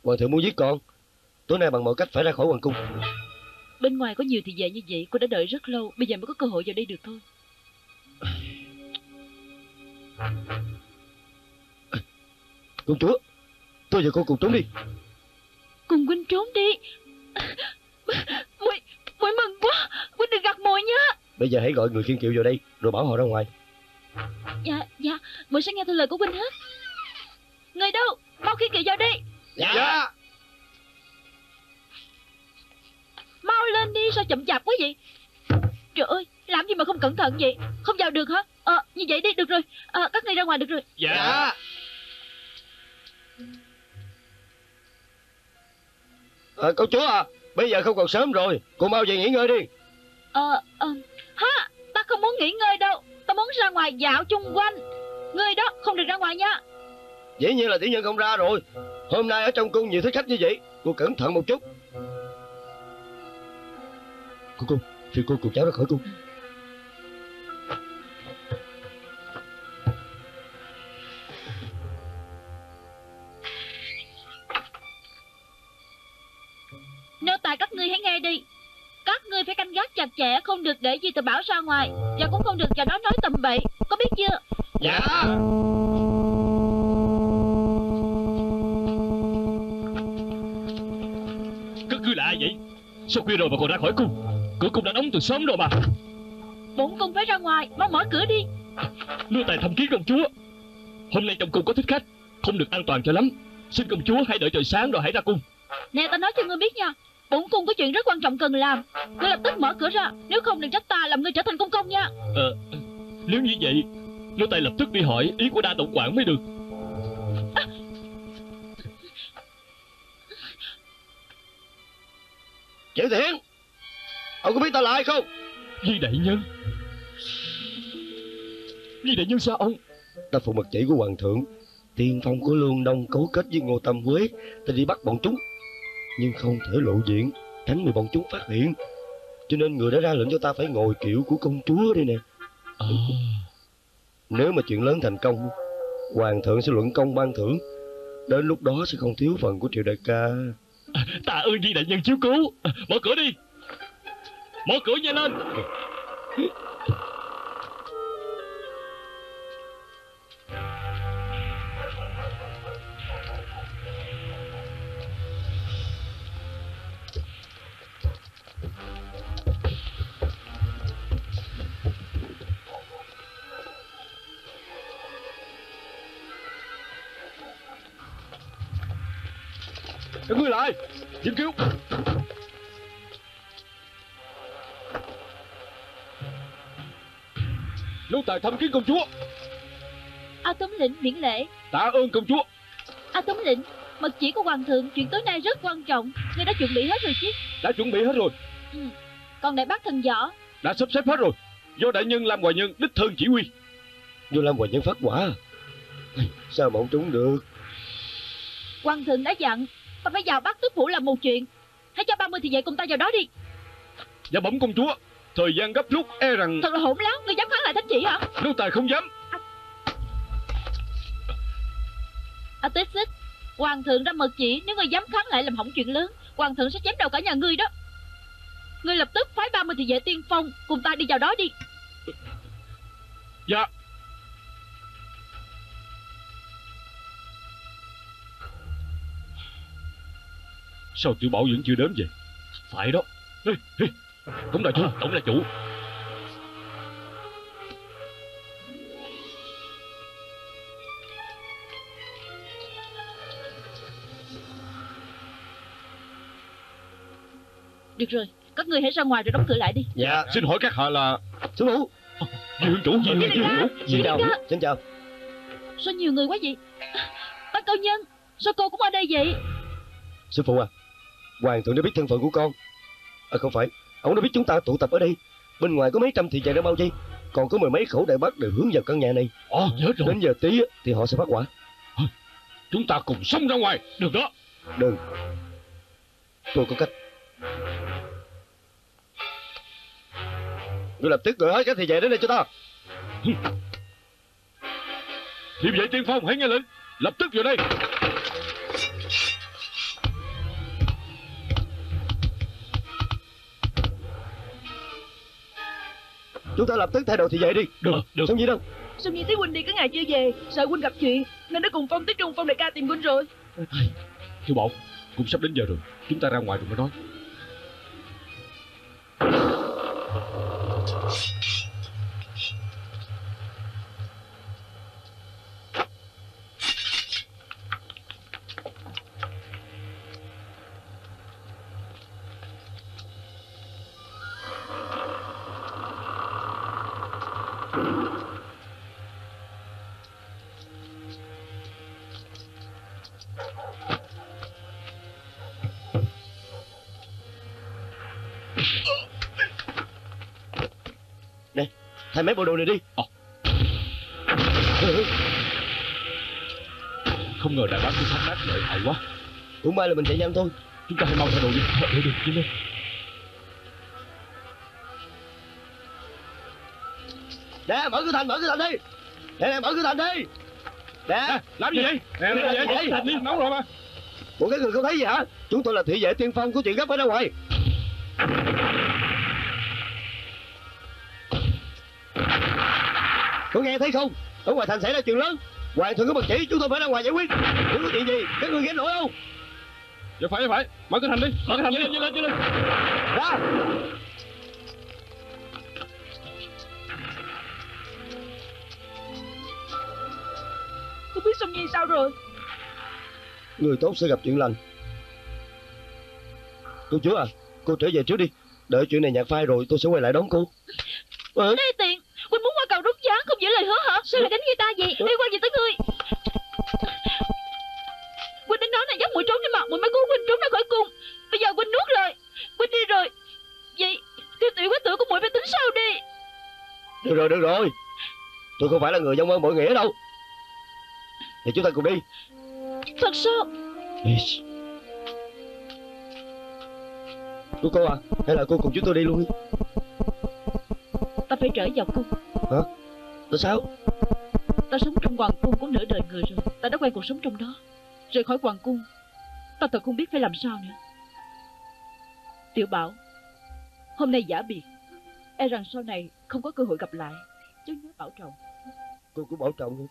Hoàng thượng muốn giết con, tối nay bằng mọi cách phải ra khỏi hoàng cung. Bên ngoài có nhiều thị vệ như vậy, cô đã đợi rất lâu, bây giờ mới có cơ hội vào đây được thôi. Công chúa, tôi và con cùng trốn đi. Cùng huynh trốn đi. Muội mừng quá, huynh đừng gặp muội nha. Bây giờ hãy gọi người khiêng kiệu vào đây, rồi bảo họ ra ngoài. Dạ, muội sẽ nghe theo lời của huynh hết. Người đâu, mau khiêng kiệu vào đi. Dạ. Mau lên đi, sao chậm chạp quá vậy? Trời ơi, làm gì mà không cẩn thận vậy? Không vào được hả? Như vậy đi, được rồi. Các ngươi ra ngoài được rồi. Dạ. Công chúa à, bây giờ không còn sớm rồi, cô mau về nghỉ ngơi đi. Ta không muốn nghỉ ngơi đâu, ta muốn ra ngoài dạo chung quanh. Ngươi đó không được ra ngoài nha. Dĩ nhiên là tiểu nhân không ra rồi. Hôm nay ở trong cung nhiều thích khách như vậy, cô cẩn thận một chút. Cô, phiền cô cùng cháu ra khỏi cung. Nô tài các ngươi hãy nghe đi. Các ngươi phải canh gác chặt chẽ, không được để Di Tự Bảo ra ngoài, và cũng không được cho nó nói tầm bậy, có biết chưa? Dạ. Các ngươi là ai vậy? Sao khuya rồi mà còn ra khỏi cung? Cửa cung đã đóng từ sớm rồi mà. Bổn cung phải ra ngoài, mau mở cửa đi. Nô tài thăm kiến công chúa. Hôm nay trong cung có thích khách, không được an toàn cho lắm. Xin công chúa hãy đợi trời sáng rồi hãy ra cung. Nè, ta nói cho ngươi biết nha, bổn cung có chuyện rất quan trọng cần làm. Ngươi lập tức mở cửa ra, nếu không đừng trách ta làm ngươi trở thành công công nha. Nếu như vậy, nô tài lập tức đi hỏi ý của đa tổng quản mới được. Triệu Thiện, ông có biết ta là ai không? Di đại nhân. Di đại nhân sao ông? Ta phụ mật chỉ của hoàng thượng, tiên phong của Lương Đông cấu kết với Ngô Tam Quế, ta đi bắt bọn chúng, nhưng không thể lộ diện, tránh bị bọn chúng phát hiện. Cho nên người đã ra lệnh cho ta phải ngồi kiệu của công chúa đây nè. Nếu mà chuyện lớn thành công, hoàng thượng sẽ luận công ban thưởng, đến lúc đó sẽ không thiếu phần của Triệu đại ca. Tạ ơn Di đại nhân chiếu cố. Mở cửa đi, mở cửa nhanh lên. Các ngươi lại, Diêm Kiều. Nô tài thăm kiến công chúa. A Tuấn Lĩnh miễn lễ. Tạ ơn công chúa. A Tuấn Lĩnh, mật chỉ của hoàng thượng, chuyện tối nay rất quan trọng. Ngươi đã chuẩn bị hết rồi chứ? Đã chuẩn bị hết rồi. Còn đại bác thần võ đã sắp xếp hết rồi, do đại nhân Lam Hoài Nhân đích thân chỉ huy. Do Lam Hoài Nhân phát quả, sao mà không trúng được? Hoàng thượng đã dặn ta phải vào Bắc Tước Phủ làm một chuyện. Hãy cho 30 thị vệ cùng ta vào đó đi. Dạ bẩm công chúa, thời gian gấp rút, e rằng... Thật là hỗn láo, ngươi dám kháng lại thánh chỉ hả? Nô tài không dám. Tế Xích, hoàng thượng ra mật chỉ, nếu ngươi dám kháng lại làm hỏng chuyện lớn, hoàng thượng sẽ chém đầu cả nhà ngươi đó. Ngươi lập tức phái 30 thị vệ tiên phong cùng ta đi vào đó đi. Dạ. Sao Tiểu Bảo vẫn chưa đến vậy? Phải đó. Tổng đại chủ, tổng đại chủ. Được rồi, các ngươi hãy ra ngoài rồi đóng cửa lại đi. Dạ. Xin hỏi các hạ là... Sư phụ. Di hương chủ, di hương chủ. Xin chào, xin chào. Sao nhiều người quá vậy? Bác cao nhân, sao cô cũng ở đây vậy? Sư phụ à, hoàng thượng đã biết thân phận của con. Không phải, ông đã biết chúng ta tụ tập ở đây. Bên ngoài có mấy trăm thị vệ đang bao vây, còn có mười mấy khẩu đại bác đều hướng vào căn nhà này. Nhớ rồi. Đến giờ tí thì họ sẽ phát quả. Chúng ta cùng xông ra ngoài, được đó. Đừng, tôi có cách. Ngươi lập tức gọi hết các thị vệ đến đây cho ta. Thị vệ tiên phong hãy nghe lệnh, lập tức vào đây. Chúng ta lập tức thay đổi thị vệ đi. Được. Xong gì đâu. Song Nhi thấy huynh đi cả ngày chưa về, sợ huynh gặp chuyện nên đã cùng Phong tới Trung Phong đại ca tìm huynh rồi. Tiểu Bảo, cũng sắp đến giờ rồi, chúng ta ra ngoài rồi mới nói. Nè, thay mấy bộ đồ này đi. Không ngờ đại bác của tháp nát lợi hại quá. Cũng may là mình chạy nhanh thôi. Chúng ta hãy mau thay đồ đi. Được, đi lên. Nè, mở cửa thành đi. Nè, mở cửa thành đi. Nè, Làm gì vậy? Nè, làm gì vậy? Thành đi, nóng rồi mà. Bộ cái người không thấy gì hả? Chúng tôi là thị vệ tiên phong, có chuyện gấp phải ra ngoài. Có nghe thấy không? Ở ngoài thành xảy ra chuyện lớn. Hoàng thượng có mật chỉ, chúng tôi phải ra ngoài giải quyết. Nếu có chuyện gì, các ngươi ghét nổi không? Dạ phải. Mở cái thành đi. Mở cái thành đi. Đi lên. Ra. Không biết Song Nhi sao rồi. Người tốt sẽ gặp chuyện lành. Cô chúa à, cô trở về trước đi. Đợi chuyện này nhạc phai rồi tôi sẽ quay lại đón cô. Đê tiện, huynh muốn qua cầu rút giá không giữ lời hứa hả? Sao lại đánh người ta vậy? Liên quan gì tới ngươi? Huynh đến đó là dắt muội trốn đi mà, muội mới cứu huynh trốn ra khỏi cung. Bây giờ huynh nuốt lời, huynh đi rồi. Vậy cái tiểu quái tử của muội phải tính sao đi? Được rồi. Tôi không phải là người dông ơn bội nghĩa đâu. Thì chúng ta cùng đi. Thật sao? Cô à, hay là cô cùng chúng tôi đi luôn đi. Ta phải trở vào cung. Hả? Tại sao? Ta sống trong hoàng cung cũng nửa đời người rồi. Ta đã quen cuộc sống trong đó. Rời khỏi hoàng cung, ta thật không biết phải làm sao nữa. Tiểu Bảo, hôm nay giả biệt, e rằng sau này không có cơ hội gặp lại. Chứ nhớ bảo trọng. Cô cũng bảo trọng thôi.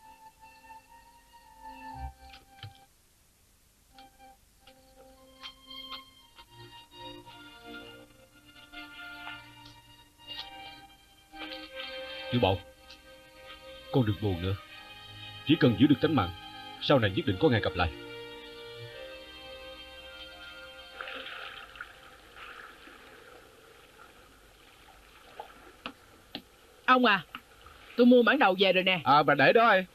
Tiểu Bảo, con đừng buồn nữa. Chỉ cần giữ được tánh mạng, sau này nhất định có ngày gặp lại. Ông à, tôi mua bản đầu về rồi nè. Bà để đó ai?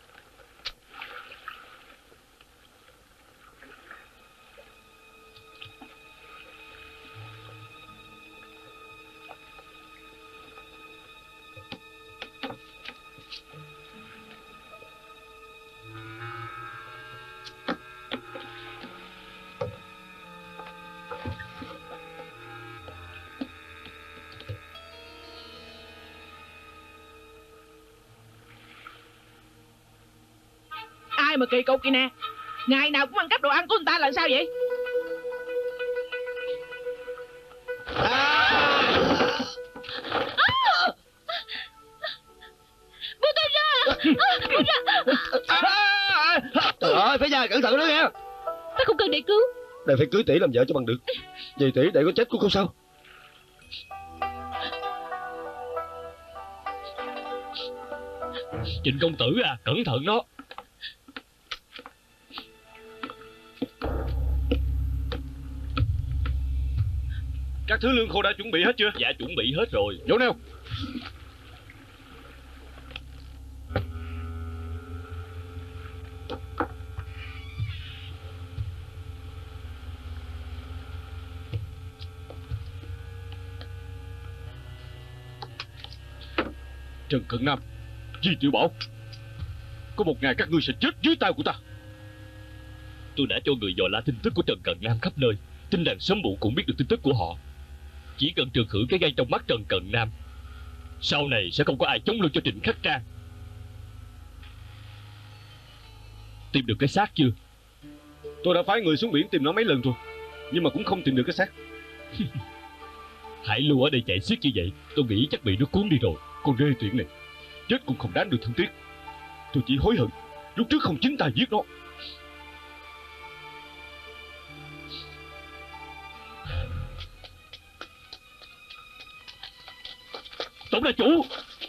Ai mà kỳ cục vậy nè, ngày nào cũng ăn cắp đồ ăn của người ta là sao vậy? Buông tôi ra. Buông ra. Trời ơi, phải ra cẩn thận đó nghe. Ta không cần để cứu. Đây phải cưới tỷ làm vợ cho bằng được. Vì tỷ để có chết cũng không sao. Trịnh công tử à, cẩn thận đó. Các thứ lương khô đã chuẩn bị hết chưa? Dạ chuẩn bị hết rồi. Vô neo. Trần Cận Nam, Di Tiểu Bảo, có một ngày các ngươi sẽ chết dưới tay của ta. Tôi đã cho người dò la tin tức của Trần Cận Nam khắp nơi, tin rằng sớm muộn cũng biết được tin tức của họ. Chỉ cần trừ khử cái gai trong mắt Trần Cận Nam, sau này sẽ không có ai chống lưng cho Trịnh Khắc Trang. Tìm được cái xác chưa? Tôi đã phái người xuống biển tìm nó mấy lần rồi, nhưng mà cũng không tìm được cái xác. Hải lưu ở đây chạy xiết như vậy, tôi nghĩ chắc bị nó cuốn đi rồi. Con đê tiện này, chết cũng không đáng được thương tiếc. Tôi chỉ hối hận lúc trước không chính tay giết nó. Tổng đại chủ,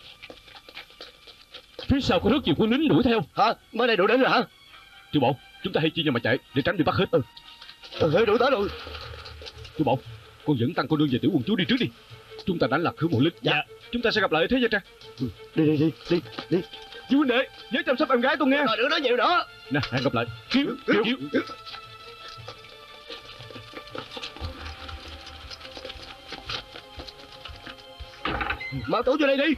phía sau có rất nhiều quân lính đuổi theo. Hả? Mới đây đuổi đến rồi hả? Tiểu Bảo, chúng ta hãy chia nhau mà chạy để tránh bị bắt hết. Đuổi tới rồi. Tiểu Bảo, con dẫn Tăng cô nương và Tiểu Quận chúa đi trước đi. Chúng ta đánh lạc hướng một lính. Dạ. Chúng ta sẽ gặp lại ở Thế Gia Trang. Đi. Chú huynh đệ, nhớ chăm sóc em gái tôi nghe. Rồi đừng nói nhiều nữa. Nè, hẹn gặp lại. Cứu. Mau tủ vô đây đi.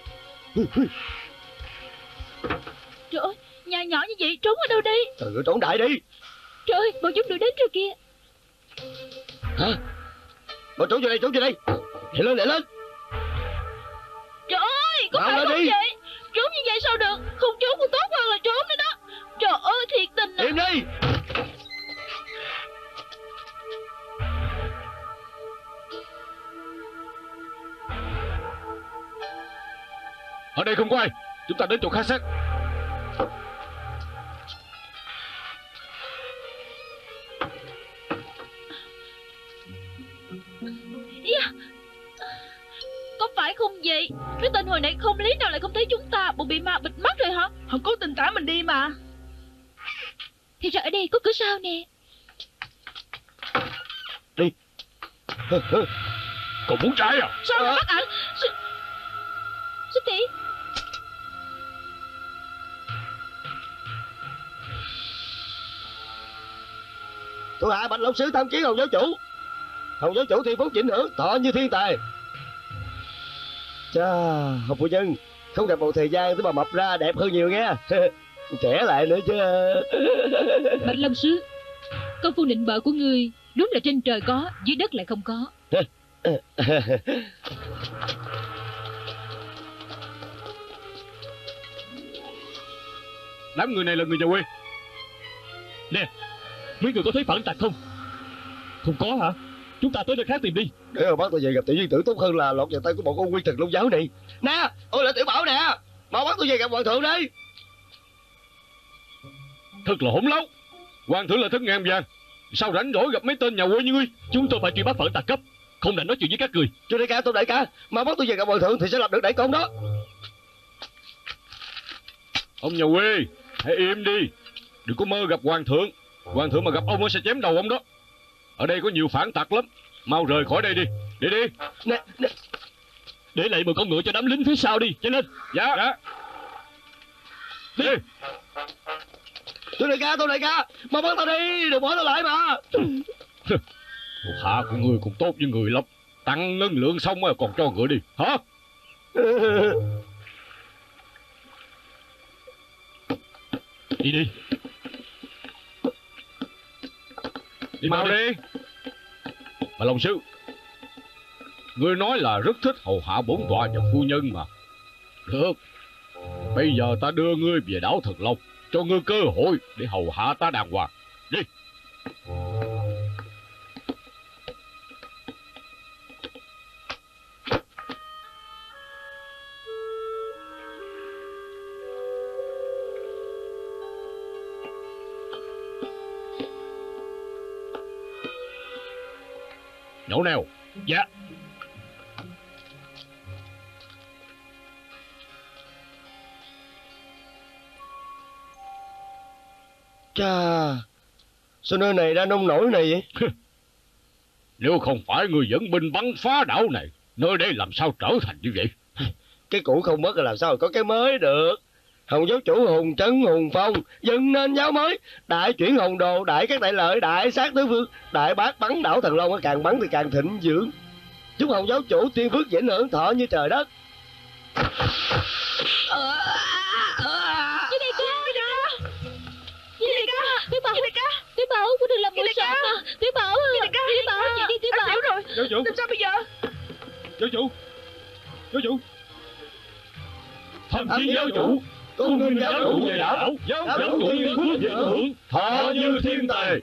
Trời ơi, nhà nhỏ như vậy trốn ở đâu đây? Tự trốn đại đi. Trời ơi, bọn chúng đuổi đến rồi kìa. Hả? Mau trốn vô đây. Để lên. Trời ơi, có Mau phải lên không đi. vậy? Trốn như vậy sao được? Không trốn cũng tốt hơn là trốn nữa đó. Trời ơi, thiệt tình à. Im đi. Ở đây không có ai. Chúng ta đến chỗ khác xét. Có phải không vậy? Cái tên hồi nãy không lý nào lại không thấy chúng ta. Bộ bị ma bịt mắt rồi hả? Họ cố tình tả mình đi mà. Thì ra ở đây có cửa sau nè. Đi. Còn muốn trái à? Sao lại bắt ảnh? Sư tỷ. Tôi hạ Bạch Long Sứ tham kiến Hồng giáo chủ. Hồng giáo chủ Thiên Phúc vĩnh hưởng, thọ như thiên tài. Chà, Hồng phu nhân, không gặp một thời gian tôi mà mập ra đẹp hơn nhiều nghe. Trẻ lại nữa chứ. Bạch Long Sứ, công phu định bợ của ngươi đúng là trên trời có, dưới đất lại không có. Đám người này là người nhà quê. Nè, mấy người có thấy phản tặc không? Không có hả? Chúng ta tới nơi khác tìm đi. Để mà bắt tôi về gặp tiểu viên tử tốt hơn là lọt vào tay của bọn con nguyên thần Long giáo này. Nè, ôi là Tiểu Bảo nè, mau bắt tôi về gặp hoàng thượng đi. Thật là hỗn láo. Hoàng thượng là thất ngàn vàng, sao rảnh rỗi gặp mấy tên nhà quê như ngươi? Chúng tôi phải truy bắt phản tặc cấp, không định nói chuyện với các người. Chú đại ca, tôi đại ca, mau bắt tôi về gặp hoàng thượng thì sẽ lập được đại công đó. Ông nhà quê, hãy im đi, đừng có mơ gặp hoàng thượng. Hoàng thượng mà gặp ông sẽ chém đầu ông đó. Ở đây có nhiều phản tặc lắm, mau rời khỏi đây đi. Đi. Nè. Để lại một con ngựa cho đám lính phía sau đi, nhanh lên. Dạ. Đi. Tôi đại ca, mau bắt tôi đi, đừng bỏ tôi lại mà. Thuộc hạ của người cũng tốt với người lắm, tăng ngân lượng xong rồi còn cho ngựa đi hả? Đi. Đi mau đi. Mà Long Sứ, ngươi nói là rất thích hầu hạ bổn tọa và phu nhân mà. Được, bây giờ ta đưa ngươi về đảo Thần Long, cho ngươi cơ hội để hầu hạ ta đàng hoàng. Đi. Nhổ neo. Dạ. Chà, sao nơi này ra nông nổi này vậy? Nếu không phải người dẫn binh bắn phá đảo này, nơi đây làm sao trở thành như vậy? Cái cũ không mất là làm sao có cái mới được. Hồng giáo chủ hùng trấn hùng phong, dâng nên giáo mới. Đại chuyển hồng đồ, đại các đại lợi, đại sát tứ phương, đại bác bắn đảo Thần Long, càng bắn thì càng thịnh dưỡng. Chúc Hồng giáo chủ tiên phước vĩnh hưởng, thọ như trời đất. Chị đại ca, Tiểu Bảo, cô đừng làm bộ sợ mà. Tiểu Bảo, chị đi Tiểu Bảo. Hiểu rồi. Giáo chủ. Làm sao bây giờ? Giáo chủ. Thậm chí giáo chủ, Con người giáo chủ về đảo, giáo chủ tiên phước vĩnh hưởng, thọ như thiên tề.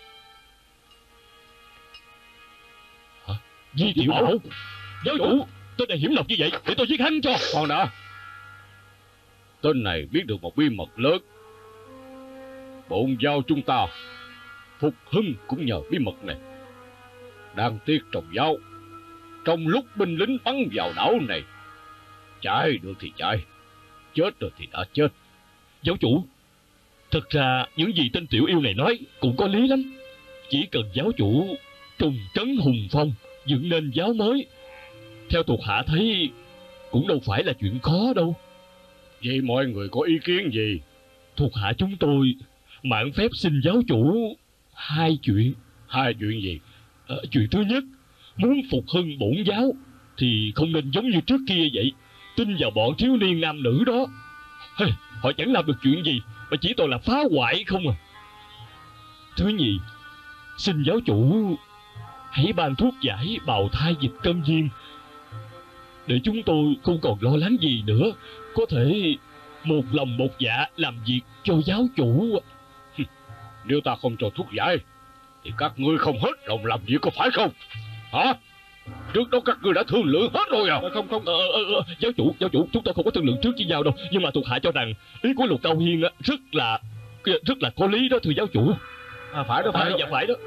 Hả? Di Tiểu Bảo, giáo chủ, Tên này hiểm độc như vậy, để tôi giết hắn cho. Khoan đã. Tên này biết được một bí mật lớn. Bổn giáo chúng ta phục hưng cũng nhờ bí mật này. Đáng tiếc trong giáo, trong lúc binh lính bắn vào đảo này, chạy được thì chạy, chết rồi thì đã chết. Giáo chủ, thật ra những gì tên tiểu yêu này nói cũng có lý lắm. Chỉ cần giáo chủ trùng trấn hùng phong, dựng nên giáo mới, theo thuộc hạ thấy cũng đâu phải là chuyện khó đâu. Vậy mọi người có ý kiến gì? Thuộc hạ chúng tôi mạn phép xin giáo chủ hai chuyện. Hai chuyện gì? Chuyện thứ nhất, muốn phục hưng bổn giáo thì không nên giống như trước kia vậy, tin vào bọn thiếu niên nam nữ đó. Họ chẳng làm được chuyện gì mà chỉ toàn là phá hoại không à. Thứ nhì, xin giáo chủ hãy ban thuốc giải bào thai dịch cân viên, để chúng tôi không còn lo lắng gì nữa, có thể một lòng một dạ làm việc cho giáo chủ. Nếu ta không cho thuốc giải thì các ngươi không hết lòng làm việc, có phải không? Hả? Trước đó các ngươi đã thương lượng hết rồi à? Không, giáo chủ, chúng tôi không có thương lượng trước với nhau đâu. Nhưng mà thuộc hạ cho rằng ý của Lục Cao Hiên rất là có lý đó, thưa giáo chủ. Phải đó, dạ phải đó.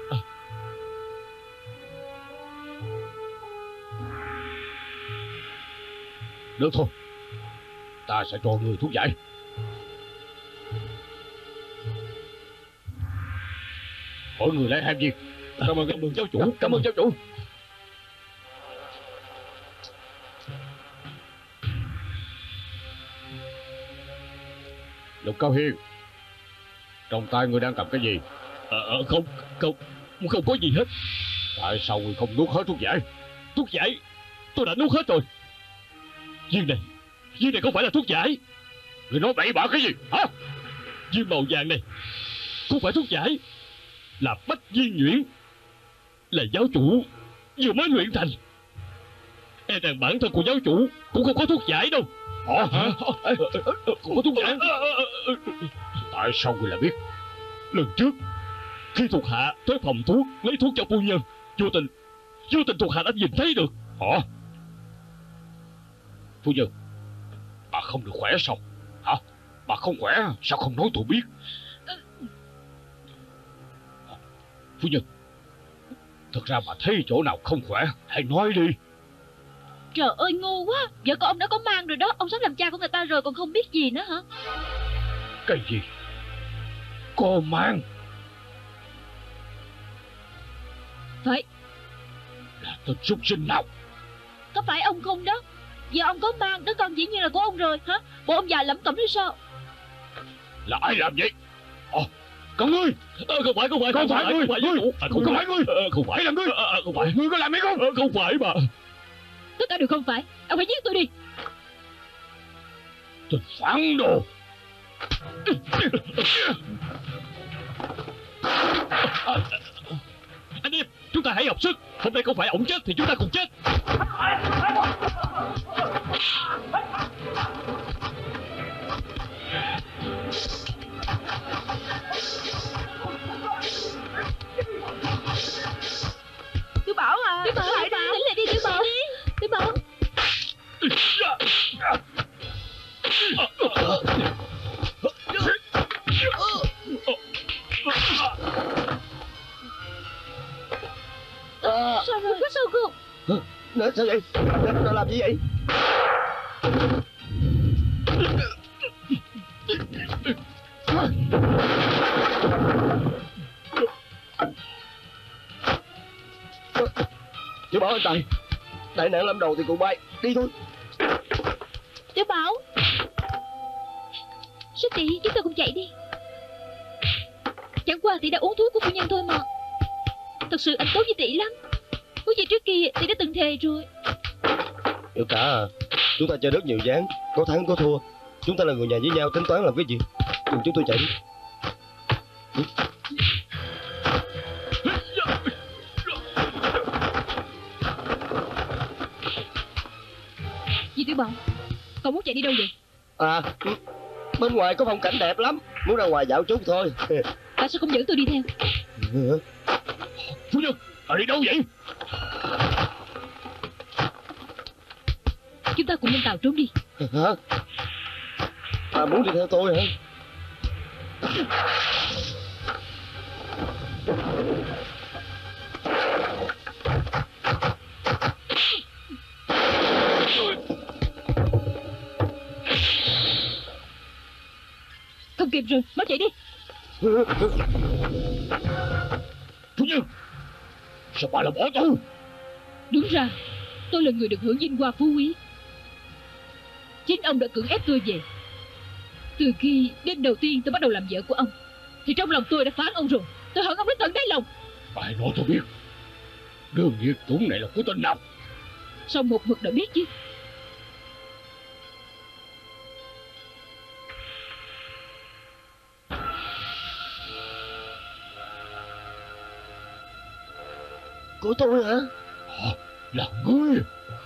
Được thôi, ta sẽ cho ngươi thuốc giải. Mỗi người lấy 2 viên. Cảm ơn giáo chủ. Cảm ơn giáo chủ. Lục Cao Hiên, trong tay ngươi đang cầm cái gì? Không có gì hết. Tại sao ngươi không nuốt hết thuốc giải? Thuốc giải tôi đã nuốt hết rồi. Viên này không phải là thuốc giải. Ngươi nói bậy bạ cái gì hả? Viên màu vàng này không phải thuốc giải, là bách viên nhuyễn, là giáo chủ vừa mới luyện thành. E rằng bản thân của giáo chủ cũng không có thuốc giải đâu. Hả? Không có thuốc giải. Tại sao ngươi lại biết? Lần trước khi thuộc hạ tới phòng thuốc lấy thuốc cho phu nhân, vô tình thuộc hạ đã nhìn thấy được. Hả? Phu nhân, bà không được khỏe sao? Hả? Bà không khỏe sao không nói tôi biết? Phu nhân, thật ra bà thấy chỗ nào không khỏe hãy nói đi. Trời ơi ngu quá, vợ con ông đã có mang rồi đó. Ông sắp làm cha của người ta rồi còn không biết gì nữa hả? Cái gì? Có mang? Phải. Là tên súc sinh nào? Có phải ông không đó? Giờ ông có mang, đứa con dĩ nhiên là của ông rồi hả? Bộ ông già lẩm cẩm hay sao? Là ai làm vậy? Con ngươi! Không phải ngươi! Không phải ngươi! Không phải là ngươi! Không phải ngươi có làm hay không? Không phải mà. Tất cả đều không phải. Ông hãy giết tôi đi. Tên phản đồ! Anh em, chúng ta hãy hợp sức. Hôm nay không phải ổng chết thì chúng ta cùng chết. Tiểu Bảo à, Tiểu Bảo, tỉnh lại đi Tiểu Bảo. Tiểu Bảo. Sao rồi? Có sao không? Nó sao vậy? Nó làm gì vậy? Tiểu Bảo anh Tài, đại nạn lâm đầu thì cùng bay đi thôi. Tiểu Bảo, sư tỷ, chúng ta cùng chạy đi. Chẳng qua tỷ đã uống thuốc của phu nhân thôi mà. Thật sự anh tốt với tỷ lắm. Huống gì trước kia tỷ đã từng thề rồi. Tiểu cả à, chúng ta chơi rất nhiều ván, có thắng có thua. Chúng ta là người nhà với nhau, tính toán làm cái gì? Cùng chúng tôi chạy đi. Gì Tiểu Bảo, cậu muốn chạy đi đâu vậy? À, bên ngoài có phong cảnh đẹp lắm, muốn ra ngoài dạo chút thôi. Tại sao không dẫn tôi đi theo? Phu nhân, ở đi đâu vậy? Chúng ta cùng lên tàu trốn đi. Hả? À, muốn đi theo tôi hả? Không kịp rồi, mau chạy đi. Chủ nhân, sao bà lại bỏ tôi? Đúng ra tôi là người được hưởng vinh hoa phú quý. Chính ông đã cưỡng ép tôi về. Từ khi đêm đầu tiên tôi bắt đầu làm vợ của ông thì trong lòng tôi đã phán ông rồi. Tôi hận ông đến tận đáy lòng. Ai nói tôi biết? Đương nhiên chúng này là của tên nào? Sao một mực đã biết chứ? Của tôi hả? Là ngươi.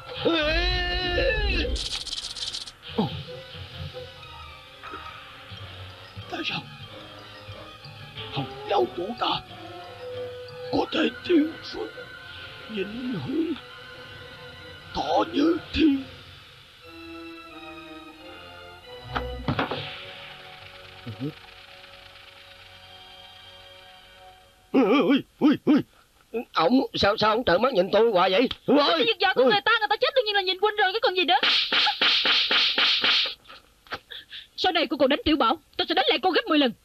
Tại sao hồng giáo chủ ta có thể thiên phước vĩnh hưởng thọ như thiên? Ổng sao ổng trợn mắt nhìn tôi hoài vậy? Ôi Cái việc vợ của người ta chết tự nhiên là nhìn quên rồi cái còn gì nữa. Sau này cô còn đánh Tiểu Bảo, tôi sẽ đánh lại cô gấp 10 lần.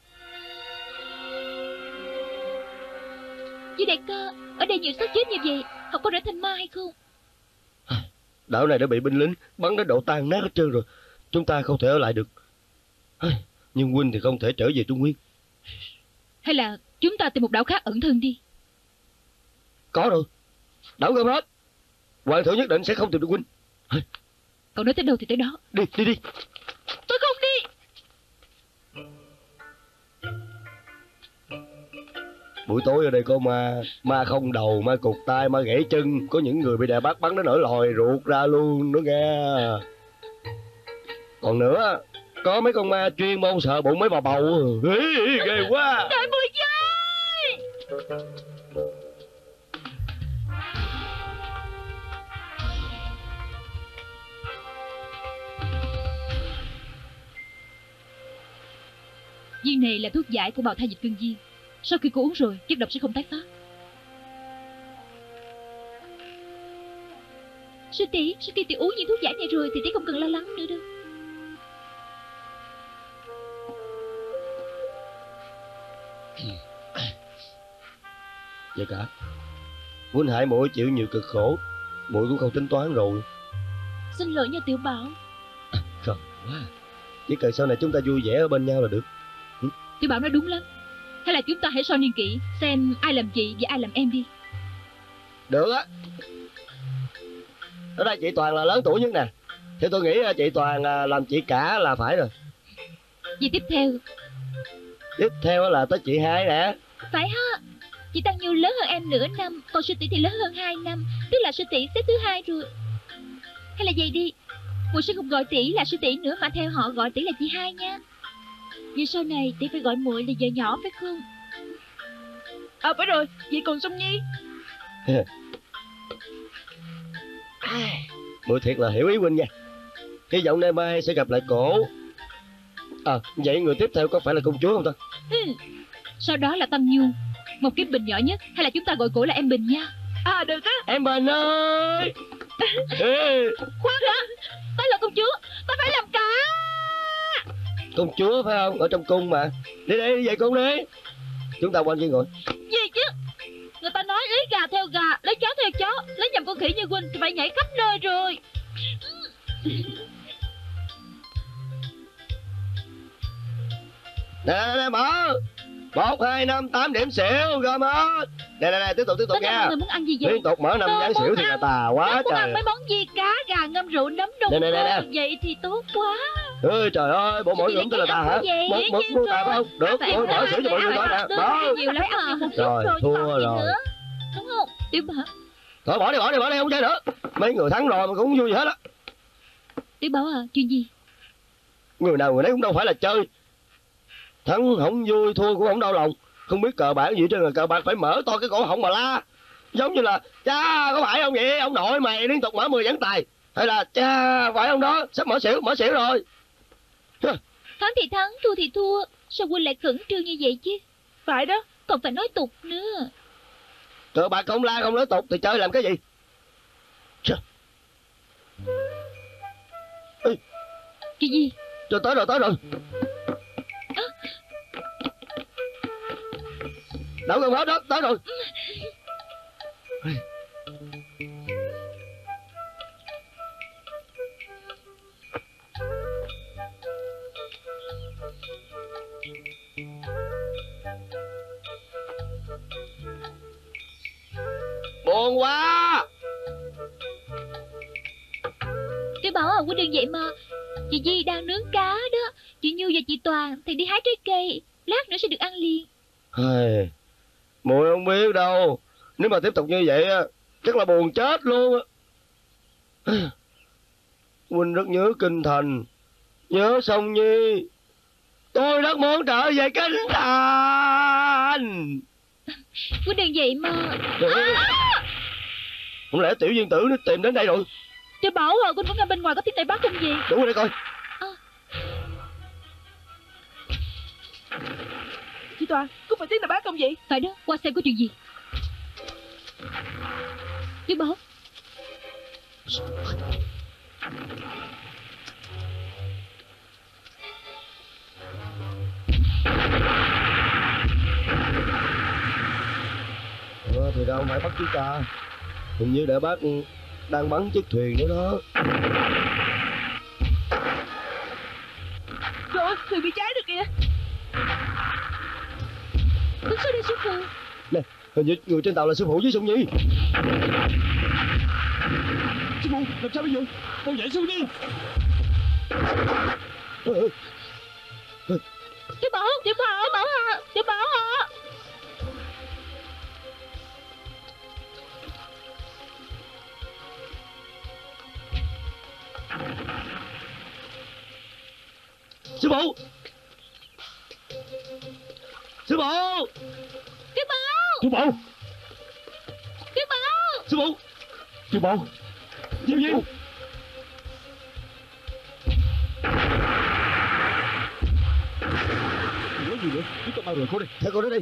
Chị đại ca, ở đây nhiều xác chết như vậy, họ có trở thành ma hay không? Đảo này đã bị binh lính bắn đến độ tan nát hết trơn rồi. Chúng ta không thể ở lại được. Nhưng huynh thì không thể trở về Trung Nguyên. Hay là chúng ta tìm một đảo khác ẩn thân đi. Có rồi, đảo gom hết. Hoàng thượng nhất định sẽ không tìm được huynh. Cậu nói tới đâu thì tới đó. Đi. Tôi không đi. Buổi tối ở đây có ma không đầu, ma cụt tay, ma gãy chân. Có những người bị đè bắt bắn đến nỗi lòi ruột ra luôn nữa nghe. Còn nữa, có mấy con ma chuyên môn sợ bụng mấy bà bầu. Ghê quá. Đợi 10 giây. Viên này là thuốc giải của bào thai dịch cương viên. Sau khi cô uống rồi, chất độc sẽ không tái phát. Sư tỷ, sau khi tỷ uống những thuốc giải này rồi thì tỷ không cần lo lắng nữa đâu. Vậy cả huynh hại muội chịu nhiều cực khổ, muội cũng không tính toán rồi. Xin lỗi nha Tiểu Bảo. Không quá, chỉ cần sau này chúng ta vui vẻ ở bên nhau là được. Tiểu Bảo nói đúng lắm. Hay là chúng ta hãy so niên kỷ, xem ai làm chị và ai làm em đi. Được á. Ở đây chị Toàn là lớn tuổi nhất nè. Thì tôi nghĩ chị Toàn làm chị cả là phải rồi. Vì tiếp theo. Tiếp theo là tới chị Hai nè. Phải ha. Chị Tăng Như lớn hơn em nửa năm, còn sư tỷ thì lớn hơn 2 năm. Tức là sư tỷ xếp thứ 2 rồi. Hay là vậy đi, muội sẽ không gọi tỷ là sư tỷ nữa, mà theo họ gọi tỷ là chị Hai nha. Vì sau này tỷ phải gọi muội là vợ nhỏ phải không? Phải rồi, vậy còn Song Nhi? Muội thiệt là hiểu ý huynh nha. Hy vọng nay mai sẽ gặp lại cổ. Vậy người tiếp theo có phải là công chúa không ta? Sau đó là Tâm Nhu, một cái Bình nhỏ nhất. Hay là chúng ta gọi cổ là em Bình nha. Được á. Em Bình ơi. Khoan đã, tôi là công chúa, tôi phải làm cả. Công chúa phải không? Ở trong cung mà. Đi về cung đi. Chúng ta quanh kia ngồi. Gì chứ? Người ta nói lấy gà theo gà, lấy chó theo chó, lấy nhầm con khỉ như huynh thì phải nhảy khắp nơi rồi. Nè mở 1, 2, 5, 8 điểm xỉu gom hết. Nè tiếp tục nha. Người muốn ăn gì vậy? Liên tục mở 5 ván xỉu thì là tà quá trời. trời. Mấy món gì cá, gà ngâm rượu, nấm đông. Nè. Vậy thì tốt quá. Ơi trời ơi, bộ mỗi ngưỡng tôi là tà hả? Một mua tà phải không? Được, tôi mở xỉu cho mọi người coi nè. Đó. Nhiều lắm à. Rồi, thua rồi. Đúng không? Tiểu Bảo. Thôi bỏ đi không chơi nữa. Mấy người thắng rồi mà cũng không vui gì hết á. Tiểu Bảo à, chuyện gì? Người nào người nấy cũng đâu phải là chơi. Thắng không vui, thua cũng không đau lòng. Không biết cờ bạc gì chứ là cờ bạc phải mở to cái cổ họng mà la. Giống như là cha có phải không vậy? Ông nội mày liên tục mở 10 ván tài. Hay là cha phải ông đó sắp mở xỉu rồi. Thắng thì thắng, thua thì thua. Sao huynh lại khẩn trương như vậy chứ? Phải đó. Còn phải nói tục nữa. Cờ bạc không la không nói tục thì chơi làm cái gì? Ê, Chuyện gì? rồi tới rồi. Đậu gần hết đó, tới rồi. Buồn quá. Tiểu Bảo à, huynh đừng vậy mà. Chị Di đang nướng cá đó. Chị Như và chị Toàn thì đi hái trái cây. Lát nữa sẽ được ăn liền. Muội không biết đâu. Nếu mà tiếp tục như vậy á, chắc là buồn chết luôn á. Huynh rất nhớ Kinh Thành, nhớ Song Nhi. Tôi rất muốn trở về Kinh Thành. Huynh đừng vậy mà. Không lẽ tiểu viên tử nó tìm đến đây rồi? Tiểu Bảo à, huynh có nghe bên ngoài có tiếng Tây Bắc không gì? Đúng rồi, đây coi. Chị Toàn, có phải tiếng Tây Bắc không vậy? Phải đó, qua xem có chuyện gì. Tiểu Bảo. Thì đâu phải bắt chúng ta. Hình như để bác đang bắn chiếc thuyền nữa đó. Trời ơi, thuyền bị cháy rồi kìa. Đứng xuống đây sư phụ. Nè, hình như người trên tàu là sư phụ với Song Nhi. Sư phụ, làm sao bây giờ? Con dậy xuống đi. Tiểu Bảo, Tiểu Bảo, Tiểu Bảo à, Tiểu Bảo à. Sư phụ. Sư phụ. Tiểu Bảo, Tiểu Bảo, Tiểu Bảo. Sư phụ. Tiểu Bảo, Diệu Nhi. Đừng nói gì nữa, chúng ta mau rời khỏi đây. Theo con đến đi.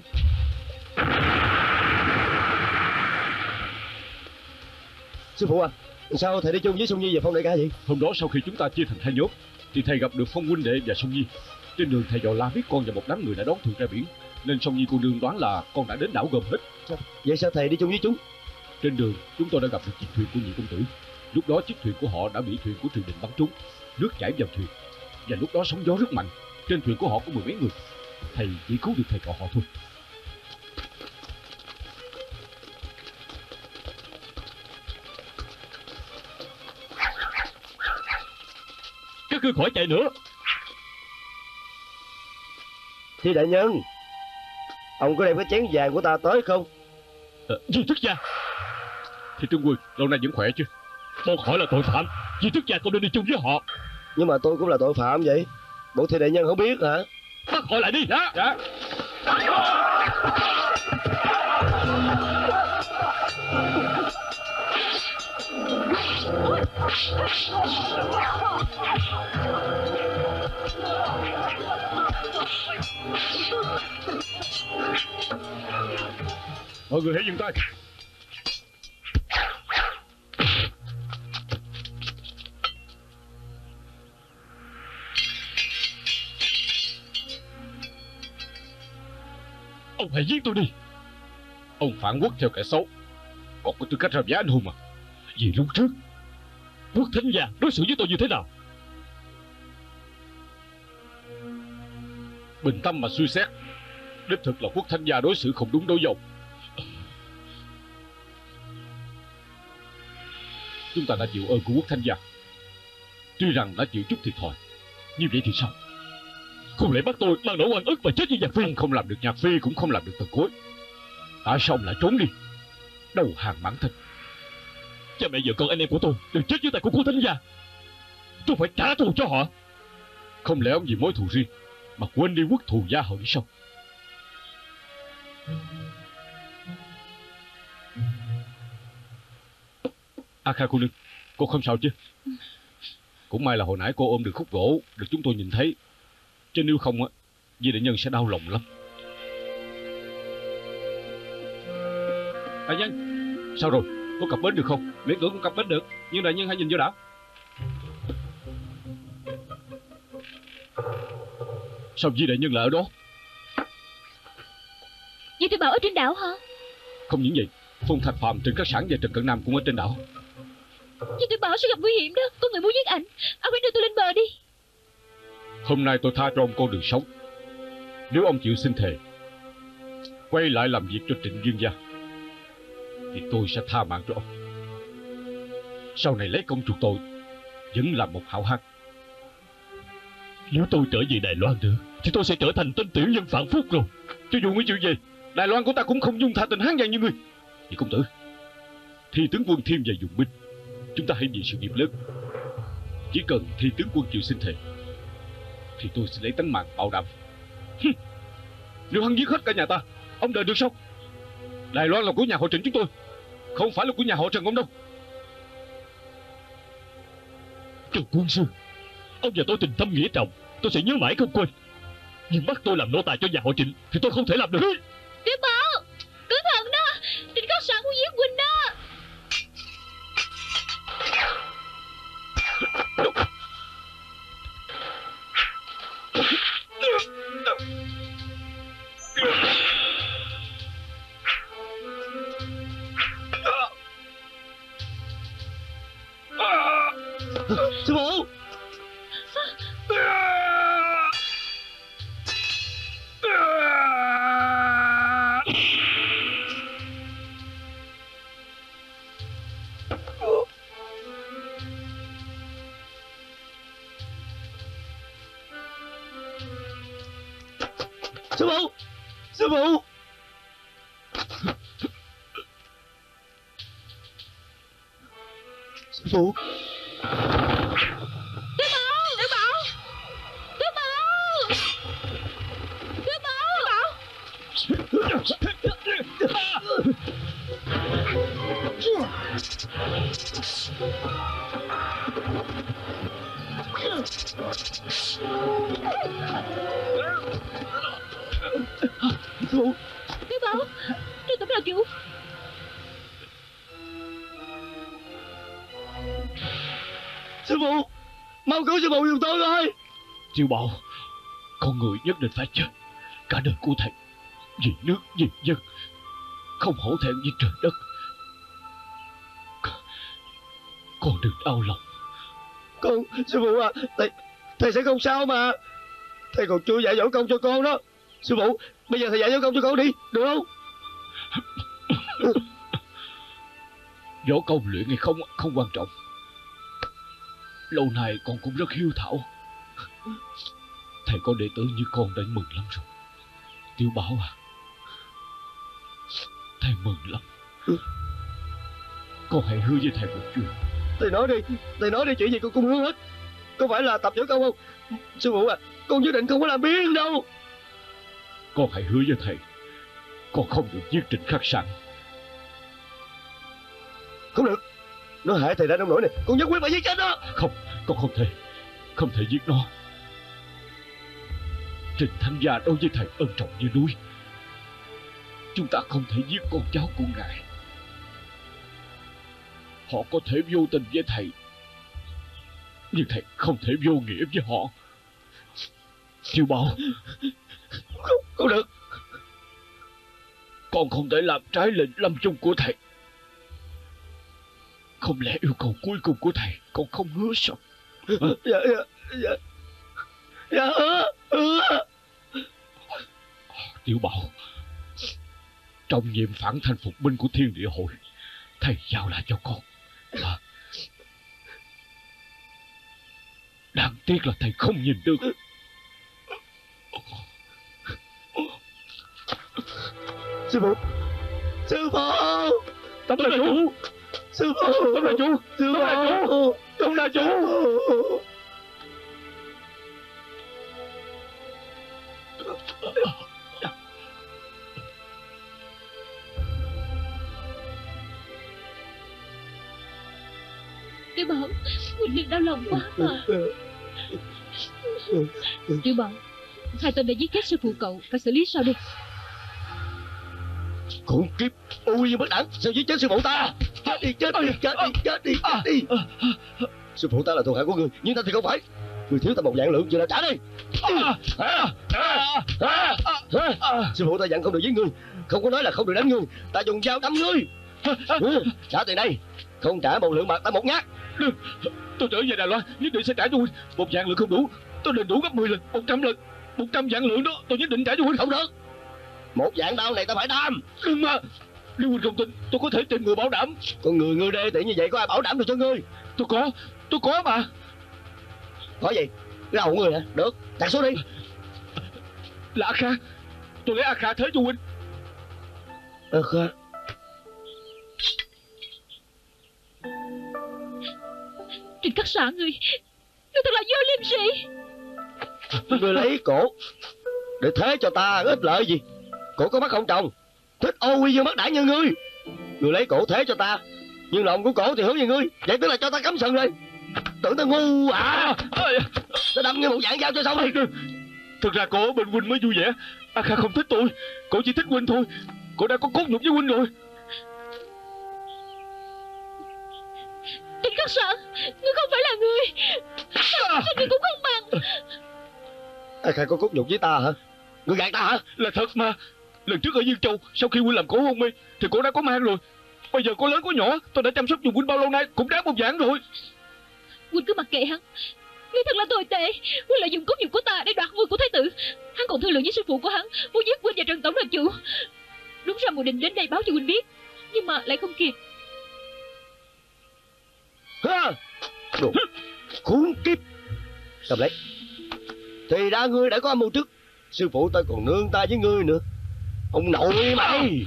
Sư phụ à, sao thầy đi chung với Song Nhi về Phong Đại Ca vậy? Hôm đó sau khi chúng ta chia thành hai nhóm thì thầy gặp được Phong huynh đệ và Song Nhi. Trên đường thầy dò la biết con và một đám người đã đón thuyền ra biển, nên Song Nhi cô nương đoán là con đã đến đảo gồm hết. Vậy sao thầy đi chung với chúng? Trên đường chúng tôi đã gặp được chiếc thuyền của nhị công tử. Lúc đó chiếc thuyền của họ đã bị thuyền của triều đình bắn trúng, nước chảy vào thuyền, và lúc đó sóng gió rất mạnh. Trên thuyền của họ có 10 mấy người. Thầy chỉ cứu được thầy trò họ thôi. Các ngươi khỏi chạy nữa. Thì đại nhân, ông có đem cái chén vàng của ta tới không? Di Thức Gia. Thì Trương Quân lâu nay vẫn khỏe chứ? Bọn họ là tội phạm, Di Thức Gia không nên đi chung với họ. Nhưng mà tôi cũng là tội phạm vậy. Bộ thi đại nhân không biết hả? Bắt họ lại đi. Dạ. Mọi người hãy dừng tay. Ông hãy giết tôi đi. Ông phản quốc theo kẻ xấu, còn có tư cách làm giá anh hùng à? Vì lúc trước Quốc Thánh Gia đối xử với tôi như thế nào? Bình tâm mà suy xét, đích thực là Quốc Thánh Gia đối xử không đúng đối dòng. Chúng ta đã chịu ơn của Quốc Thánh Gia, tuy rằng đã chịu chút thiệt thòi. Như vậy thì sao? Không lẽ bắt tôi mang nỗi oan ức và chết như Nhạc Phi? Ông không làm được Nhạc Phi, cũng không làm được Tần Cối. Tại sao ông lại trốn đi, đầu hàng bản thân? Cha mẹ vợ con anh em của tôi đều chết dưới tay của Quốc Thánh Gia, tôi phải trả thù cho họ. Không lẽ ông vì mối thù riêng mà quên đi quốc thù gia hận sao? A Kha cô nương, Cô không sao chứ? Cũng may là hồi nãy cô ôm được khúc gỗ, được chúng tôi nhìn thấy. Chứ nếu không á, Di đại nhân sẽ đau lòng lắm. Đại nhân, sao rồi? Có cập bến được không? Miễn cưỡng cũng cập bến được, nhưng đại nhân hãy nhìn vô đã. Sao Di đại nhân lại ở đó? Di Tiểu Bảo ở trên đảo hả? Không những vậy, Phong Thạch Phàm, Trần Cát Sản và Trần Cận Nam cũng ở trên đảo. Di Tiểu Bảo sẽ gặp nguy hiểm đó. Có người muốn giết ảnh. Ông hãy đưa tôi lên bờ đi. Hôm nay tôi tha cho ông con đường sống. Nếu ông chịu xin thề quay lại làm việc cho Trịnh Dương gia thì tôi sẽ tha mạng cho ông. Sau này lấy công chuộc tội, vẫn là một hảo hán. Nếu tôi trở về Đài Loan nữa thì tôi sẽ trở thành tên tiểu nhân phản phúc rồi. Cho dù ngươi chịu về, Đài Loan của ta cũng không dung tha tình hán gian như ngươi. Vì công tử, Thi tướng quân thêm về dùng binh, chúng ta hãy vì sự nghiệp lớn. Chỉ cần Thi tướng quân chịu xin thề thì tôi sẽ lấy tánh mạng bảo đảm. Nếu hắn giết hết cả nhà ta, ông đợi được sao? Đài Loan là của nhà họ Trịnh chúng tôi, không phải là của nhà họ Trần ông đâu. Trần quân sư, ông và tôi tình thâm nghĩa trọng, tôi sẽ nhớ mãi không quên. Nhưng bắt tôi làm nô tài cho nhà họ Trịnh thì tôi không thể làm được. Tiểu Bảo, cẩn thận đó. Trịnh Cát Sản muốn giết Quỳnh đó. Sư phụ! Sư phụ! Sư phụ! Sư phụ! Phụ! Tiểu Bảo, Trương Tổng đạo chủ. Sư phụ! Mau cứu sư phụ giùm tôi ơi! Tiểu Bảo, con người nhất định phải chết. Cả đời của thầy vì nước vì dân, không hổ thẹn với trời đất. Con đừng đau lòng. Con, sư phụ à, thầy sẽ không sao mà. Thầy còn chưa dạy dỗ công cho con đó. Sư phụ, bây giờ thầy dạy dỗ công cho con đi, được không? Võ công luyện hay không quan trọng. Lâu nay con cũng rất hiếu thảo. Thầy có đệ tử như con đã mừng lắm rồi. Tiểu Bảo à, thầy mừng lắm. Con hãy hứa với thầy một chuyện. Thầy nói đi, chuyện gì con cũng hứa hết. Có phải là tập võ công không? Sư phụ à, con nhất định không có làm biếng đâu. Con hãy hứa với thầy, con không được giết Trịnh Khắc Sản. Không được, nó hại thầy ra nông nổi này, con nhất quyết phải giết chết nó. Không, con không thể giết nó. Trịnh Thánh Gia đối với thầy ân trọng như núi. Chúng ta không thể giết con cháu của ngài. Họ có thể vô tình với thầy, nhưng thầy không thể vô nghĩa với họ. Tiểu Bảo, Không được. con không thể làm trái lệnh lâm chung của thầy. Không lẽ yêu cầu cuối cùng của thầy con không hứa sao? Dạ hứa. Tiểu Bảo, trong nhiệm phản thanh phục binh của Thiên Địa Hội, thầy giao lại cho con. Đáng tiếc là thầy không nhìn được. Sư phụ! Tổng đại chủ! Sư phụ! Tổng đại chủ! Sư Tổng đại chủ! Tổng đại chủ! Tiểu Tiểu Bảo, huynh đừng đau lòng quá mà. Tiểu Bảo, hai tên đã giết chết sư phụ cậu, phải xử lý sao đi? Khốn kiếp, ôi bất đẳng, sao giết chết sư phụ ta? Chết đi, chết đi, chết đi, chết đi, chết đi. Sư phụ ta là thuộc hạ của ngươi, nhưng ta thì không phải. Ngươi thiếu ta 1 vạn lượng, giờ là trả đi. Sư phụ ta dặn không được giết ngươi, không có nói là không được đánh ngươi. Ta dùng dao đâm ngươi. Trả tiền đây, không trả 1 lượng bạc ta 1 nhát. Đừng, tôi trở về Đài Loan nhất định sẽ trả cho huynh. 1 vạn lượng không đủ, tôi đền đủ gấp 10 lần, 100 lần. 100 vạn lượng đó tôi nhất định trả cho huynh. Không được, 1 vạn đao này ta phải đam. Đừng mà, nếu huynh không tin tôi có thể tìm người bảo đảm. Con người ngươi đê tiện như vậy có ai bảo đảm được cho ngươi? Tôi có mà. Có gì? Cái đầu của ngươi hả? Được, đặt số đi. Là A Kha, tôi lấy A Kha thế cho huynh. A Kha? Trình Cát Sạ, ngươi thật là vô liêm sỉ. Ngươi lấy cổ để thế cho ta ít lợi gì? Cổ có mắt không trồng, thích ô quy dương mắt đãi như ngươi. Ngươi lấy cổ thế cho ta, nhưng lòng của cổ thì hướng về ngươi, vậy tức là cho ta cắm sừng rồi. Tưởng ta ngu à? Ta đâm ngươi 1 vạn dao cho xong đi. Thực ra cổ ở bên huynh mới vui vẻ. A Kha không thích tôi, cổ chỉ thích huynh thôi. Cổ đã có cốt nhục với huynh rồi. Trình Cát Sạ, ngươi không phải là người. Sao ngươi cũng không bằng. A Kha có cốt nhục với ta hả? Ngươi gạt ta hả? Là thật mà. Lần trước ở Dương Châu, sau khi huynh làm cổ hôn mê thì cổ đã có mang rồi. Bây giờ có lớn có nhỏ, tôi đã chăm sóc giùm huynh bao lâu nay, cũng đáng 1 vạn rồi. Huynh cứ mặc kệ hắn. Ngươi thật là tồi tệ. Huynh lợi dụng cốt nhục của ta để đoạt ngôi của thái tử. Hắn còn thương lượng với sư phụ của hắn, muốn giết huynh và Trần tổng làm chủ. Đúng ra Mùa Định đến đây báo cho huynh biết, nhưng mà lại không kịp. Đồ khốn kiếp. Cầm lấy. Thì ra ngươi đã có âm mưu trước. Sư phụ ta còn nương ta với ngươi nữa. Ông nội mày.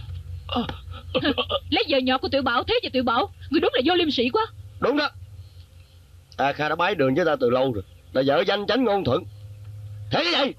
Lấy vợ nhỏ của Tiểu Bảo thế cho Tiểu Bảo, ngươi đúng là vô liêm sỉ quá. Đúng đó. A Kha đã bái đường với ta từ lâu rồi, là vợ danh chánh ngôn thuận. Thế cái gì?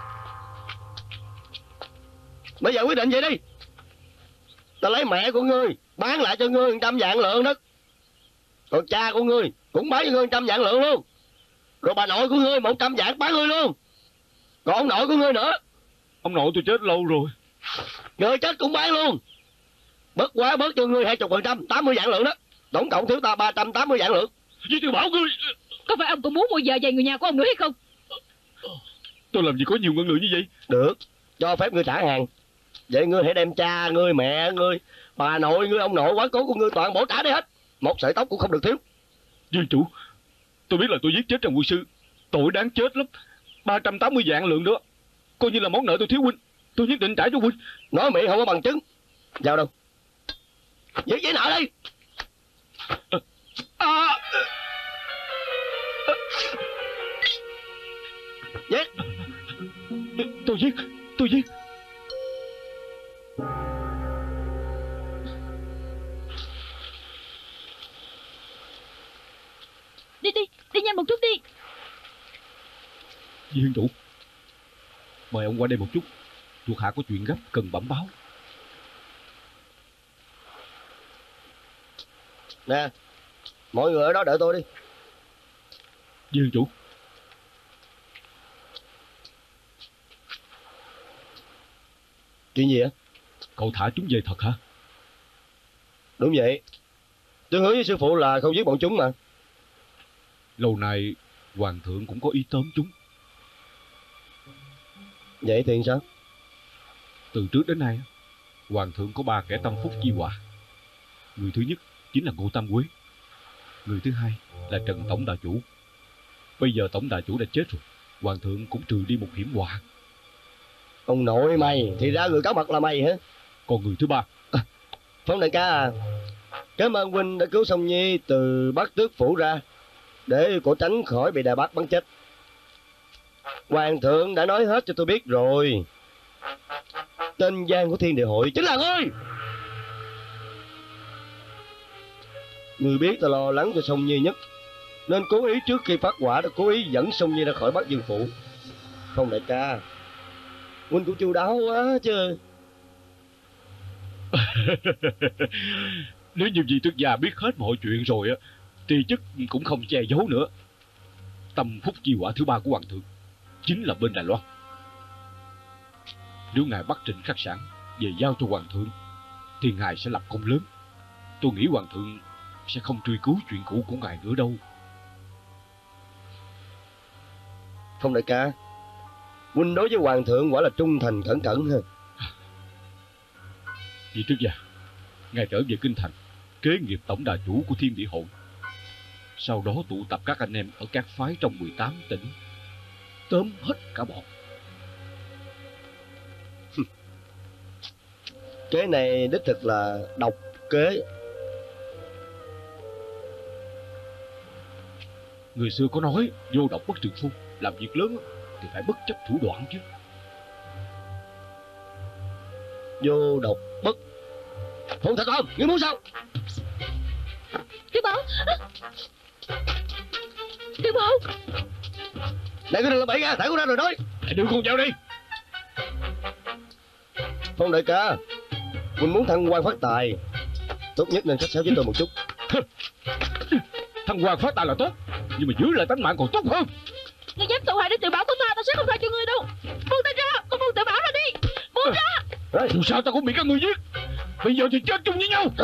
Bây giờ quyết định vậy đi. Ta lấy mẹ của ngươi bán lại cho ngươi 100 vạn lượng đất. Còn cha của ngươi cũng bán cho ngươi 100 vạn lượng luôn. Rồi bà nội của ngươi 100 vạn bán ngươi luôn. Còn ông nội của ngươi nữa. Ông nội tôi chết lâu rồi. Người chết cũng bán luôn. Bớt quá bớt cho ngươi 20%, 80 vạn lượng đó. Tổng cộng thiếu ta 380 vạn lượng. Với Tiểu Bảo ngươi. Có phải ông cũng muốn mua vợ về người nhà của ông nữa hay không? Tôi làm gì có nhiều ngân lượng như vậy. Được, cho phép ngươi trả hàng. Vậy ngươi hãy đem cha ngươi, mẹ ngươi, bà nội ngươi, ông nội, quá cố của ngươi toàn bộ trả đi hết. Một sợi tóc cũng không được thiếu. Dương chủ, tôi biết là tôi giết chết Trần Quân Sư, tội đáng chết lắm. 380 vạn lượng đó, coi như là món nợ tôi thiếu huynh. Tôi nhất định trả cho huynh. Nói miệng không có bằng chứng. Vào đâu? Viết giấy nợ đi. Viết. Tôi viết. Đi nhanh một chút đi. Dương chủ, mời ông qua đây một chút. Thuộc hạ có chuyện gấp cần bẩm báo. Nè, mọi người ở đó đợi tôi đi. Dương chủ. Chuyện gì hả? Cậu thả chúng về thật hả? Đúng vậy. Tôi hứa với sư phụ là không giết bọn chúng mà. Lâu nay hoàng thượng cũng có ý tóm chúng. Vậy thì sao? Từ trước đến nay, hoàng thượng có 3 kẻ tâm phúc chi họa. Người thứ nhất chính là Ngô Tam Quế. Người thứ hai là Trần tổng đà chủ. Bây giờ tổng đà chủ đã chết rồi, hoàng thượng cũng trừ đi một hiểm họa. Ông nội mày, thì ra người cáo mật là mày hả? Còn người thứ ba, Phong đại ca à, cảm ơn huynh đã cứu Song Nhi từ Bắc Tước phủ ra, để cô tránh khỏi bị Đà Bắc bắn chết. Hoàng thượng đã nói hết cho tôi biết rồi. Tên gian của Thiên Địa Hội chính là ngươi. Ngươi biết ta lo lắng cho Song Nhi nhất, nên cố ý trước khi phát hỏa đã cố ý dẫn Song Nhi ra khỏi Bắc Dương phủ. Phong đại ca, huynh cũng chu đáo quá chứ. nếu như vị tước gia biết hết mọi chuyện rồi á, Tri chức cũng không che giấu nữa. Tâm phúc chi quả thứ ba của hoàng thượng chính là bên Đài Loan. Nếu ngài bắt Trịnh Khắc Sản về giao cho hoàng thượng thì ngài sẽ lập công lớn. Tôi nghĩ hoàng thượng sẽ không truy cứu chuyện cũ của ngài nữa đâu. Phong đại ca, huynh đối với hoàng thượng quả là trung thành cẩn cẩn ha. Vì trước giờ ngài trở về kinh thành kế nghiệp tổng đà chủ của Thiên Địa Hội, sau đó tụ tập các anh em ở các phái trong 18 tỉnh, tóm hết cả bọn. Kế này đích thực là độc kế. Người xưa có nói vô độc bất trường phu, làm việc lớn thì phải bất chấp thủ đoạn chứ. Vô độc bất. Phụng Thạch Ôm, ngươi muốn sao? Tiểu Bảo, Tiểu Bảo. Này, cứ đừng làm bậy ra, thả cô ra rồi nói. Đưa con dao đi. Phong đại ca, huynh muốn thăng quan phát tài, tốt nhất nên khách sáo với tôi một chút. Thăng quan phát tài là tốt, nhưng mà giữ lại tánh mạng còn tốt hơn. Ngươi dám tụ hại đến Tiểu Bảo của ta sẽ không tha cho ngươi đâu. Buông ta ra, con buông Tiểu Bảo ra đi. Buông ra. Dù sao ta cũng bị các người giết, bây giờ thì chết chung với nhau.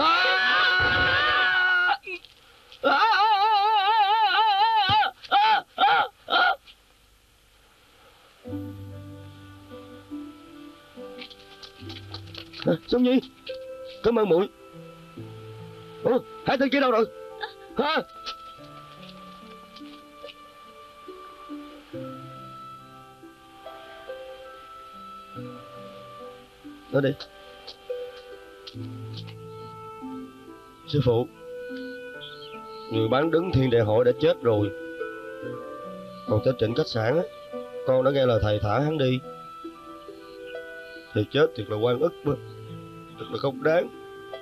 Sông Nhi, cảm ơn muội. Ủa, hai tên kia đâu rồi? Hả? Nói đi. Sư phụ, người bán đứng Thiên Địa Hội đã chết rồi. Còn tên Trịnh Khách Sản á, con đã nghe lời thầy thả hắn đi. Thầy chết thiệt là oan ức mà, thật là không đáng.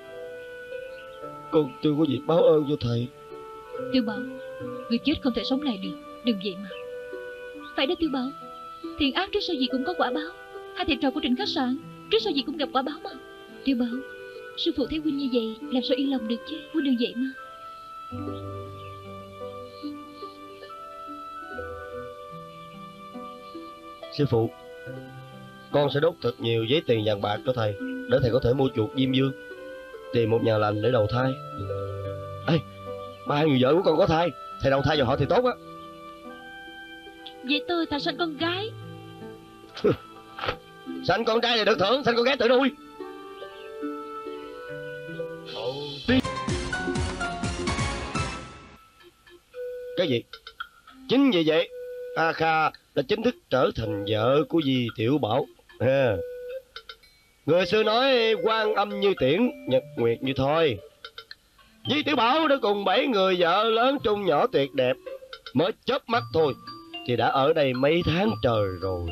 Con chưa có việc báo ơn cho thầy. Tiểu Bảo, người chết không thể sống lại được, đừng vậy mà. Phải đó Tiểu Bảo, thiện ác trước sau gì cũng có quả báo. Hai thầy trò của Trịnh Khách Sạn trước sau gì cũng gặp quả báo mà. Tiểu Bảo, sư phụ thấy huynh như vậy làm sao yên lòng được chứ. Huynh đừng vậy mà. Sư phụ, con sẽ đốt thật nhiều giấy tiền vàng bạc cho thầy, để thầy có thể mua chuộc Diêm Vương, tìm một nhà lành để đầu thai. Ê, ba người vợ của con có thai, thầy đầu thai vào họ thì tốt á. Vậy tôi thà sanh con gái. Sanh con trai thì được thưởng, sanh con gái tự nuôi. Cái gì? Chính vì vậy A Kha đã chính thức trở thành vợ của Di Tiểu Bảo. Người xưa nói quan âm như tiễn, nhật nguyệt như thôi. Di Tiểu Bảo đã cùng 7 người vợ lớn trung nhỏ tuyệt đẹp, mới chớp mắt thôi thì đã ở đây mấy tháng trời rồi.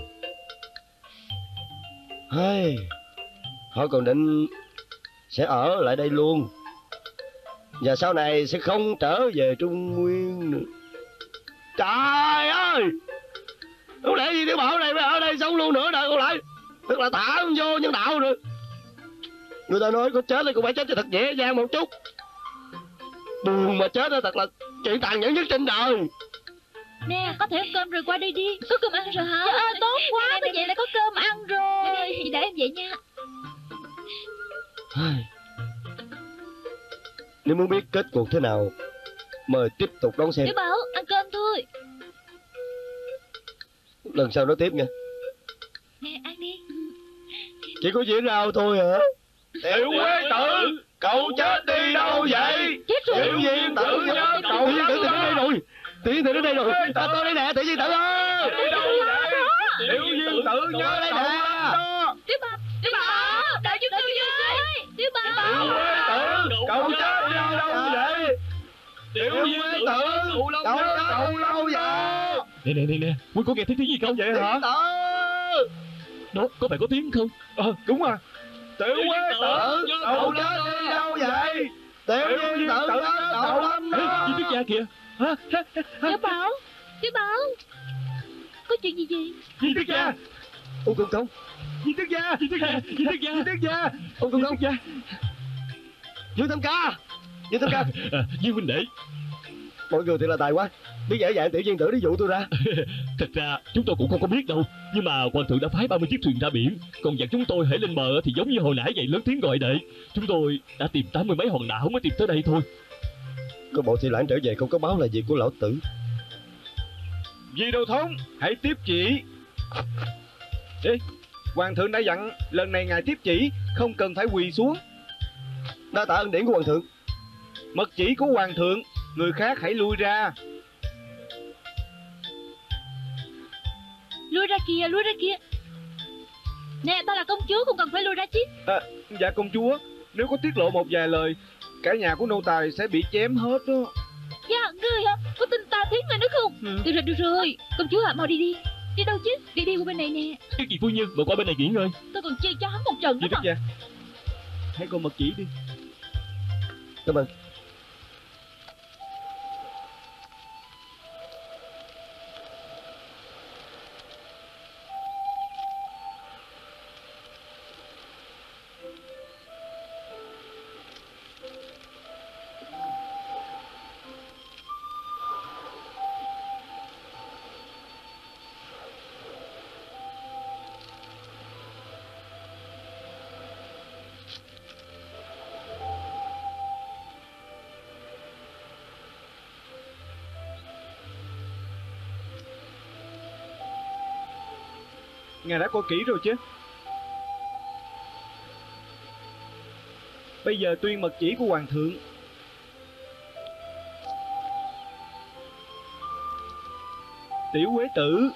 Họ còn định sẽ ở lại đây luôn, và sau này sẽ không trở về Trung Nguyên nữa. Trời ơi, không lẽ Di Tiểu Bảo này mới ở đây sống luôn nửa đời còn lại, tức là thả vô nhân đạo rồi. Người ta nói có chết thì cũng phải chết cho thật dễ dàng một chút. Buồn mà chết đó thật là chuyện tàn nhẫn nhất trên đời. Nè, có thể ăn cơm rồi qua đây đi. Có cơm ăn rồi hả? Trời ơi, tốt quá, tôi vậy là có cơm ăn rồi. Chị để em vậy nha. Nếu muốn biết kết cuộc thế nào, mời tiếp tục đón xem. Tiểu Bảo, ăn cơm thôi. Lần sau nói tiếp nha. Nè, ăn đi. Chỉ có dĩa rau thôi hả? Tiểu Quế Tử, cậu chết đi đâu vậy? Chết rồi. Tiểu Viên Tử nhớ cậu. Tiểu Viên Tử đến đây rồi. Tiểu Viên Tử đến đây rồi. Tôi đây nè, Tiểu Viên Tử ơi. Tiểu Viên Tử nhớ đây nè. Tiểu Bảo, Tiểu Bảo, đợi chúng tôi với. Tiểu Bảo. Tiểu Quế Tử, cậu chết đi đâu vậy? Tiểu Quế Tử, cậu chết đâu vậy? Nè, Quân có nghe thấy tiếng gì không vậy hả? Đó, có phải có tiếng không? Đúng à. Tiểu Quế Tử, cậu chết đi đâu vậy? Tiểu Viên Tử nhớ cậu lắm đó. Di Tuyết Gia kìa. Hả? Tiểu Bảo, Tiểu Bảo, có chuyện gì vậy? Di Tuyết Gia. Ông Công Công. Di Tuyết Gia. Ông Công Công. Dương Tam Ca. Dương huynh đệ. Mọi người thì là tài quá, biết dễ dàng tiểu viên tử để dụ tôi ra. Thật ra chúng tôi cũng không có biết đâu, nhưng mà hoàng thượng đã phái 30 chiếc thuyền ra biển, còn dặn chúng tôi hãy lên bờ thì giống như hồi nãy vậy, lớn tiếng gọi đệ. Chúng tôi đã tìm 80 mấy hòn đảo mới tìm tới đây thôi. Có bộ Thi Lãng trở về không có báo là việc của lão tử. Di Đô Thống, hãy tiếp chỉ. Ê, hoàng thượng đã dặn lần này ngài tiếp chỉ không cần phải quỳ xuống. Đa tạ ân điển của hoàng thượng. Mật chỉ của hoàng thượng, người khác hãy lui ra. Lui ra kìa, lui ra kìa. Nè, ta là công chúa, không cần phải lui ra chứ. Dạ công chúa, nếu có tiết lộ một vài lời, cả nhà của nô tài sẽ bị chém hết đó. Dạ, ngươi hả? Có tin ta thiến mà nữa không? Được rồi, công chúa ạ, mau đi đi. Đi đâu chứ? Đi qua bên này nè. Cái gì phu nhân, mời qua bên này nghỉ ngơi. Tôi còn chơi cho hắn một trận nữa Di Đức mà. gia, hãy coi mật chỉ đi. Cảm ơn. Ngài đã coi kỹ rồi chứ? Bây giờ tuyên mật chỉ của hoàng thượng. Tiểu Quế Tử,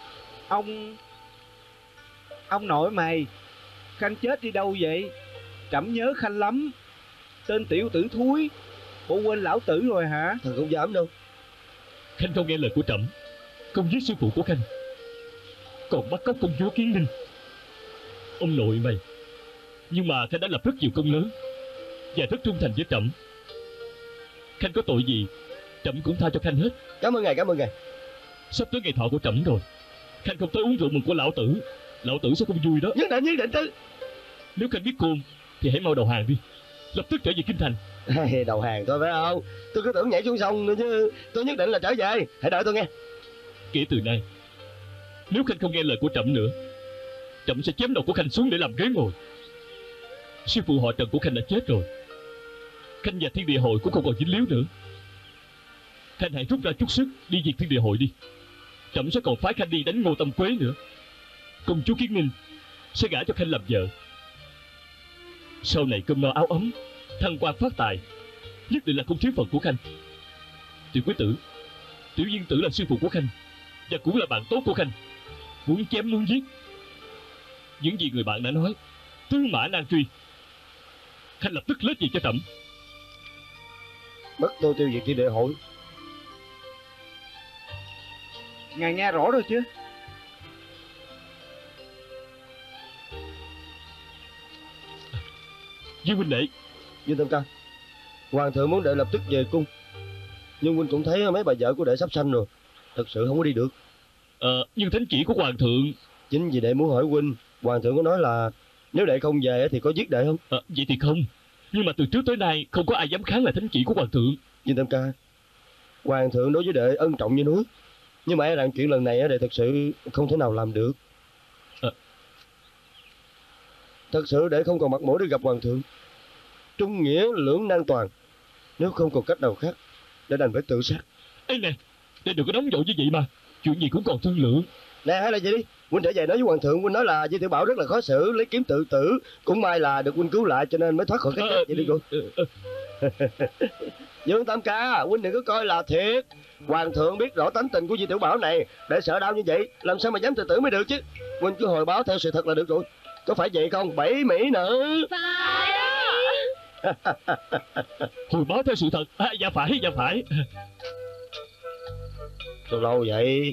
ông nội mày, Khanh chết đi đâu vậy? Trẫm nhớ Khanh lắm. Tên tiểu tử thúi, bộ quên lão tử rồi hả? Thần không dám đâu. Khanh không nghe lời của trẫm, không giết sư phụ của Khanh, còn bắt cóc công chúa Kiến Ninh. Ông nội mày, nhưng mà Khanh đã lập rất nhiều công lớn và rất trung thành với trẫm. Khanh có tội gì trẫm cũng tha cho Khanh hết. Cảm ơn ngài, cảm ơn ngài. Sắp tới ngày thọ của trẫm rồi, Khanh không tới uống rượu mừng của lão tử sẽ không vui đó. Nhất định chứ. Nếu Khanh biết khôn thì hãy mau đầu hàng đi, lập tức trở về kinh thành. Đầu hàng thôi phải không? Tôi cứ tưởng nhảy xuống sông nữa chứ. Tôi nhất định là trở về, hãy đợi tôi nghe. Kể từ nay, nếu Khanh không nghe lời của trẫm nữa, trẫm sẽ chém đầu của Khanh xuống để làm ghế ngồi. Sư phụ họ Trần của Khanh đã chết rồi, Khanh và Thiên Địa Hội cũng không còn dính líu nữa. Khanh hãy rút ra chút sức đi diệt Thiên Địa Hội đi. Trẫm sẽ còn phái Khanh đi đánh Ngô Tâm Quế nữa. Công chúa Kiến Ninh sẽ gả cho Khanh làm vợ. Sau này cơm no áo ấm, thăng quan phát tài, nhất định là không thiếu phần của Khanh. Tiểu Quý Tử, Tiểu Viên Tử là sư phụ của Khanh và cũng là bạn tốt của Khanh, muốn chém muốn giết. Những gì người bạn đã nói, tứ mã nan truy. Khanh lập tức lết về cho trẫm. Bắt tôi tiêu diệt Thiên Địa Hội. Ngài nghe rõ rồi chứ? Dương huynh đệ. Dương Tam Ca, hoàng thượng muốn đệ lập tức về cung, nhưng huynh cũng thấy mấy bà vợ của đệ sắp sanh rồi, thật sự không có đi được. Nhưng thánh chỉ của hoàng thượng. Chính vì đệ muốn hỏi huynh, hoàng thượng có nói là nếu đệ không về thì có giết đệ không? Vậy thì không, nhưng mà từ trước tới nay không có ai dám kháng lại thánh chỉ của hoàng thượng. Dương Tam Ca, hoàng thượng đối với đệ ân trọng như núi, nhưng mà e rằng chuyện lần này đệ thật sự không thể nào làm được. Thật sự đệ không còn mặt mũi để gặp hoàng thượng. Trung nghĩa lưỡng nan toàn, nếu không còn cách nào khác để đành phải tự sát. Ê nè, để đừng có nóng vội như vậy mà, chuyện gì cũng còn thương lượng. Nè, hay là gì đi, huynh trở về nói với hoàng thượng, huynh nói là Di Tiểu Bảo rất là khó xử, lấy kiếm tự tử, cũng may là được huynh cứu lại cho nên mới thoát khỏi cái chết. Vậy đi cô. Dương Tam Ca, huynh đừng có coi là thiệt. Hoàng thượng biết rõ tánh tình của Di Tiểu Bảo này, để sợ đau như vậy làm sao mà dám tự tử mới được chứ. Huynh cứ hồi báo theo sự thật là được rồi. Có phải vậy không, bảy mỹ nữ? Phải đó. Hồi báo theo sự thật. Dạ phải. Lâu lâu vậy.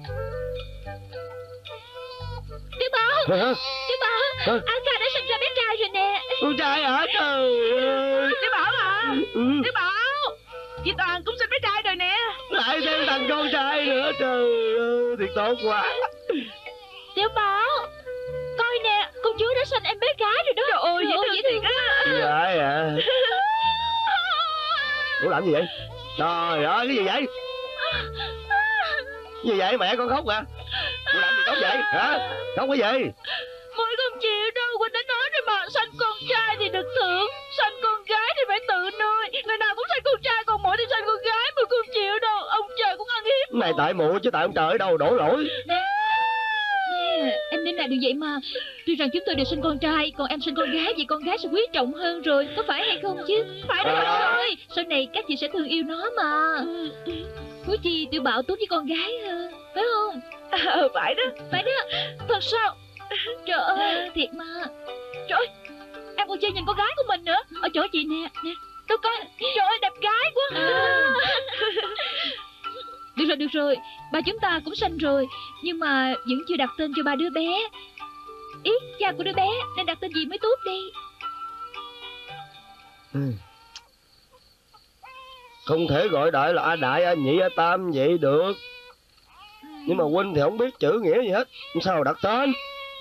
Tiểu Bảo, Hả? Tiểu Bảo, anh ca đã sinh ra bé trai rồi nè. Con trai hả? Trời ơi. Tiểu Bảo à, Tiểu Bảo, chị Toàn cũng sinh bé trai rồi nè. Lại thêm thằng con trai nữa, trời ơi, thiệt tốt quá. Tiểu Bảo, coi nè, công chúa đã sinh em bé gái rồi đó. Trời ơi, dễ thương á. Vậy à? Ủa làm gì vậy? Trời ơi, cái gì vậy? Như vậy mẹ con khóc à? Cô làm gì khóc vậy hả? Khóc cái gì? Muội không chịu đâu, huynh đã nói rồi mà, sanh con trai thì được thưởng, sanh con gái thì phải tự nuôi. Người nào cũng sanh con trai, còn muội thì sanh con gái, muội không chịu đâu. Ông trời cũng ăn hiếp. Này tại muội chứ tại ông trời ở đâu đổ lỗi. Nè, em nên làm được vậy mà. Tuy rằng chúng tôi đều sinh con trai, còn em sinh con gái, vậy con gái sẽ quý trọng hơn rồi, có phải hay không chứ? Phải đó rồi. Sau này các chị sẽ thương yêu nó mà. Huống chi Tiểu Bảo tốt với con gái hơn, phải không? Phải đó. Phải đó. Thật sao? Trời ơi, thiệt mà. Trời ơi, em còn chưa nhìn con gái của mình nữa. Ở chỗ chị nè, nè, tôi coi. Trời ơi, đẹp gái quá. Được rồi, ba chúng ta cũng sanh rồi, nhưng mà vẫn chưa đặt tên cho ba đứa bé. Ý, cha của đứa bé nên đặt tên gì mới tốt đi. Không thể gọi đại là A Đại, A Nhị, A Tam vậy được. Nhưng mà huynh thì không biết chữ nghĩa gì hết, sao đặt tên?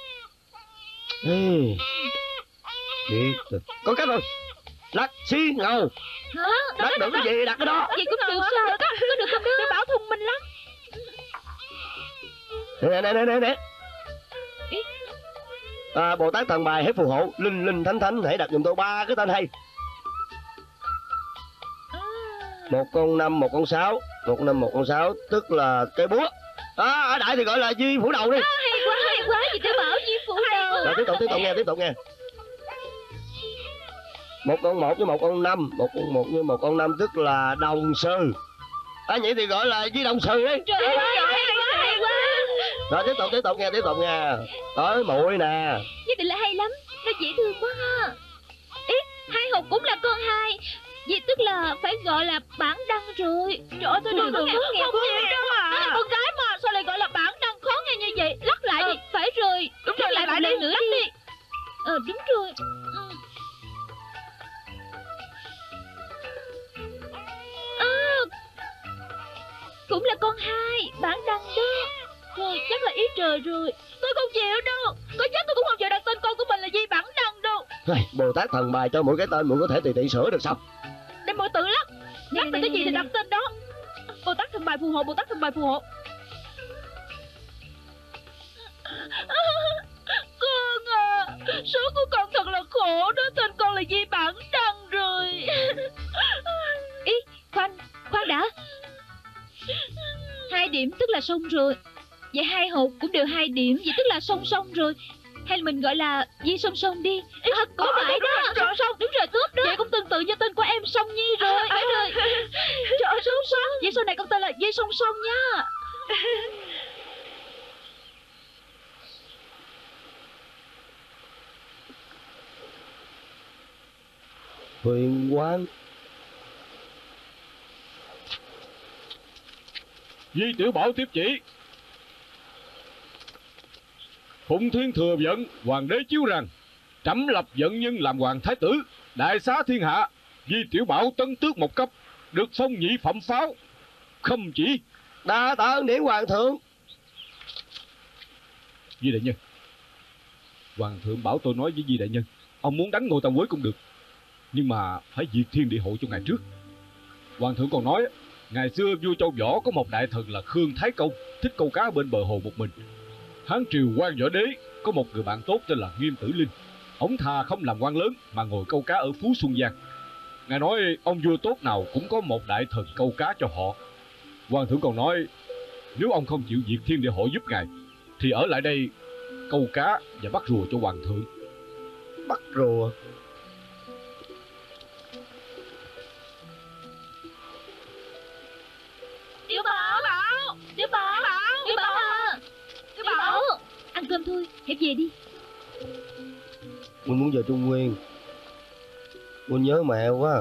Có cách rồi. Lắc xi ngầu. Hả? Đặt được cái gì đặt cái đó. Vậy cũng được sao? Có được không đó? Tiểu Bảo thông minh lắm. Nè. Bồ Tát Thần Bài hãy phù hộ, linh linh thánh thánh hãy đặt giùm tôi 3 cái tên hay. Một con 5, một con 6. Một 5, một con 6 tức là cây búa. Ở đại thì gọi là Di Phủ Đầu đi. Hay quá, chị Tiểu Bảo Di Phủ Đầu. Rồi tiếp tục nghe. Một con 1 với một con 5. Một con 1 với một con 5 tức là Đồng Sư. Vậy thì gọi là Di Đồng Sư đi. Trời ơi, hay quá. Rồi tiếp tục nghe. Tới muội nè. Nhất định là hay lắm, nó dễ thương quá ha. Ý, Hai Hùng cũng là con hai. Vậy tức là phải gọi là Bản Đăng rồi. Trời ơi, tôi đừng không nghe đâu à. Nó là con gái mà, sao lại gọi là Bản Đăng, khó nghe như vậy. Lắc lại đi. Phải rồi. Đúng rồi, lại lại một đi, lần nữa lắc đi. Đúng rồi. Cũng là con hai, Bản Đăng đó. Thôi chắc là ý trời rồi. Tôi không chịu đâu. Có chết tôi cũng không chịu đặt tên con của mình là Di Bản Đăng đâu. Bồ Tát Thần Bài cho mỗi cái tên muội có thể tùy tiện sửa được sao? Để muội tự lắc. Lắc tên cái gì thì đặt tên đó. Bồ Tát Thần Bài phù hộ, Bồ Tát Thần Bài phù hộ. Con à, số của con thật là khổ đó. Tên con là Di Bản Đăng rồi. Ý, khoan đã. 2 điểm tức là xong rồi. Vậy hai hột cũng đều 2 điểm, vậy tức là song song rồi. Hay là mình gọi là Di song song đi. Có phải đó. Rồi xong. Đúng rồi, tốt đó. Vậy cũng tương tự như tên của em Song Nhi rồi. Phải rồi. Trời ơi, song song. Vậy sau này con tên là Di Song Song nha. Huyền Quang. Di Tiểu Bảo tiếp chỉ. Phụng Thiên thừa vận, hoàng đế chiếu rằng trẫm lập vận nhân làm hoàng thái tử, đại xá thiên hạ. Di Tiểu Bảo tấn tước một cấp, được phong nhị phẩm pháo. Khâm chỉ. Đa tạ ơn điển hoàng thượng. Di đại nhân, hoàng thượng bảo tôi nói với Di đại nhân, ông muốn đánh Ngô Tam Quế cũng được, nhưng mà phải diệt thiên địa hội cho ngài trước. Hoàng thượng còn nói, ngày xưa vua Châu Võ có một đại thần là Khương Thái Công, thích câu cá bên bờ hồ một mình. Hán triều Quan Võ Đế có một người bạn tốt tên là Nghiêm Tử Linh. Ông thà không làm quan lớn mà ngồi câu cá ở Phú Xuân Giang. Ngài nói ông vua tốt nào cũng có một đại thần câu cá cho họ. Hoàng thượng còn nói, nếu ông không chịu diệt thiên địa hội giúp ngài, thì ở lại đây câu cá và bắt rùa cho hoàng thượng. Bắt rùa? Tiểu Bảo à. Tiểu Bảo, ăn cơm thôi, hãy về đi. Mình muốn về Trung Nguyên. Mình nhớ mẹ quá.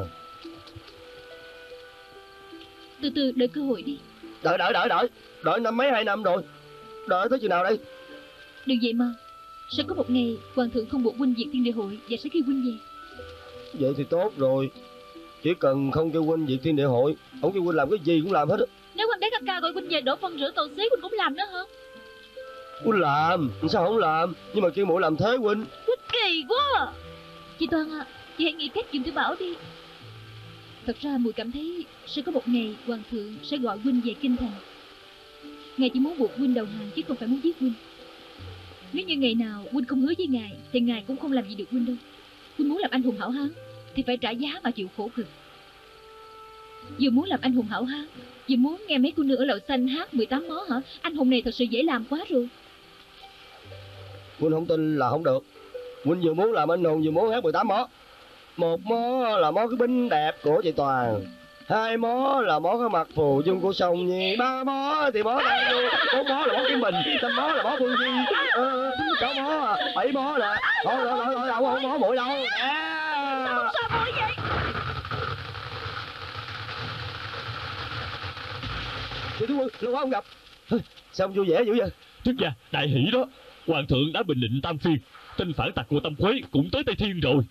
Từ từ đợi cơ hội đi. Đợi năm mấy 2 năm rồi. Đợi tới chừng nào đây? Đừng vậy mà. Sẽ có một ngày hoàng thượng không buộc huynh diệt thiên địa hội, và sẽ khi huynh về. Vậy thì tốt rồi. Chỉ cần không cho huynh diệt thiên địa hội, không cho huynh làm cái gì cũng làm hết á. Nếu hoàng đế ca ca gọi huynh về đổ phân rửa cầu xí, huynh cũng làm đó hả? Huynh làm, sao không làm? Nhưng mà kêu muội làm thế huynh. Huynh kỳ quá. Chị Toàn à, chị hãy nghĩ cách giùm Tiểu Bảo đi. Thật ra muội cảm thấy sẽ có một ngày hoàng thượng sẽ gọi huynh về kinh thành. Ngài chỉ muốn buộc huynh đầu hàng chứ không phải muốn giết huynh. Nếu như ngày nào huynh không hứa với ngài thì ngài cũng không làm gì được huynh đâu. Huynh muốn làm anh hùng hảo hán thì phải trả giá mà chịu khổ cực. Vừa muốn làm anh hùng hảo hán, vừa muốn nghe mấy cô nương ở lầu xanh hát 18 mó hả? Anh hùng này thật sự dễ làm quá rồi. Huynh không tin là không được. Huynh vừa muốn làm anh hùng vừa muốn hát 18 mó. Một mó là mó cái bính đẹp của chị Toàn, hai mó là mó cái mặt phù dung của Song Nhi, ba mó thì mó đây luôn, bốn mó là mó cái mình, năm mó là mó Phương Nhi, sáu mó, bảy mó là thôi không mó muội đâu. Sao muội vậy? Chị Tú Quân, lâu quá không gặp. Sao ông vui vẻ dữ vậy? Tức gia đại hỷ đó, hoàng thượng đã bình định Tam Phiên, tên phản tặc của Tam Quế cũng tới Tây Thiên rồi.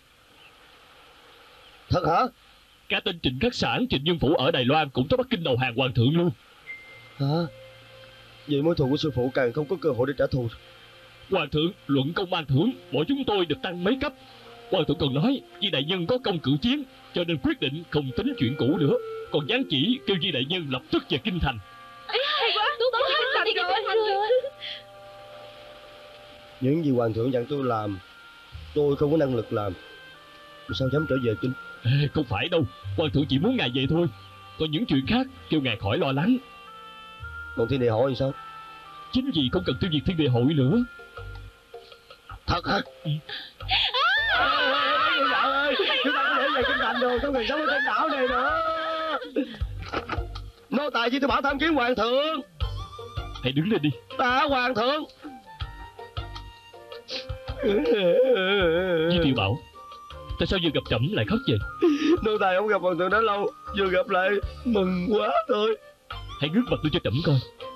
Thật hả? Cả tên Trịnh Khắc Sản, Trịnh Dương Phủ ở Đài Loan cũng tới Bắc Kinh đầu hàng hoàng thượng luôn. Hả? Vậy mối thù của sư phụ càng không có cơ hội để trả thù. Hoàng thượng luận công ban thưởng, bọn chúng tôi được tăng mấy cấp. Hoàng thượng còn nói Di đại nhân có công cử chiến, cho nên quyết định không tính chuyện cũ nữa, còn giáng chỉ kêu Di đại nhân lập tức về kinh thành. Hay quá, tốt quá, đi kinh thành rồi. Những gì hoàng thượng dặn tôi làm, tôi không có năng lực làm, sao dám trở về kinh? Không phải đâu, hoàng thượng chỉ muốn ngài về thôi. Còn những chuyện khác kêu ngài khỏi lo lắng. Còn Thiên Địa Hội thì sao? Chính vì không cần tiêu diệt Thiên Địa Hội nữa. Thật hả? Vợ ơi, chúng ta có thể về kinh thành rồi, không cần sống ở trên đảo này nữa. Nô tài chỉ tôi bảo tham kiến hoàng thượng. Hãy đứng lên đi. Tạ hoàng thượng. Di Tiểu Bảo, tại sao vừa gặp Trẫm lại khóc vậy? Nô tài không gặp hoàng thượng đã lâu, vừa gặp lại mừng quá thôi. Hãy ngước mặt lên cho Trẫm coi.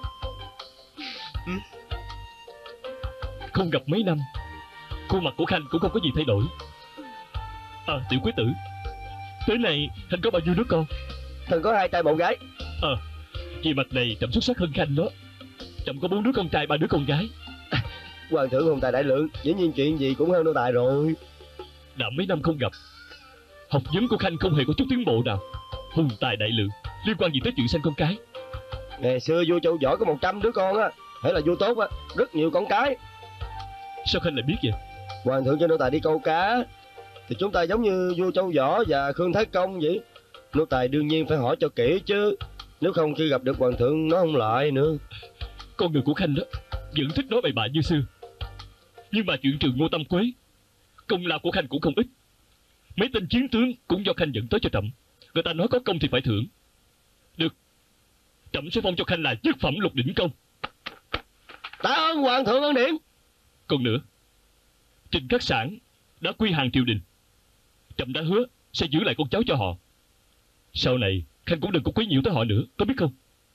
Không gặp mấy năm, khuôn mặt của Khanh cũng không có gì thay đổi. Tiểu quý tử, tới này Khanh có bao nhiêu đứa con? Thần có 2 trai 1 gái. Vì mặt này Trẫm xuất sắc hơn Khanh đó. Trẫm có 4 đứa con trai 3 đứa con gái. Hoàng thượng hùng tài đại lượng, dĩ nhiên chuyện gì cũng hơn nô tài rồi. Đã mấy năm không gặp, học vấn của Khanh không hề có chút tiến bộ nào. Hùng tài đại lượng liên quan gì tới chuyện sanh con cái? Ngày xưa vua Châu Võ có 100 đứa con á, phải là vua tốt á, rất nhiều con cái. Sao Khanh lại biết vậy? Hoàng thượng cho nô tài đi câu cá, thì chúng ta giống như vua Châu Võ và Khương Thái Công vậy. Nô tài đương nhiên phải hỏi cho kỹ chứ, nếu không khi gặp được hoàng thượng nó không lại nữa. Con người của Khanh đó vẫn thích nói bậy bạ như xưa. Nhưng mà chuyện Trường Ngô Tam Quế, công lao của Khanh cũng không ít. Mấy tên chiến tướng cũng do Khanh dẫn tới cho Trẫm. Người ta nói có công thì phải thưởng. Được, Trẫm sẽ phong cho Khanh là nhất phẩm lục đỉnh công. Tạ ơn hoàng thượng ân điển. Còn nữa, Trịnh Khắc Sản đã quy hàng triều đình. Trẫm đã hứa sẽ giữ lại con cháu cho họ. Sau này Khanh cũng đừng có quấy nhiễu tới họ nữa, có biết không?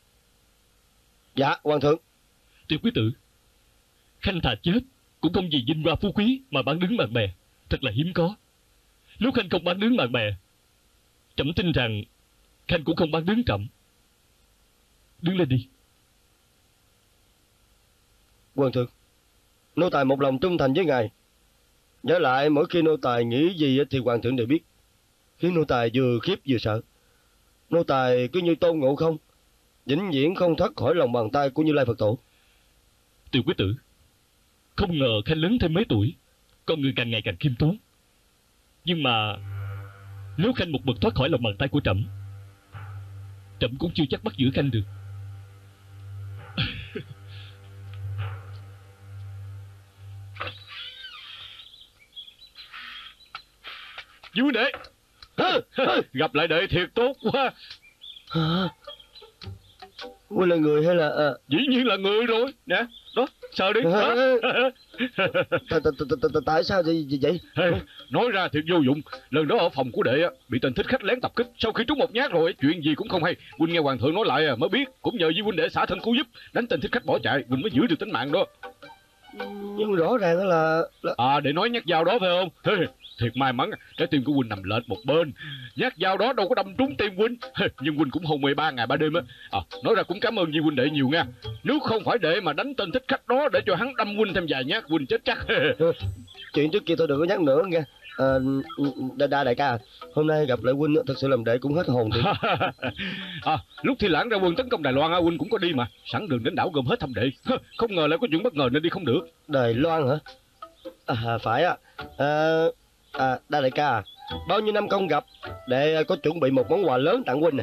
Dạ hoàng thượng. Tiểu quý tử, Khanh thà chết cũng không vì vinh hoa phú quý mà bán đứng bạn bè, thật là hiếm có. Nếu Khanh không bán đứng bạn bè, Trẫm tin rằng Khanh cũng không bán đứng Trẫm. Đứng lên đi. Hoàng thượng, nô tài một lòng trung thành với ngài. Nhớ lại mỗi khi nô tài nghĩ gì thì hoàng thượng đều biết, khiến nô tài vừa khiếp vừa sợ. Nô tài cứ như Tôn Ngộ Không, vĩnh viễn không thoát khỏi lòng bàn tay của Như Lai Phật Tổ. Tiểu quý tử, không ngờ Khanh lớn thêm mấy tuổi, con người càng ngày càng khiêm tốn. Nhưng mà nếu Khanh một mực thoát khỏi lòng bàn tay của Trẫm, Trẫm cũng chưa chắc bắt giữ Khanh được. Vui đệ, gặp lại đệ thiệt tốt quá. Hả? Huynh là người hay là... Dĩ nhiên là người rồi. Nè, đó, sờ đi. Tại sao vậy? Nói ra thiệt vô dụng. Lần đó ở phòng của đệ bị tên thích khách lén tập kích. Sau khi trúng một nhát rồi, chuyện gì cũng không hay. Huynh nghe hoàng thượng nói lại mới biết. Cũng nhờ Di huynh đệ xả thân cứu giúp, đánh tên thích khách bỏ chạy, huynh mới giữ được tính mạng đó. Nhưng rõ ràng đó là... để nói nhát dao đó phải không? Thiệt may mắn, trái tim của huynh nằm lệch một bên. Nhát dao đó đâu có đâm trúng tim huynh. Nhưng huynh cũng hôn mê 3 ngày 3 đêm á. Nói ra cũng cảm ơn Di huynh đệ nhiều nha. Nếu không phải đệ mà đánh tên thích khách đó để cho hắn đâm huynh thêm vài nhát, huynh chết chắc. Chuyện trước kia tôi đừng có nhắc nữa nha. Đại ca, hôm nay gặp lại huynh thật sự làm đệ cũng hết hồn thiệt. Lúc Thi Lãng ra quân tấn công Đài Loan, huynh cũng có đi mà. Sẵn đường đến đảo gồm hết thăm đệ. Không ngờ lại có chuyện bất ngờ nên đi không được. Đài Loan hả? Phải á. Đại ca, bao nhiêu năm không gặp, đệ có chuẩn bị một món quà lớn tặng huynh nè.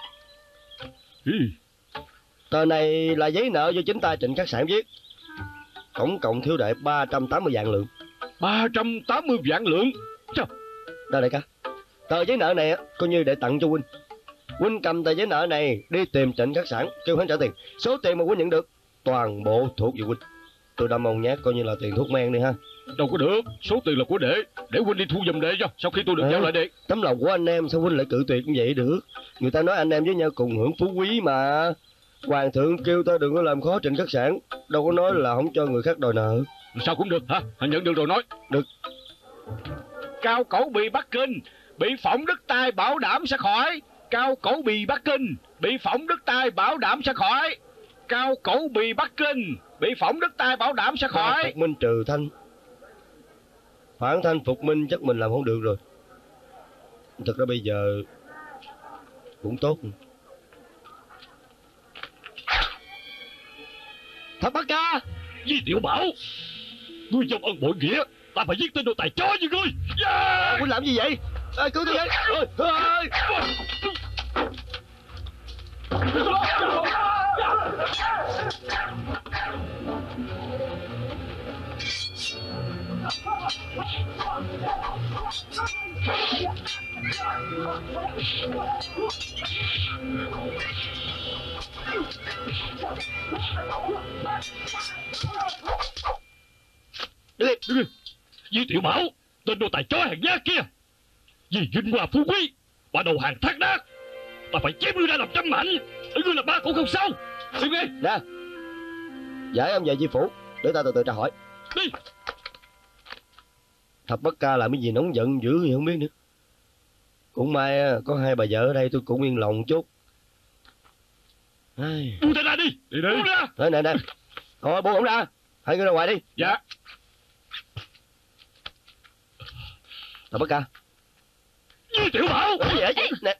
Tờ này là giấy nợ do chính tay Trịnh Khắc Sản viết, tổng cộng thiếu đệ 380 vạn lượng. 380 vạn lượng? Trời. Đại ca, tờ giấy nợ này coi như để tặng cho huynh. Huynh cầm tờ giấy nợ này đi tìm Trịnh Khắc Sản, kêu hắn trả tiền. Số tiền mà huynh nhận được toàn bộ thuộc về huynh. Tôi đã mong nhát coi như là tiền thuốc men đi ha. Đâu có được, số tiền là của đệ, để huynh đi thu giùm đệ cho. Sau khi tôi được giao lại đệ. Tấm lòng của anh em sao huynh lại cự tuyệt như vậy được? Người ta nói anh em với nhau cùng hưởng phú quý mà. Hoàng thượng kêu ta đừng có làm khó Trịnh Khắc Sản, đâu có nói là không cho người khác đòi nợ. Sao cũng được hả? Hắn nhận được rồi nói. Được. Cao Cẩu bị Bắc Kinh, bị phỏng đứt tay bảo đảm sẽ khỏi. Cao Cẩu bị Bắc Kinh, bị phỏng đứt tay bảo đảm sẽ khỏi. Cao Cẩu bị Bắc Kinh, bị phỏng đứt tay bảo đảm sẽ khỏi. Phục minh trừ thanh, phản thanh phục minh chắc mình làm không được rồi. Thật ra bây giờ cũng tốt. Thập Bát Ca, Di Tiểu Bảo, ngươi trong ân bội nghĩa, ta phải giết tên đồ tài chó như ngươi. Huynh làm gì vậy? Cứu tôi với. Đứng đi. Di Tiểu Bảo, tên đồ tài chó hèn nhát kia, vì vinh hoa phú quý và đầu hàng thác đác, ta phải chém ngươi ra làm trăm mảnh. Ngươi là ba cũng không sao. Đi đi. Nè, giải ông về Di Phủ để ta từ từ tra hỏi. Đi. Thập Bát Ca làm cái gì nóng giận dữ thì không biết nữa. Cũng may có hai bà vợ ở đây tôi cũng yên lòng chút. Buông tay ra đi. Đi đi. Buông ra. Nè. Thôi buông ổng ra. Hai người ra ngoài đi. Dạ. Thập Bát Ca. Di Tiểu Bảo. Nè.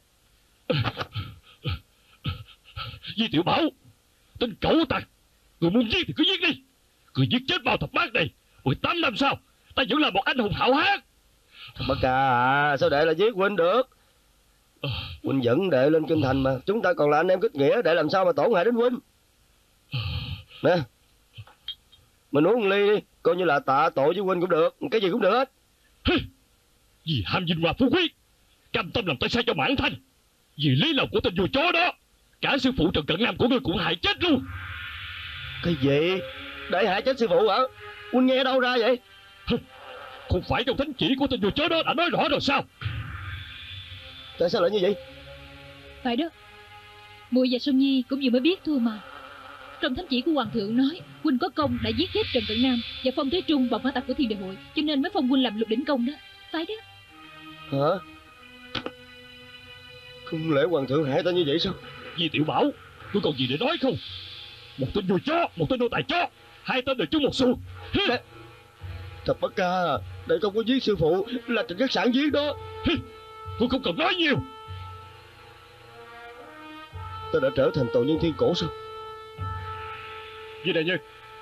Di Tiểu Bảo, tên cẩu tặc, người muốn giết thì cứ giết đi. Người giết chết bao thập bát này 18 năm sau, ta vẫn là một anh hùng hảo hán. Thập Bát Ca sao đệ là giết huynh được? Huynh dẫn đệ lên kinh thành mà, chúng ta còn là anh em kết nghĩa, đệ làm sao mà tổn hại đến huynh? Nè, mình uống một ly đi, coi như là tạ tội với huynh cũng được, cái gì cũng được hết. Vì ham vinh hoa phú quý, cam tâm làm tay sai cho Mãn Thanh, vì lý lòng của tên vua chó đó, cả sư phụ Trần Cận Nam của ngươi cũng hại chết luôn. Cái gì? Để hại chết sư phụ hả? Huynh nghe đâu ra vậy? Không phải trong thánh chỉ của tên vua chó đó đã nói rõ rồi sao? Tại sao lại như vậy? Phải đó, muội và Song Nhi cũng vừa mới biết thôi mà. Trong thánh chỉ của hoàng thượng nói huynh có công đã giết chết Trần Cận Nam và Phong Thế Trung bằng mã tặc của Thiên Địa Hội, cho nên mới phong huynh làm lục đỉnh công đó. Phải đó. Hả? Không lẽ hoàng thượng hại ta như vậy sao? Di Tiểu Bảo, tôi còn gì để nói không? Một tên vua chó, một tên nô tài chó, hai tên đều chung một xu. Thập Bát Ca, đệ không có giết sư phụ, là Trịnh Khắc Sản giết đó. Tôi không cần nói nhiều. Ta đã trở thành tội nhân thiên cổ sao? Di đại nhân,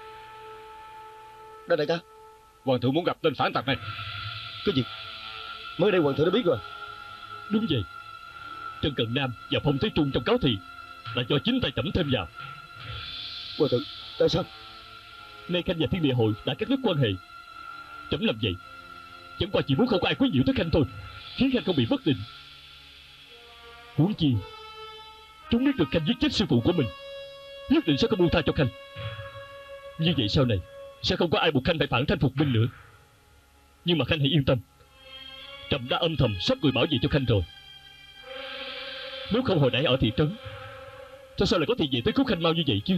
Đây đại ca. Hoàng thượng muốn gặp tên phản tặc này. Cái gì? Mới đây hoàng thượng đã biết rồi. Đúng vậy, Trần Cận Nam và Phong Thế Trung trong cáo thì là do chính tay trẫm thêm vào. Hoàng thượng, tại sao? Nay Khanh và Thiên Địa Hội đã cắt đứt quan hệ. Trẫm làm vậy chẳng qua chỉ muốn không có ai quấy nhiễu tới Khanh thôi, khiến Khanh không bị bất định. Huống chi chúng biết được Khanh giết chết sư phụ của mình, nhất định sẽ không buông tha cho Khanh. Như vậy sau này sẽ không có ai buộc Khanh phải phản thanh phục minh nữa. Nhưng mà Khanh hãy yên tâm, trẫm đã âm thầm sắp người bảo vệ cho Khanh rồi. Nếu không hồi nãy ở thị trấn, sao lại có tiền về tới cứu Khanh mau như vậy chứ?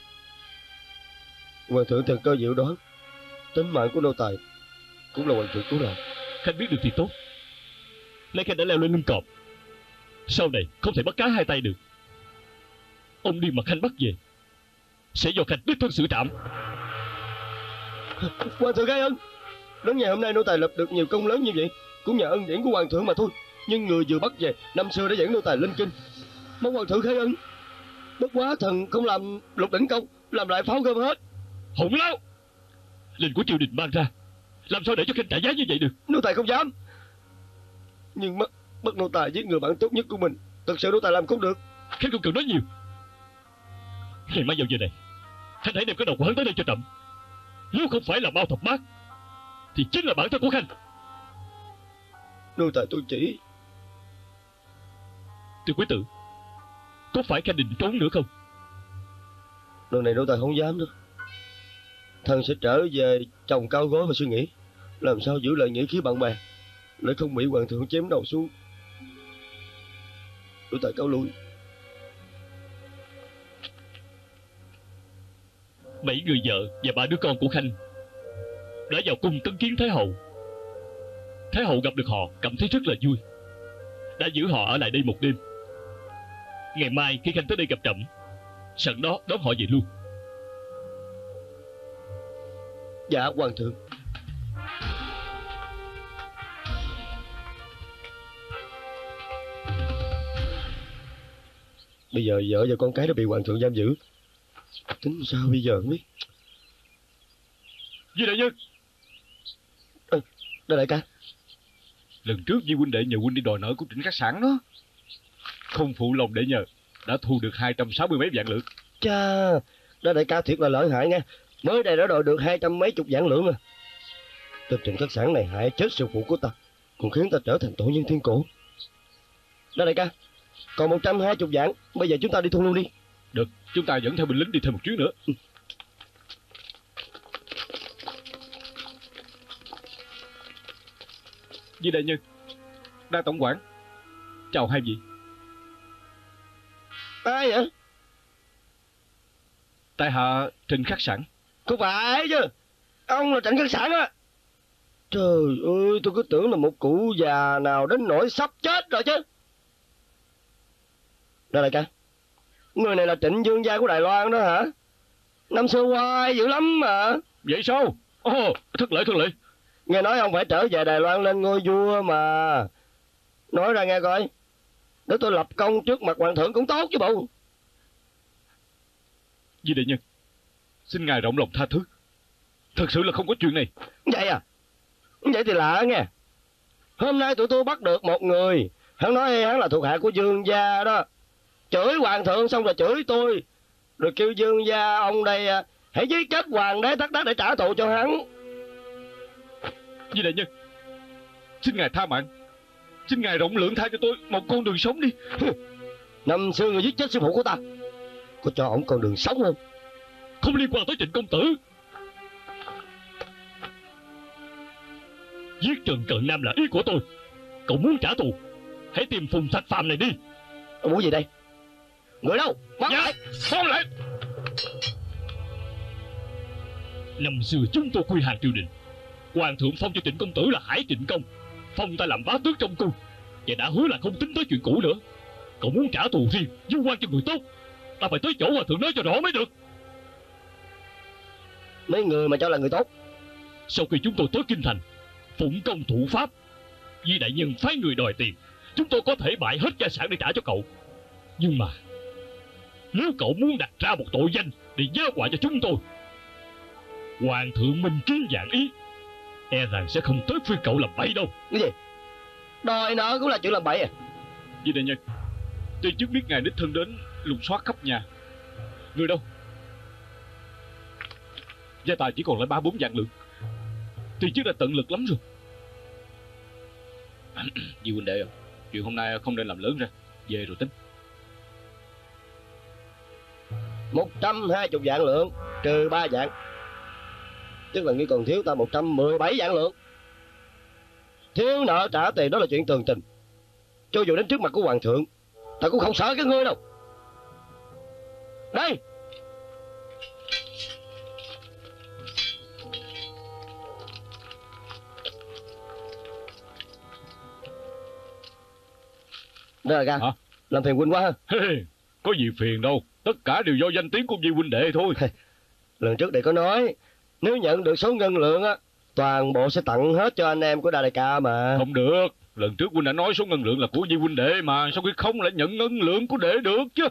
Hoàng thượng thần cơ diệu đoán, tính mạng của nô tài cũng là hoàng thượng cứu lại. Khanh biết được thì tốt. Nay Khanh đã leo lên lưng cọp, sau này không thể bắt cá hai tay được. Ông đi mà Khanh bắt về sẽ do Khanh đích thân xử trảm. Hoàng thượng khai ân, Đến ngày hôm nay nô tài lập được nhiều công lớn như vậy cũng nhờ ân điển của hoàng thượng mà thôi. Nhưng người vừa bắt về năm xưa đã dẫn nô tài lên kinh, mong hoàng thượng khai ân. Bất quá thần không làm lục đỉnh công, làm lại pháo gươm hết. Hỗn láo! Lệnh của triều đình mang ra, làm sao để cho khanh trả giá như vậy được? Nô tài không dám. Nhưng bắt nô tài giết người bạn tốt nhất của mình, thật sự nô tài làm không được. Khanh không cần nói nhiều. Ngày mai vào giờ này, khanh hãy đem cái đầu của hắn tới đây cho trẫm. Nếu không phải là Mao Thập Bát thì chính là bản thân của khanh. Nô tài tôi chỉ. Từ quý tử, có phải khanh định trốn nữa không? Lần này nô tài không dám đâu. Thần sẽ trở về chồng cao gối và suy nghĩ làm sao giữ lại nghĩa khí bạn bè, lại không bị hoàng thượng chém đầu xuống. Nô tài cáo lui. 7 người vợ và 3 đứa con của khanh đã vào cung tấn kiến Thái hậu. Thái hậu gặp được họ cảm thấy rất là vui, đã giữ họ ở lại đây một đêm. Ngày mai khi khanh tới đây gặp trẫm, sẵn đó đón họ về luôn. Dạ hoàng thượng. Bây giờ vợ và con cái đã bị hoàng thượng giam giữ, tính sao bây giờ không biết. Di đại nhân. Đây đại ca. Lần trước Di huynh đệ nhờ huynh đi đòi nợ của Trịnh Khắc Sẵn đó, không phụ lòng để nhờ, đã thu được 260 mấy vạn lượng. Chà, đó đại ca thiệt là lợi hại nha. Mới đây đã đòi được 200 mấy chục vạn lượng à. Tên Trịnh Khắc Sẵn này hại chết sư phụ của ta, còn khiến ta trở thành tội nhân thiên cổ. Đó đại ca, còn 120 vạn, bây giờ chúng ta đi thu luôn đi. Được, chúng ta dẫn theo binh lính đi thêm một chuyến nữa. Di đại nhân, đa tổng quản, chào hai vị. Ai vậy? Tại hạ Trịnh Khắc Sẵn. Không phải chứ, ông là Trịnh Khắc Sẵn á. Trời ơi, tôi cứ tưởng là một cụ già nào đến nỗi sắp chết rồi chứ. Đó đại ca, người này là Trịnh Dương gia của Đài Loan đó hả? Năm xưa hoài dữ lắm mà. Vậy sao? Ồ, thất lễ. Nghe nói ông phải trở về Đài Loan lên ngôi vua mà. Nói ra nghe coi, để tôi lập công trước mặt hoàng thượng cũng tốt chứ bộ. Di đại nhân, xin ngài rộng lòng tha thứ, thật sự là không có chuyện này. Vậy à? Vậy thì lạ nghe. Hôm nay tụi tôi bắt được một người, hắn nói hắn là thuộc hạ của Dương gia đó. Chửi hoàng thượng xong rồi chửi tôi, rồi kêu Dương gia ông đây hãy giết chết hoàng đế Thất Đát để trả thù cho hắn. Di đại nhân, xin ngài tha mạng, xin ngài rộng lượng tha cho tôi một con đường sống đi. Năm xưa người giết chết sư phụ của ta, có cho ổng con đường sống không? Không liên quan tới Trịnh công tử. Giết Trần Cận Nam là ý của tôi. Cậu muốn trả thù, hãy tìm Phùng Thạch Phàm này đi. Ông muốn gì đây? Người đâu? Bắt Dạ, lại! phóng lại! Năm xưa chúng tôi quy hàng triều đình, hoàng thượng phong cho Trịnh công tử là Hải Trịnh công, phong ta làm bá tước trong cung, và đã hứa là không tính tới chuyện cũ nữa. Cậu muốn trả thù riêng, vinh quang cho người tốt, ta phải tới chỗ hoàng thượng nói cho rõ mới được. Mấy người mà cho là người tốt. Sau khi chúng tôi tới kinh thành, phụng công thủ pháp, Di đại nhân phái người đòi tiền, chúng tôi có thể bại hết gia sản để trả cho cậu. Nhưng mà nếu cậu muốn đặt ra một tội danh để gieo họa cho chúng tôi, hoàng thượng minh kiến vạn ý, e rằng sẽ không tới phiên cậu làm bậy đâu. Cái gì? Đòi nợ cũng là chuyện làm bậy à? Di đại nhân, tôi trước biết ngài đích thân đến lục soát khắp nhà. Người đâu? Gia tài chỉ còn lại 3-4 vạn lượng, thì trước đã tận lực lắm rồi. Di huynh đệ, chuyện hôm nay không nên làm lớn ra, về rồi tính. 120 vạn lượng trừ 3 vạn, tức là ngươi còn thiếu ta 117 vạn lượng. Thiếu nợ trả tiền đó là chuyện tường tình, cho dù đến trước mặt của hoàng thượng ta cũng không sợ cái ngươi đâu. Đây, đây là ca. Hả? Làm phiền huynh quá ha. Có gì phiền đâu, tất cả đều do danh tiếng của Di huynh đệ thôi. Lần trước đệ có nói, nếu nhận được số ngân lượng á toàn bộ sẽ tặng hết cho anh em của Đại ca mà. Không được, lần trước huynh đã nói số ngân lượng là của Di huynh đệ mà, sao huynh không lại nhận ngân lượng của đệ được chứ?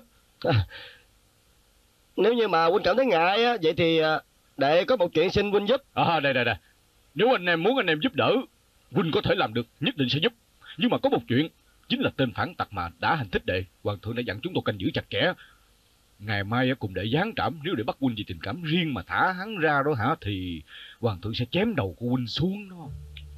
Nếu như mà huynh cảm thấy ngại á, vậy thì đệ có một chuyện xin huynh giúp. Đây. Nếu anh em muốn anh em giúp đỡ, huynh có thể làm được, nhất định sẽ giúp. Nhưng mà có một chuyện, chính là tên phản tặc mà đã hành thích đệ. Hoàng thượng đã dặn chúng tôi canh giữ chặt chẽ. Ngày mai cùng đệ giáng trảm, nếu để bắt huynh vì tình cảm riêng mà thả hắn ra đó hả, thì hoàng thượng sẽ chém đầu của huynh xuống đó.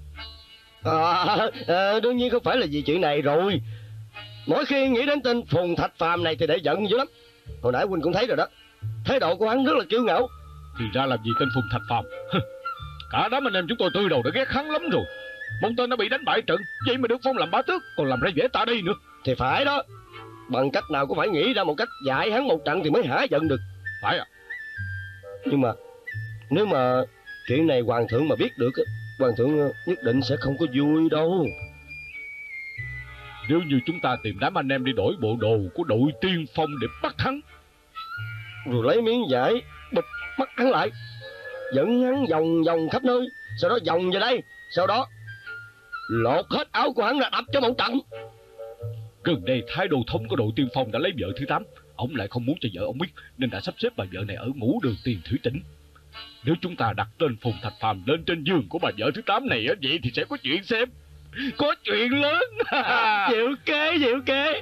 Đương nhiên không phải là vì chuyện này rồi. Mỗi khi nghĩ đến tên Phùng Thạch Phàm này thì đệ giận dữ lắm. Hồi nãy huynh cũng thấy rồi đó, thái độ của hắn rất là kiêu ngạo. Thì ra làm gì tên Phùng Thạch Phàm? Cả đám anh em chúng tôi từ đầu đã ghét hắn lắm rồi. Một tên đã bị đánh bại trận, vậy mà được phong làm bá tước, còn làm ra vẻ ta đây nữa. Thì phải đó, bằng cách nào cũng phải nghĩ ra một cách dạy hắn một trận thì mới hả giận được. Phải à? Nhưng mà nếu mà chuyện này hoàng thượng mà biết được, hoàng thượng nhất định sẽ không có vui đâu. Nếu như chúng ta tìm đám anh em đi đổi bộ đồ của đội tiên phong để bắt hắn, rồi lấy miếng vải bịt mắt hắn lại, dẫn hắn vòng vòng khắp nơi, sau đó vòng về đây, sau đó lột hết áo của hắn ra đập cho một trận. Gần đây Thái Đô Thống của đội tiên phong đã lấy vợ thứ 8. Ông lại không muốn cho vợ ông biết, nên đã sắp xếp bà vợ này ở ngũ đường Tiền Thủy Tỉnh. Nếu chúng ta đặt tên Phùng Thạch Phàm lên trên giường của bà vợ thứ 8 này, vậy thì sẽ có chuyện xem. Có chuyện lớn. Diệu kế.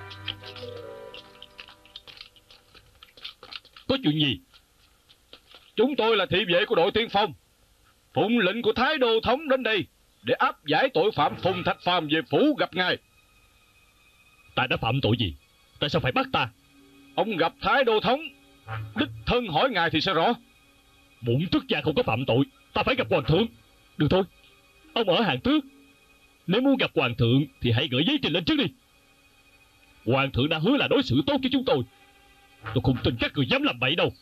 Có chuyện gì? Chúng tôi là thị vệ của đội tiên phong, phụng lệnh của Thái Đô Thống đến đây để áp giải tội phạm Phùng Thạch Phàm về phủ gặp ngài. Ta đã phạm tội gì? Tại sao phải bắt ta? Ông gặp Thái Đô Thống, đích thân hỏi ngài thì sẽ rõ. Bổn tước gia không có phạm tội, ta phải gặp hoàng thượng. Được thôi, ông ở hàng tước, nếu muốn gặp hoàng thượng thì hãy gửi giấy trình lên trước đi. Hoàng thượng đã hứa là đối xử tốt với chúng tôi không tin các người dám làm bậy đâu.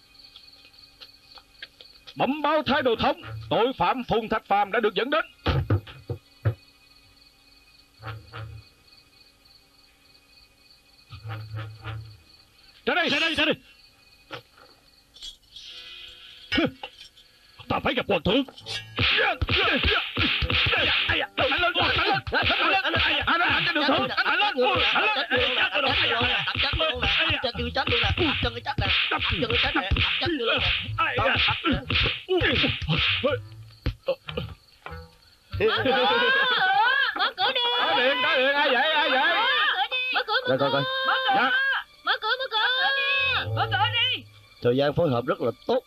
Bẩm báo Thái Đô Thống, tội phạm Phùng Thạch Phàm đã được dẫn đến. Ra đây. Ta phải gặp hoàng thượng. Mở cửa đi. Có điện, ai vậy? Mở cửa. Coi. Dạ. Mở cửa. Mở cửa đi. Thời gian phối hợp rất là tốt.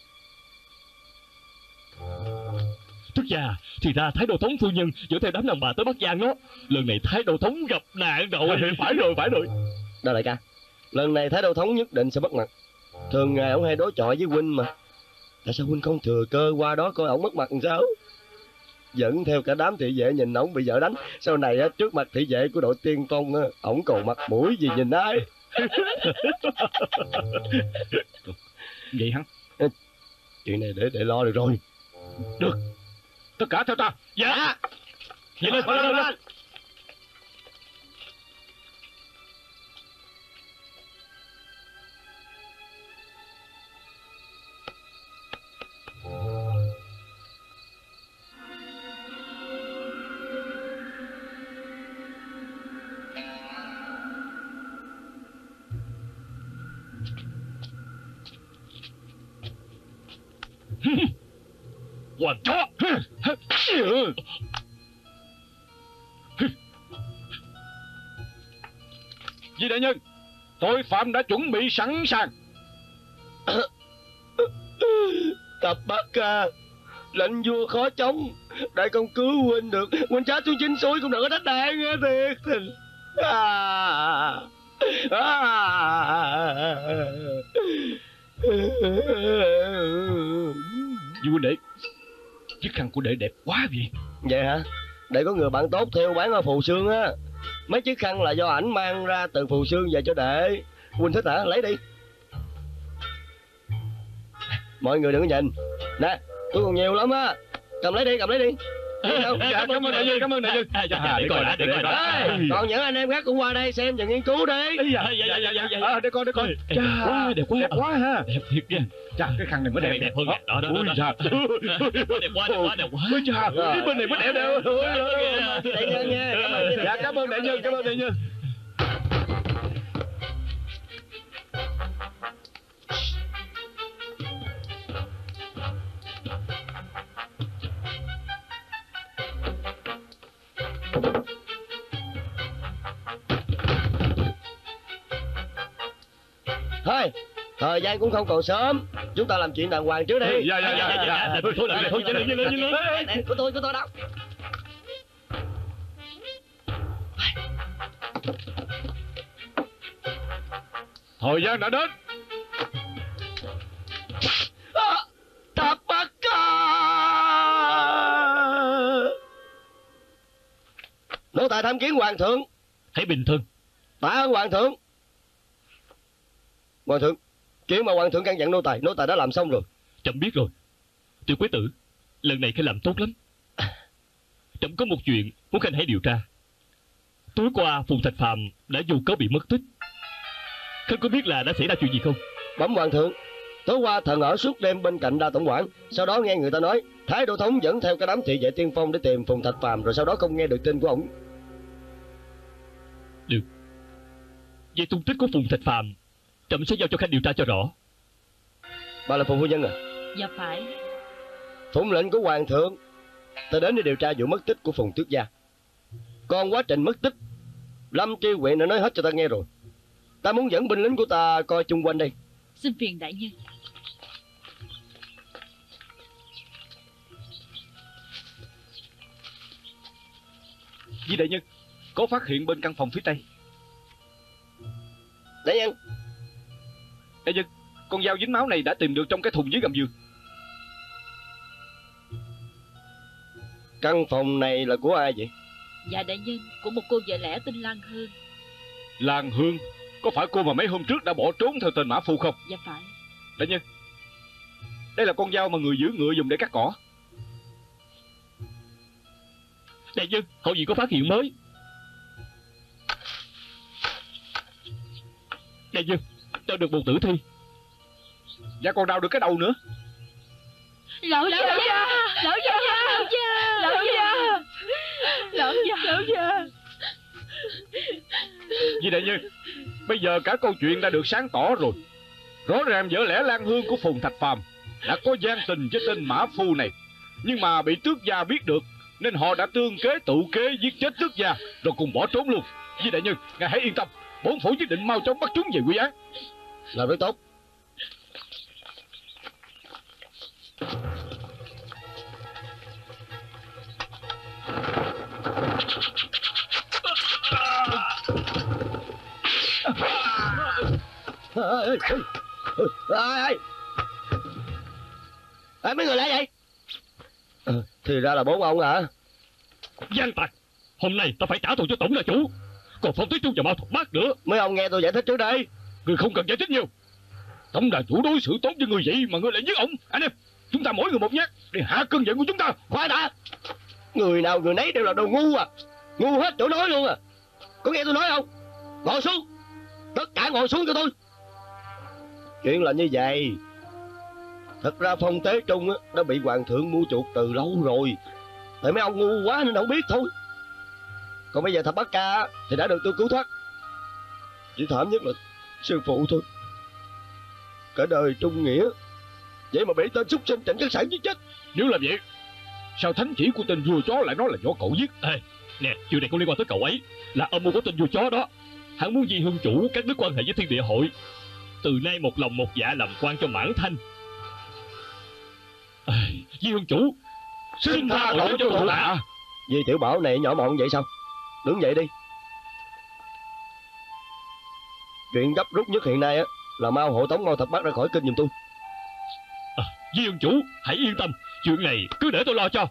Tước gia, thì ra Thái Đô Thống phu nhân dẫn theo đám đàn bà tới Bắc Giang đó. Lần này Thái Đô Thống gặp nạn rồi. Phải rồi. Đó đại ca, lần này Thái Đô Thống nhất định sẽ mất mặt. Thường ngày ông hay đối chọi với huynh mà. Tại sao huynh không thừa cơ qua đó coi ổng mất mặt làm sao? Dẫn theo cả đám thị vệ nhìn ổng bị vợ đánh, sau này trước mặt thị vệ của đội tiên phong ổng còn mặt mũi gì nhìn ai. Vậy hắn? Chuyện này để lo được rồi. Được, tất cả theo ta. Dạ. Vậy lên. Hoàng chó. Di đại nhân, tội phạm đã chuẩn bị sẵn sàng. Tập Bát Ca, lệnh vua khó chống, đại công cứu huynh được, huynh trả xuống chính suối cũng đừng có đánh đạn nghe thiệt tình. Di huynh đệ, chiếc khăn của đệ đẹp quá vậy. Vậy hả? Đệ có người bạn tốt theo bán ở Phù Sương á. Mấy chiếc khăn là do ảnh mang ra từ Phù Sương về cho đệ. Huynh thích hả? Lấy đi. Mọi người đừng có nhìn. Nè, tôi còn nhiều lắm á. Cầm lấy đi. Dạ, cảm ơn đại nhân, cảm ơn đại nhân. Để coi đã, để coi đã. Còn những anh em khác cũng qua đây xem và nghiên cứu đi. Dạ. Để coi. Đẹp quá, Đẹp quá ha. đẹp thiệt nha. Chà, cái khăn này mới đẹp. Đẹp hơn nè. Đó. Ui chà. Đẹp quá. Ui chà, cái bên này mới đẹp nè. Đại nhân nha. Dạ, cảm ơn đại nhân. Thôi, thời gian cũng không còn sớm, chúng ta làm chuyện đàng hoàng trước đi. Dạ. Thôi, nhanh lên. Của tôi đâu. Thời gian đã đến. Thập Bát Ca. Nô tài tham kiến hoàng thượng. Hãy bình thân. Tạ ơn hoàng thượng. Hoàng thượng, chuyện mà hoàng thượng căn dặn nô tài đã làm xong rồi. Trẫm biết rồi. Tiểu Quế Tử, lần này khanh làm tốt lắm. Trẫm có một chuyện muốn khanh hãy điều tra. Tối qua Phùng Thạch Phàm đã vô cớ bị mất tích. Khanh có biết là đã xảy ra chuyện gì không? Bẩm hoàng thượng, tối qua thần ở suốt đêm bên cạnh Đa Tổng quản, sau đó nghe người ta nói Thái Đô Thống dẫn theo cái đám thị vệ tiên phong để tìm Phùng Thạch Phàm, rồi sau đó không nghe được tin của ổng. Được. Về tung tích của Phùng Thạch Phàm, trẫm sẽ giao cho khanh điều tra cho rõ. Bà là Phùng phu nhân à? Dạ phải. Phụng lệnh của hoàng thượng, ta đến để điều tra vụ mất tích của Phùng Tước gia. Còn quá trình mất tích, Lâm Tri Huyện đã nói hết cho ta nghe rồi. Ta muốn dẫn binh lính của ta coi chung quanh đây. Xin phiền đại nhân. Di đại nhân, có phát hiện bên căn phòng phía tây. Đại nhân. Đại nhân, con dao dính máu này đã tìm được trong cái thùng dưới gầm giường. Căn phòng này là của ai vậy? Dạ đại nhân, của một cô vợ lẽ tên Lan Hương. Lan Hương? Có phải cô mà mấy hôm trước đã bỏ trốn theo tên mã phu không? Dạ phải. Đại nhân, đây là con dao mà người giữ ngựa dùng để cắt cỏ. Đại nhân, hậu viện có phát hiện mới. Đại nhân, đào được một tử thi. Dạ, còn đào được cái đầu nữa. Lão gia. Vì đại nhân, bây giờ cả câu chuyện đã được sáng tỏ rồi. Rõ ràng vợ lẽ Lan Hương của Phùng Thạch Phàm đã có gian tình với tên mã phu này, nhưng mà bị tước gia biết được, nên họ đã tương kế tụ kế giết chết tước gia rồi cùng bỏ trốn luôn. Vì đại nhân, ngài hãy yên tâm, bổn phủ nhất định mau chóng bắt chúng về quy án. Làm rất tốt. Ê, mấy người lại vậy? Thì ra là bốn ông hả? Gian tặc, hôm nay ta phải trả thù cho tổng gia chủ, còn Phong Tuyết Trung và Mao Thục Bát nữa. Mấy ông nghe tôi giải thích trước đây. Người không cần giải thích nhiều. Tổng gia chủ đối xử tốt với người vậy mà người lại giết ổng. Anh em, chúng ta mỗi người một nhát để hạ cơn giận của chúng ta. Khoan đã. Người nào người nấy đều là đồ ngu à. Ngu hết chỗ nói luôn à. Có nghe tôi nói không? Ngồi xuống. Tất cả ngồi xuống cho tôi. Chuyện là như vậy. Thật ra Phong Tế Trung đã bị hoàng thượng mua chuộc từ lâu rồi. Tại mấy ông ngu quá nên không biết thôi. Còn bây giờ Thập Bát Ca thì đã được tôi cứu thoát. Chỉ thảm nhất là sư phụ thôi. Cả đời trung nghĩa, vậy mà bị tên súc sinh Trịnh Cát Sản giết chết. Nếu là vậy, sao thánh chỉ của tên vua chó lại nói là do cậu giết? Ê, nè, chuyện này không liên quan tới cậu ấy, là âm mưu của tên vua chó đó. Hắn muốn Di Hương Chủ cắt đứt quan hệ với Thiên Địa Hội, từ nay một lòng một dạ làm quan cho Mãn Thanh. Di Hương Chủ, xin tha lỗi cho thuộc hạ. Vì Tiểu Bảo này nhỏ mọn vậy sao? Đứng dậy đi. Chuyện gấp rút nhất hiện nay là mau hộ tống Mao Thập Bát ra khỏi kinh giùm tôi. Di Hương Chủ, hãy yên tâm, chuyện này cứ để tôi lo cho.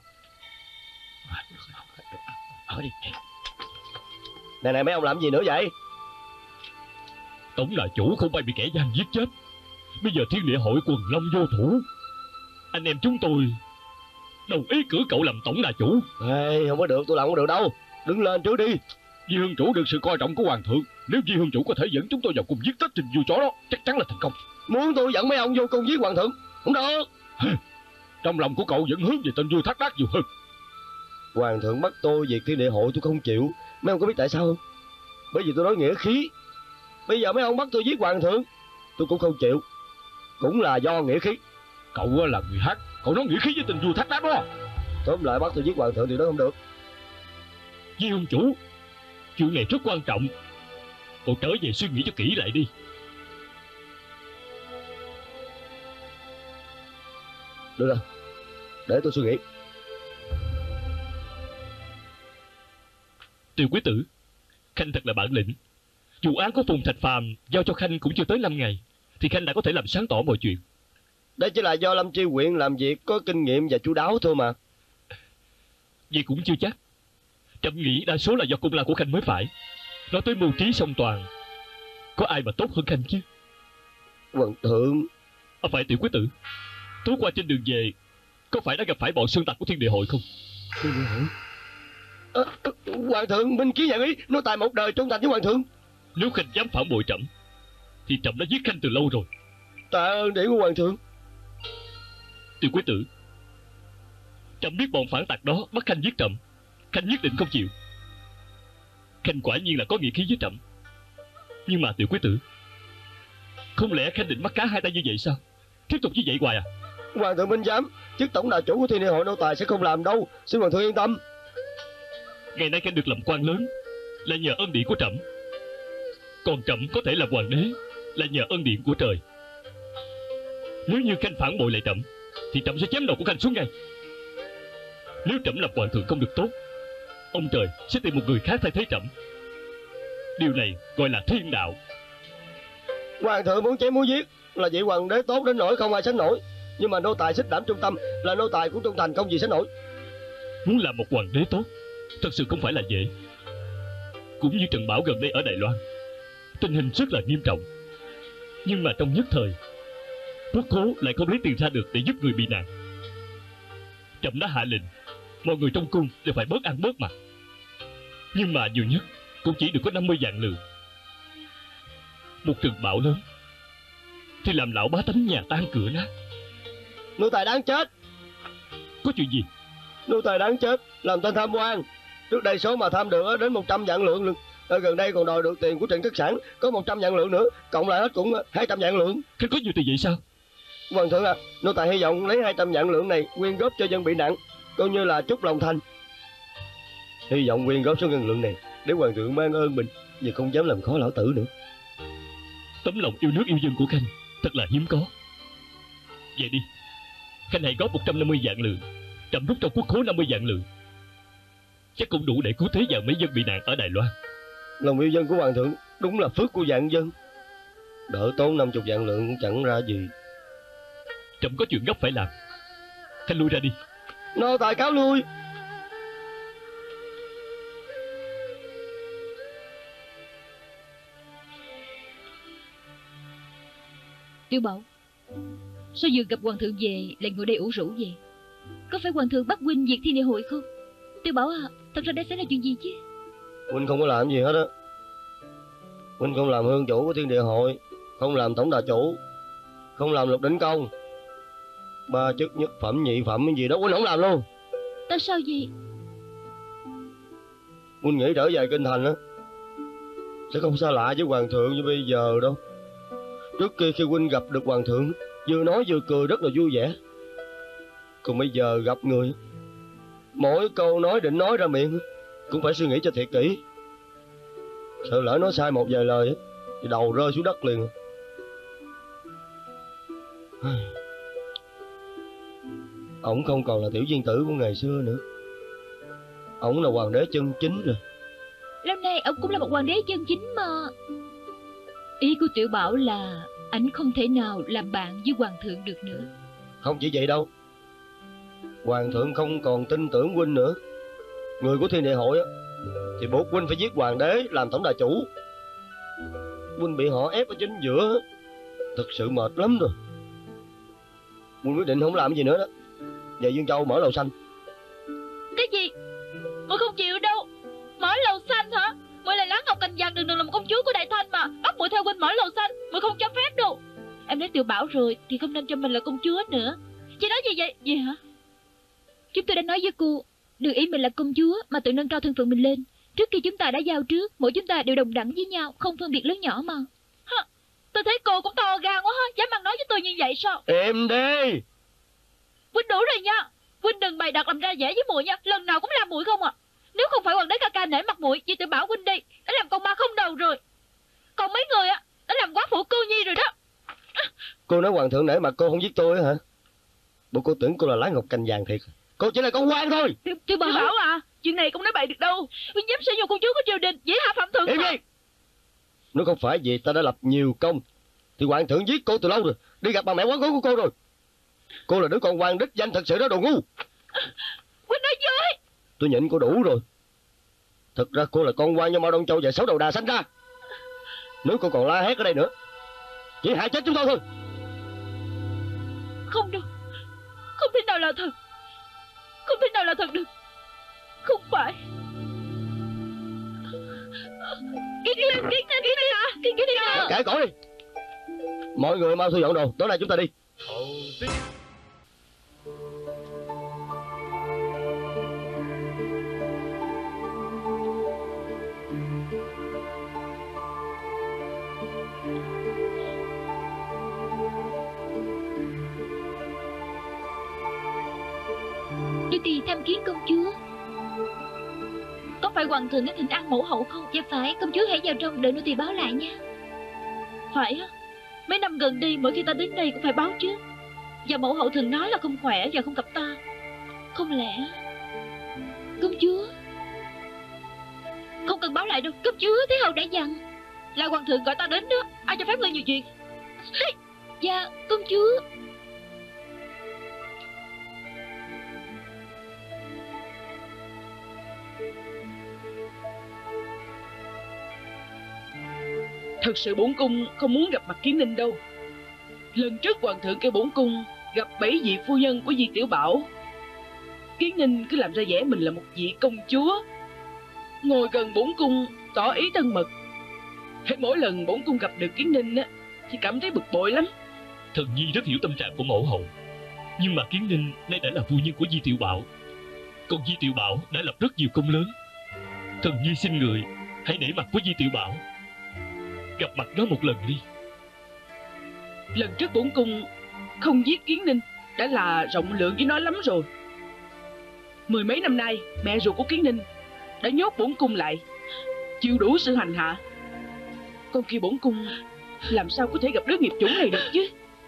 Đi. Này mấy ông làm gì nữa vậy? Tổng là chủ không phải bị kẻ gian giết chết. Bây giờ Thiên Địa Hội quần long vô thủ, anh em chúng tôi đồng ý cử cậu làm tổng đà chủ. Ê, không có được, tôi làm không được đâu. Đứng lên trước đi. Di Hương Chủ được sự coi trọng của hoàng thượng. Nếu Di Hương Chủ có thể dẫn chúng tôi vào cùng giết tất trình vua chó đó, chắc chắn là thành công. Muốn tôi dẫn mấy ông vô cùng giết hoàng thượng? Không được. Trong lòng của cậu vẫn hướng về tên vua Thác Đác nhiều hơn. Hoàng thượng bắt tôi diệt Thiên Địa Hội tôi không chịu. Mấy ông có biết tại sao không? Bởi vì tôi nói nghĩa khí. Bây giờ mấy ông bắt tôi giết hoàng thượng, tôi cũng không chịu. Cũng là do nghĩa khí. Cậu là người hát, cậu nói nghĩa khí với tên vua Thác Đác đó. Tóm lại bắt tôi giết hoàng thượng thì đó không được. Di Hương Chủ, chuyện này rất quan trọng. Cậu trở về suy nghĩ cho kỹ lại đi. Được rồi, để tôi suy nghĩ. Tiêu quý tử, Khanh thật là bản lĩnh. Vụ án của Phùng Thạch Phàm giao cho Khanh cũng chưa tới 5 ngày, thì Khanh đã có thể làm sáng tỏ mọi chuyện. Đây chỉ là do Lâm Tri Huyện làm việc có kinh nghiệm và chu đáo thôi mà. Vậy cũng chưa chắc. Trẫm nghĩ đa số là do công lao của Khanh mới phải. Nói tới mưu trí song toàn, có ai mà tốt hơn Khanh chứ? Hoàng thượng. Phải tiểu quý tử, tối qua trên đường về, có phải đã gặp phải bọn sơn tặc của Thiên Địa Hội không? Thiên Địa Hội? Hoàng thượng minh kiến nhận ý, nô tài một đời trung thành với hoàng thượng. Nếu Khanh dám phản bội trẫm, thì trẫm đã giết Khanh từ lâu rồi. Tạ ơn điện của hoàng thượng. Tiểu quý tử, trẫm biết bọn phản tặc đó bắt Khanh giết trẫm, Khanh nhất định không chịu. Khanh quả nhiên là có nghĩa khí với trẫm. Nhưng mà tiểu quý tử, không lẽ Khanh định bắt cá hai tay như vậy sao? Tiếp tục như vậy hoài à? Hoàng thượng minh giám, chức tổng đà chủ của Thiên Địa Hội nô tài sẽ không làm đâu, xin hoàng thượng yên tâm. Ngày nay Khanh được làm quan lớn là nhờ ân điển của trẫm, còn trẫm có thể làm hoàng đế là nhờ ân điển của trời. Nếu như Khanh phản bội lại trẫm, thì trẫm sẽ chém đầu của Khanh xuống ngay. Nếu trẫm làm hoàng thượng không được tốt, ông trời sẽ tìm một người khác thay thế trẫm. Điều này gọi là thiên đạo. Hoàng thượng muốn chém muốn giết là vị hoàng đế tốt đến nỗi không ai sánh nổi. Nhưng mà nô tài xích đảm trung tâm, là nô tài cũng trung thành không gì sánh nổi. Muốn làm một hoàng đế tốt thật sự không phải là dễ. Cũng như Trần Bảo gần đây ở Đài Loan, tình hình rất là nghiêm trọng. Nhưng mà trong nhất thời, quốc khố lại không lấy tiền ra được để giúp người bị nạn. Trẫm đã hạ lệnh mọi người trong cung đều phải bớt ăn bớt mặc. Nhưng mà nhiều nhất cũng chỉ được có 50 vạn lượng. Một trận bão lớn thì làm lão bá tánh nhà tan cửa nát. Nô tài đáng chết. Có chuyện gì? Nô tài đáng chết, làm tên tham quan. Trước đây số mà tham được đến 100 vạn lượng. Gần đây còn đòi được tiền của Trịnh Thất Sản có 100 vạn lượng nữa, cộng lại hết cũng 200 vạn lượng. Khanh có nhiều tiền vậy sao? Hoàng thượng à, nô tài hy vọng lấy 200 vạn lượng này quyên góp cho dân bị nạn, coi như là chút lòng thành. Hy vọng quyên góp số ngân lượng này để hoàng thượng mang ơn mình, và không dám làm khó lão tử nữa. Tấm lòng yêu nước yêu dân của Khanh thật là hiếm có. Vậy đi, Khanh hãy góp 150 vạn lượng, trẫm rút trong quốc khố 50 vạn lượng, chắc cũng đủ để cứu thế vào mấy dân bị nạn ở Đài Loan. Lòng yêu dân của hoàng thượng đúng là phước của vạn dân. Đỡ tốn 50 vạn lượng cũng chẳng ra gì. Trẫm có chuyện gấp phải làm, Khanh lui ra đi. Nô tài cáo lui. Tiểu Bảo, sao vừa gặp hoàng thượng về lại ngồi đây ủ rũ vậy? Có phải hoàng thượng bắt huynh diệt Thiên Địa Hội không? Tiểu Bảo à, thật ra đã xảy ra chuyện gì chứ? Huynh không có làm gì hết á. Huynh không làm hương chủ của Thiên Địa Hội, không làm tổng đà chủ, không làm Lục Đỉnh Công, 3 chức nhất phẩm nhị phẩm cái gì đó Huynh không làm luôn. Tại sao vậy? Huynh nghĩ trở về kinh thành á sẽ không xa lạ với hoàng thượng như bây giờ đâu. Trước kia khi Huynh gặp được hoàng thượng, vừa nói vừa cười rất là vui vẻ. Còn bây giờ gặp người, mỗi câu nói định nói ra miệng cũng phải suy nghĩ cho thiệt kỹ. Sợ lỡ nói sai một vài lời thì đầu rơi xuống đất liền. Ổng không còn là tiểu viên tử của ngày xưa nữa. Ổng là hoàng đế chân chính rồi. Lâu nay ông cũng là một hoàng đế chân chính mà. Ý của Tiểu Bảo là anh không thể nào làm bạn với hoàng thượng được nữa. Không chỉ vậy đâu, hoàng thượng không còn tin tưởng huynh nữa. Người của Thiên Địa Hội á thì buộc huynh phải giết hoàng đế làm tổng đà chủ. Huynh bị họ ép ở chính giữa, thật sự mệt lắm rồi. Huynh quyết định không làm gì nữa đó, về Dương Châu mở lầu xanh. chúa của Đại Thanh mà. Bắt muội theo huynh mở lầu xanh, muội không cho phép đâu. Em lấy Tiểu Bảo rồi thì không nên cho mình là công chúa nữa. Chị nói gì vậy? Gì hả? Chúng tôi đã nói với cô, đừng ý mình là công chúa mà tự nâng cao thân phận mình lên. Trước khi chúng ta đã giao trước, mỗi chúng ta đều đồng đẳng với nhau, không phân biệt lớn nhỏ mà. Hả? Tôi thấy cô cũng to gan quá ha, dám ăn nói với tôi như vậy sao? Em đi. Huynh đủ rồi nha. Huynh đừng bày đặt làm ra vẻ với muội nha, lần nào cũng làm muội không à. Nếu không phải hoàng đế ca ca nể mặt muội, vì Tiểu Bảo huynh đi đã làm con ma không đầu rồi. Còn mấy người á đã làm quá phụ cô nhi rồi đó. Cô nói hoàng thượng nể mặt cô không giết tôi á hả? Bộ cô tưởng cô là lá ngọc cành vàng thiệt. Cô chỉ là con quan thôi. Tiểu Bảo à, chuyện này không nói bậy được đâu. Huynh dám sử dụng con chúa của triều đình, dễ hạ phạm thượng. Im đi. Nếu không phải vì ta đã lập nhiều công thì hoàng thượng giết cô từ lâu rồi. Đi gặp bà mẹ quá cố của cô rồi. Cô là đứa con quan đích danh thật sự đó, đồ ngu. Huynh nói dối. Tôi nhịn cô đủ rồi. Thật ra cô là con quan do Mao Đông Châu và Sáu Đầu Đà sanh ra. Nếu cô còn la hét ở đây nữa chỉ hại chết chúng tôi thôi. Không đâu, không thể nào là thật. Không thể nào là thật được. Không phải. Cái gì à? Cãi cổ đi. Mọi người mau thu dọn đồ, tối nay chúng ta đi. Nô tỳ tham kiến công chúa. Có phải hoàng thượng đến thỉnh an mẫu hậu không? Dạ phải, công chúa hãy vào trong đợi nô tỳ báo lại nha. Phải á. Mấy năm gần đây mỗi khi ta đến đây cũng phải báo trước. Và mẫu hậu thường nói là không khỏe và không gặp ta. Không lẽ... Công chúa. Không cần báo lại đâu. Công chúa, Thái hậu đã dặn. Là hoàng thượng gọi ta đến đó. Ai cho phép ngươi nhiều chuyện? Dạ, công chúa. Thật sự bổn cung không muốn gặp mặt Kiến Ninh đâu. Lần trước hoàng thượng kêu bổn cung gặp 7 vị phu nhân của Di Tiểu Bảo. Kiến Ninh cứ làm ra vẻ mình là một vị công chúa, ngồi gần bổn cung tỏ ý thân mật. Hết mỗi lần bổn cung gặp được Kiến Ninh á thì cảm thấy bực bội lắm. Thần nhi rất hiểu tâm trạng của mẫu hậu, nhưng mà Kiến Ninh nay đã là phu nhân của Di Tiểu Bảo, còn Di Tiểu Bảo đã lập rất nhiều công lớn. Thần nhi xin người hãy nể mặt với Di Tiểu Bảo, gặp mặt nó một lần đi. Lần trước bổn cung không giết Kiến Ninh đã là rộng lượng với nó lắm rồi. 10 mấy năm nay mẹ ruột của Kiến Ninh đã nhốt bổn cung lại, chịu đủ sự hành hạ. Con kia bổn cung làm sao có thể gặp đứa nghiệp chủng này được chứ?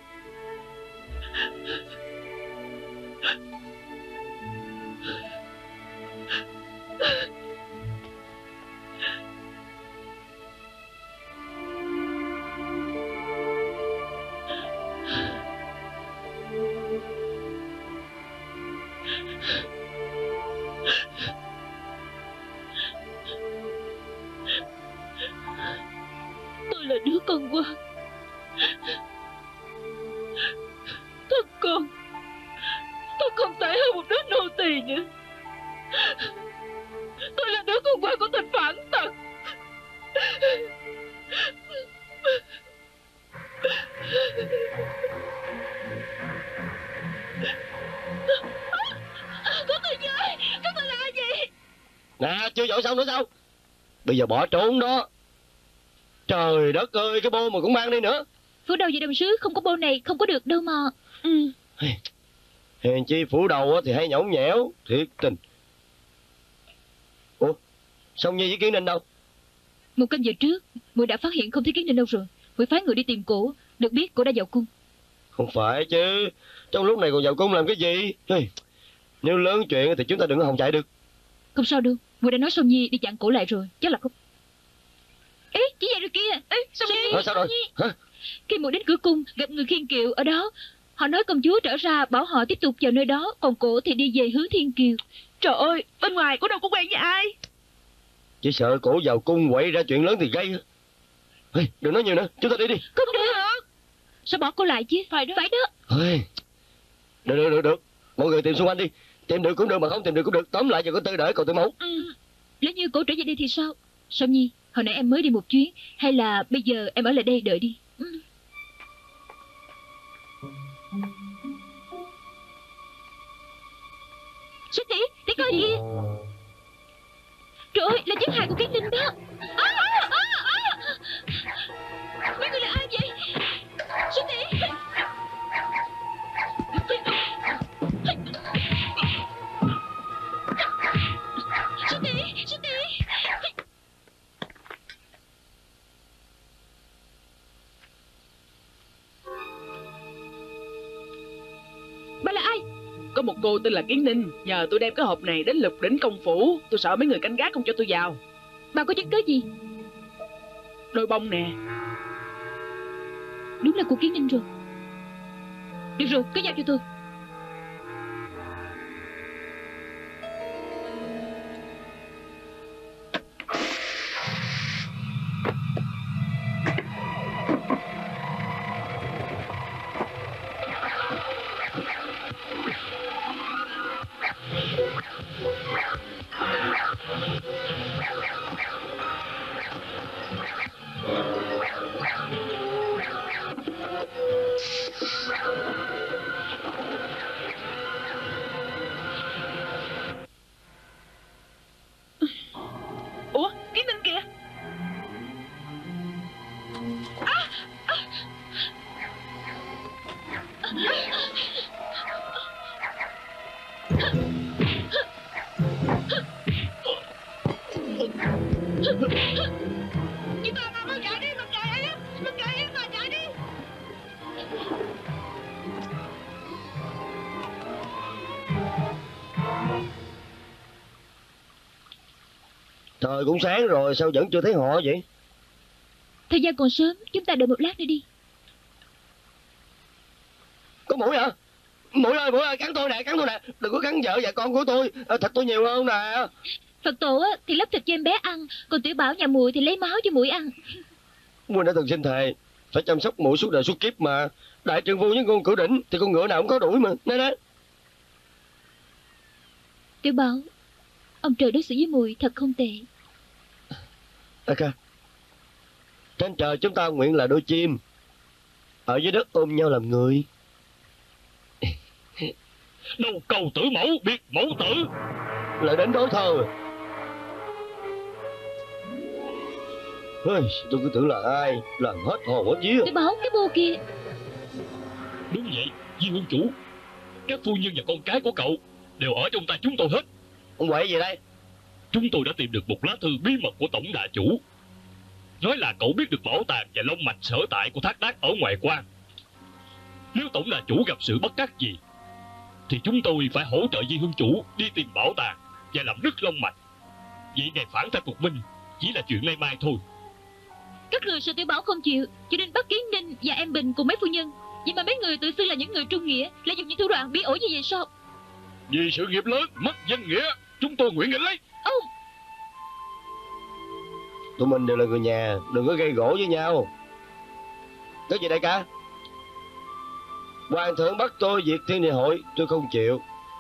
Tôi là đứa con quan. Tôi không thể hơn một đứa nô tỳ nữa. Tôi là đứa con quan của tên phản tặc. Các tôi là gì? Nè, chưa dọn xong nữa sao? Bây giờ bỏ trốn đó. Trời đất ơi, cái bô mà cũng mang đi nữa. Phủ đầu và đồng sứ không có bô này không có được đâu mà. Hèn chi phủ đầu thì hay nhõng nhẽo, thiệt tình. Ủa, Song Nhi với Kiến Ninh đâu? Một canh giờ trước, muội đã phát hiện không thấy Kiến Ninh đâu rồi. Muội phái người đi tìm cổ, được biết cổ đã vào cung. Không phải chứ, trong lúc này còn vào cung làm cái gì? Nếu lớn chuyện thì chúng ta đừng có hòng chạy được. Không sao đâu, muội đã nói Song Nhi đi chặn cổ lại rồi, chắc là không. Ê, chỉ vậy rồi kia. Ê, Song Nhi. Sao rồi? Hả? Khi muội đến cửa cung gặp người khiên kiệu ở đó, họ nói công chúa trở ra bảo họ tiếp tục vào nơi đó, còn cổ thì đi về hướng Thiên Kiều. Trời ơi, bên ngoài cổ đâu có quen với ai. Chỉ sợ cổ vào cung quậy ra chuyện lớn thì gây. Đừng nói nhiều nữa, chúng ta đi đi. Không được. Sao bỏ cô lại chứ? Phải đó. Được. Mọi người tìm xung quanh đi. Tìm được cũng được mà không tìm được cũng được. Tóm lại giờ có tư đợi cầu tư mẫu. Nếu như cổ trở về đây thì sao? Song Nhi, Hồi nãy em mới đi một chuyến, hay là bây giờ em ở lại đây đợi đi. Sư tỷ, để coi kìa. Trời ơi, là chiếc hài của Kiến Ninh đó. Mấy người là ai vậy? Sư tỷ. Sư tỷ, sư tỷ. Bà là ai? Có một cô tên là Kiến Ninh, nhờ tôi đem cái hộp này đến Lục Đỉnh công phủ. Tôi sợ mấy người canh gác không cho tôi vào. Bà có chứng cứ gì? Đôi bông nè. Đúng là của Kiến Ninh rồi. Được rồi, cứ giao cho tôi. Ủa, Kiến Ninh kìa. Chị ta mà mau chạy đi, mà chạy em mà chạy đi. Trời cũng sáng rồi, sao vẫn chưa thấy họ vậy? Thời gian còn sớm, chúng ta đợi một lát nữa đi. Có muỗi hả? Muỗi ơi, cắn tôi nè, đừng có cắn vợ và con của tôi. Thịt tôi nhiều hơn nè. Phật tổ á, thì lóc thịt cho em bé ăn, còn Tiểu Bảo nhà muội thì lấy máu cho muội ăn. Muội đã từng xin thề phải chăm sóc muội suốt đời suốt kiếp mà. Đại trượng phu với con cửu đỉnh thì con ngựa nào cũng có đuổi mà. Nè. Tiểu Bảo, ông trời đối xử với muội thật không tệ. Ca, trên trời chúng ta nguyện là đôi chim, ở dưới đất ôm nhau làm người. Đâu cầu tử mẫu, biệt mẫu tử. Lại đến đối thơ. Tôi cứ tưởng là ai làm hết hồn hết vía. Tiểu Bảo, cái bô kia. Đúng vậy, Di Hương chủ, các phu nhân và con cái của cậu đều ở trong tay chúng tôi hết. Ông quậy gì đây? Chúng tôi đã tìm được một lá thư bí mật của tổng đà chủ, nói là cậu biết được bảo tàng và long mạch sở tại của Thác Đác ở ngoài quan. Nếu tổng đà chủ gặp sự bất đắc gì thì chúng tôi phải hỗ trợ Di Hương chủ đi tìm bảo tàng và làm đứt long mạch. Vậy ngày phản thanh phục minh chỉ là chuyện nay mai thôi. Các người sợ Tiểu Bảo không chịu, cho nên bắt Kiến Ninh và em Bình cùng mấy phu nhân. Vậy mà mấy người tự xưng là những người trung nghĩa, lại dùng những thủ đoạn bí ổi như vậy sao? Vì sự nghiệp lớn, mất danh nghĩa, chúng tôi nguyện gánh lấy. Ông! Tụi mình đều là người nhà, đừng có gây gỗ với nhau. Cái gì đây cả? Hoàng thượng bắt tôi diệt Thiên Địa Hội, tôi không chịu.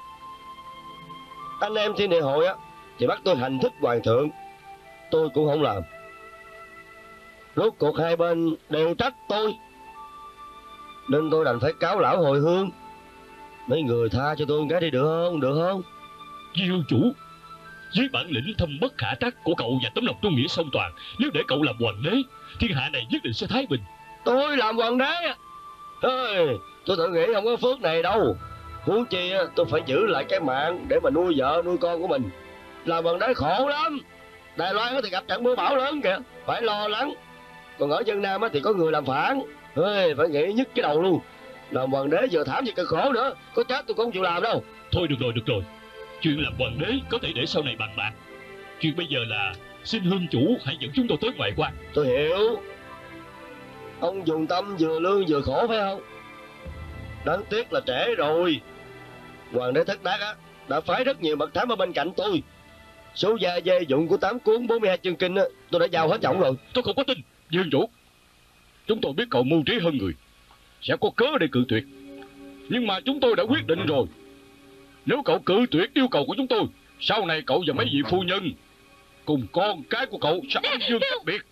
Anh em Thiên Địa Hội á thì bắt tôi hành thích hoàng thượng, tôi cũng không làm. Rốt cuộc hai bên đều trách tôi, nên tôi đành phải cáo lão hồi hương. Mấy người tha cho tôi một cái đi được không? Được không? Di Hương chủ, với bản lĩnh thâm bất khả trắc của cậu và tấm lòng trung nghĩa song toàn, nếu để cậu làm hoàng đế, thiên hạ này nhất định sẽ thái bình. Tôi làm hoàng đế? Tôi tự nghĩ không có phước này đâu. Huống chi tôi phải giữ lại cái mạng để mà nuôi vợ nuôi con của mình. Làm hoàng đế khổ lắm. Đài Loan thì gặp trận mưa bão lớn kìa, phải lo lắng. Còn ở Vân Nam thì có người làm phản, phải nghĩ nhức cái đầu luôn. Làm hoàng đế vừa thảm gì cực khổ nữa, có chết tôi cũng không chịu làm đâu. Thôi được rồi, chuyện làm hoàng đế có thể để sau này bàn bạc. Chuyện bây giờ là xin Hương chủ hãy dẫn chúng tôi tới ngoại quan. Tôi hiểu. Ông dùng tâm vừa lương vừa khổ phải không? Đáng tiếc là trễ rồi. Hoàng đế Thất Đác đã phái rất nhiều mật thám ở bên cạnh tôi. Số gia dê dụng của 8 cuốn 42 chương kinh tôi đã giao hết trọng rồi. Tôi không có tin. Di Hương chủ, chúng tôi biết cậu mưu trí hơn người, sẽ có cớ để cự tuyệt. Nhưng mà chúng tôi đã quyết định rồi. Nếu cậu cự tuyệt yêu cầu của chúng tôi, sau này cậu và mấy vị phu nhân cùng con cái của cậu sẽ âm dương cách biệt.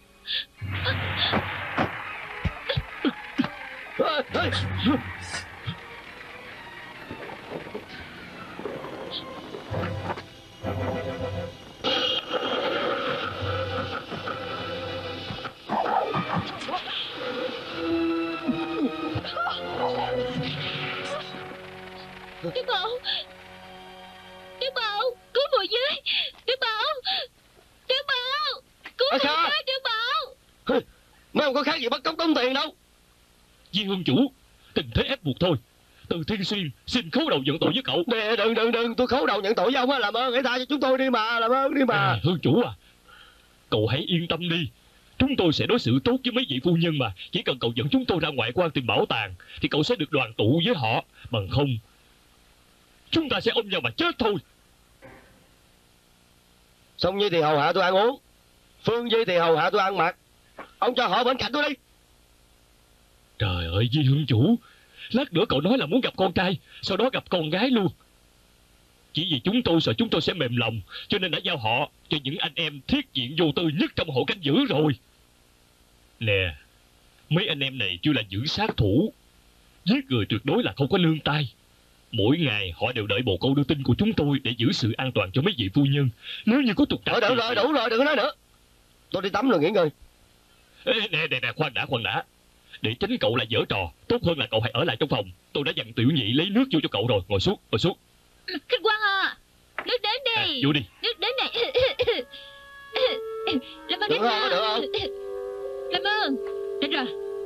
Tiểu Bảo, Tiểu Bảo, cứu mùi với. Tiểu Bảo, Tiểu Bảo, cứu mùi với. Tiểu Bảo. Mấy ông có khác gì bắt cóc tống tiền đâu. Viên hương chủ, tình thế ép buộc thôi. Từ Thiên Xuyên xin khấu đầu nhận tội với cậu. Đừng, tôi khấu đầu nhận tội với ông á. Làm ơn hãy tha cho chúng tôi đi mà, làm ơn đi mà. Hương chủ à, cậu hãy yên tâm đi. Chúng tôi sẽ đối xử tốt với mấy vị phu nhân mà. Chỉ cần cậu dẫn chúng tôi ra ngoại quan tìm bảo tàng thì cậu sẽ được đoàn tụ với họ. Bằng không chúng ta sẽ ôm nhau mà chết thôi. Song Nhi thì hầu hạ tôi ăn uống, Phương Di thì hầu hạ tôi ăn mặc. Ông cho họ bên cạnh tôi đi. Trời ơi Di hương chủ, lát nữa cậu nói là muốn gặp con trai, sau đó gặp con gái luôn. Chỉ vì chúng tôi sợ chúng tôi sẽ mềm lòng, cho nên đã giao họ cho những anh em thiết diện vô tư nhất trong hộ canh giữ rồi. Nè, mấy anh em này chưa là những sát thủ, giết người tuyệt đối là không có nương tay. Mỗi ngày họ đều đợi bồ câu đưa tin của chúng tôi để giữ sự an toàn cho mấy vị phu nhân. Nếu như có trục trặc... Đủ rồi, đừng có nói nữa. Tôi đi tắm rồi nghỉ ngơi. Nè, khoan đã. Để tránh cậu lại giở trò, tốt hơn là cậu hãy ở lại trong phòng. Tôi đã dặn tiểu nhị lấy nước vô cho cậu rồi. Ngồi xuống. Khách quan à, nước đến đi. Vô đi. Nước đến này. Làm ơn được không? Làm ơn. Đến rồi.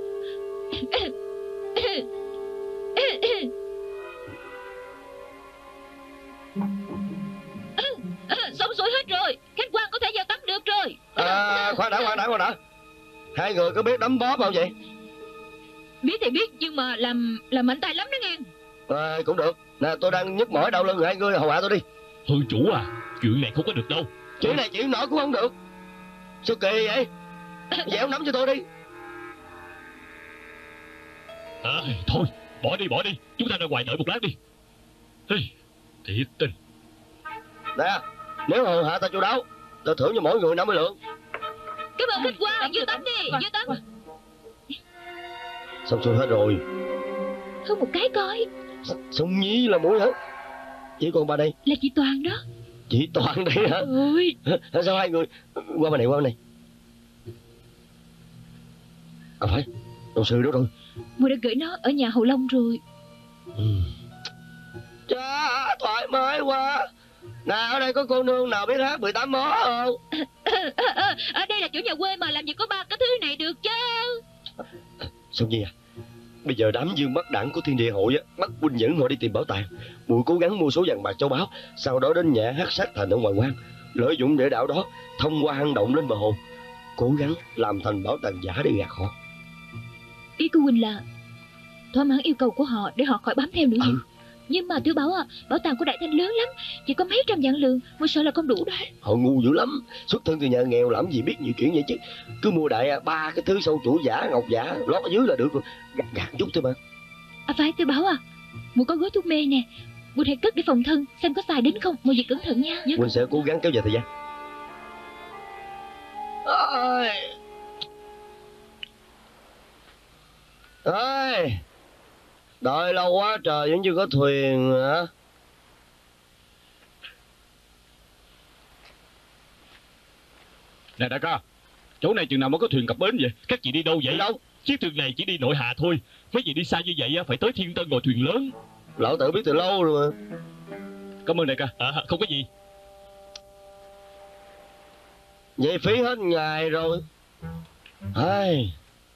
Xong xuôi hết rồi, khách quan có thể vào tắm được rồi. Khoan đã. Hai người có biết đấm bóp không vậy? Biết thì biết, nhưng mà làm mạnh tay lắm đó nghe. Cũng được. Nè, tôi đang nhức mỏi đau lưng, hai người hầu hạ tôi đi. Hương chủ à, chuyện này không có được đâu. Chuyện này chuyện nọ cũng không được. Sao kỳ vậy? Vậy ông nắm cho tôi đi. Thôi, bỏ đi. Chúng ta ra ngoài đợi một lát đi. Thiệt tình. Nè, nếu hầu hạ ta chu đáo, tôi thưởng cho mỗi người 50 lượng. Cảm ơn khách quan, vô tắm đi, vô tắm. Xong xuôi hết rồi. Hôn một cái coi. Song Nhi là mũi hả? Chỉ còn bà đây. Là chị Toàn đó. Chị Toàn đây hả? Ôi. Sao hai người qua bên này. Phải, đồng sư đó rồi. Mùi đã gửi nó ở nhà Hậu Long rồi. Chà, thoải mái quá. Nào, ở đây có cô nương nào biết hát 18 mó không? Ở đây là chỗ nhà quê mà làm gì có ba cái thứ này được chứ. Song Nhi à, bây giờ đám dương bắt đảng của Thiên Địa Hội á, bắt huynh dẫn họ đi tìm bảo tàng. Muội cố gắng mua số vàng bạc châu báu, sau đó đến nhà hát sát thành ở ngoài quan, lợi dụng địa đạo đó thông qua hang động lên bờ hồ, cố gắng làm thành bảo tàng giả để gạt họ. Ý của huynh là thỏa mãn yêu cầu của họ để họ khỏi bám theo nữa. Nhưng mà Tiểu Bảo à, bảo tàng của Đại Thanh lớn lắm, chỉ có mấy trăm vạn lượng, mua sợ là không đủ đâu. Họ ngu dữ lắm, xuất thân từ nhà nghèo làm gì biết nhiều chuyện vậy chứ. Cứ mua đại 3 cái thứ sâu chuỗi giả, ngọc giả lót ở dưới là được rồi, gạt chút thôi mà. Phải Tiểu Bảo à, mua có gói thuốc mê nè, mua hãy cất để phòng thân, xem có xài đến không, mua gì cẩn thận nha. Mình sẽ cố gắng kéo dài thời gian. Ơi, đợi lâu quá trời vẫn chưa có thuyền hả? Nè đại ca, chỗ này chừng nào mới có thuyền cập bến vậy? Các chị đi đâu vậy? Đi đâu? Chiếc thuyền này chỉ đi nội hà thôi. Mấy chị đi xa như vậy phải tới Thiên Tân ngồi thuyền lớn. Lão tử biết từ lâu rồi mà. Cảm ơn đại ca. Không có gì. Vậy phí hết ngày rồi. Ai...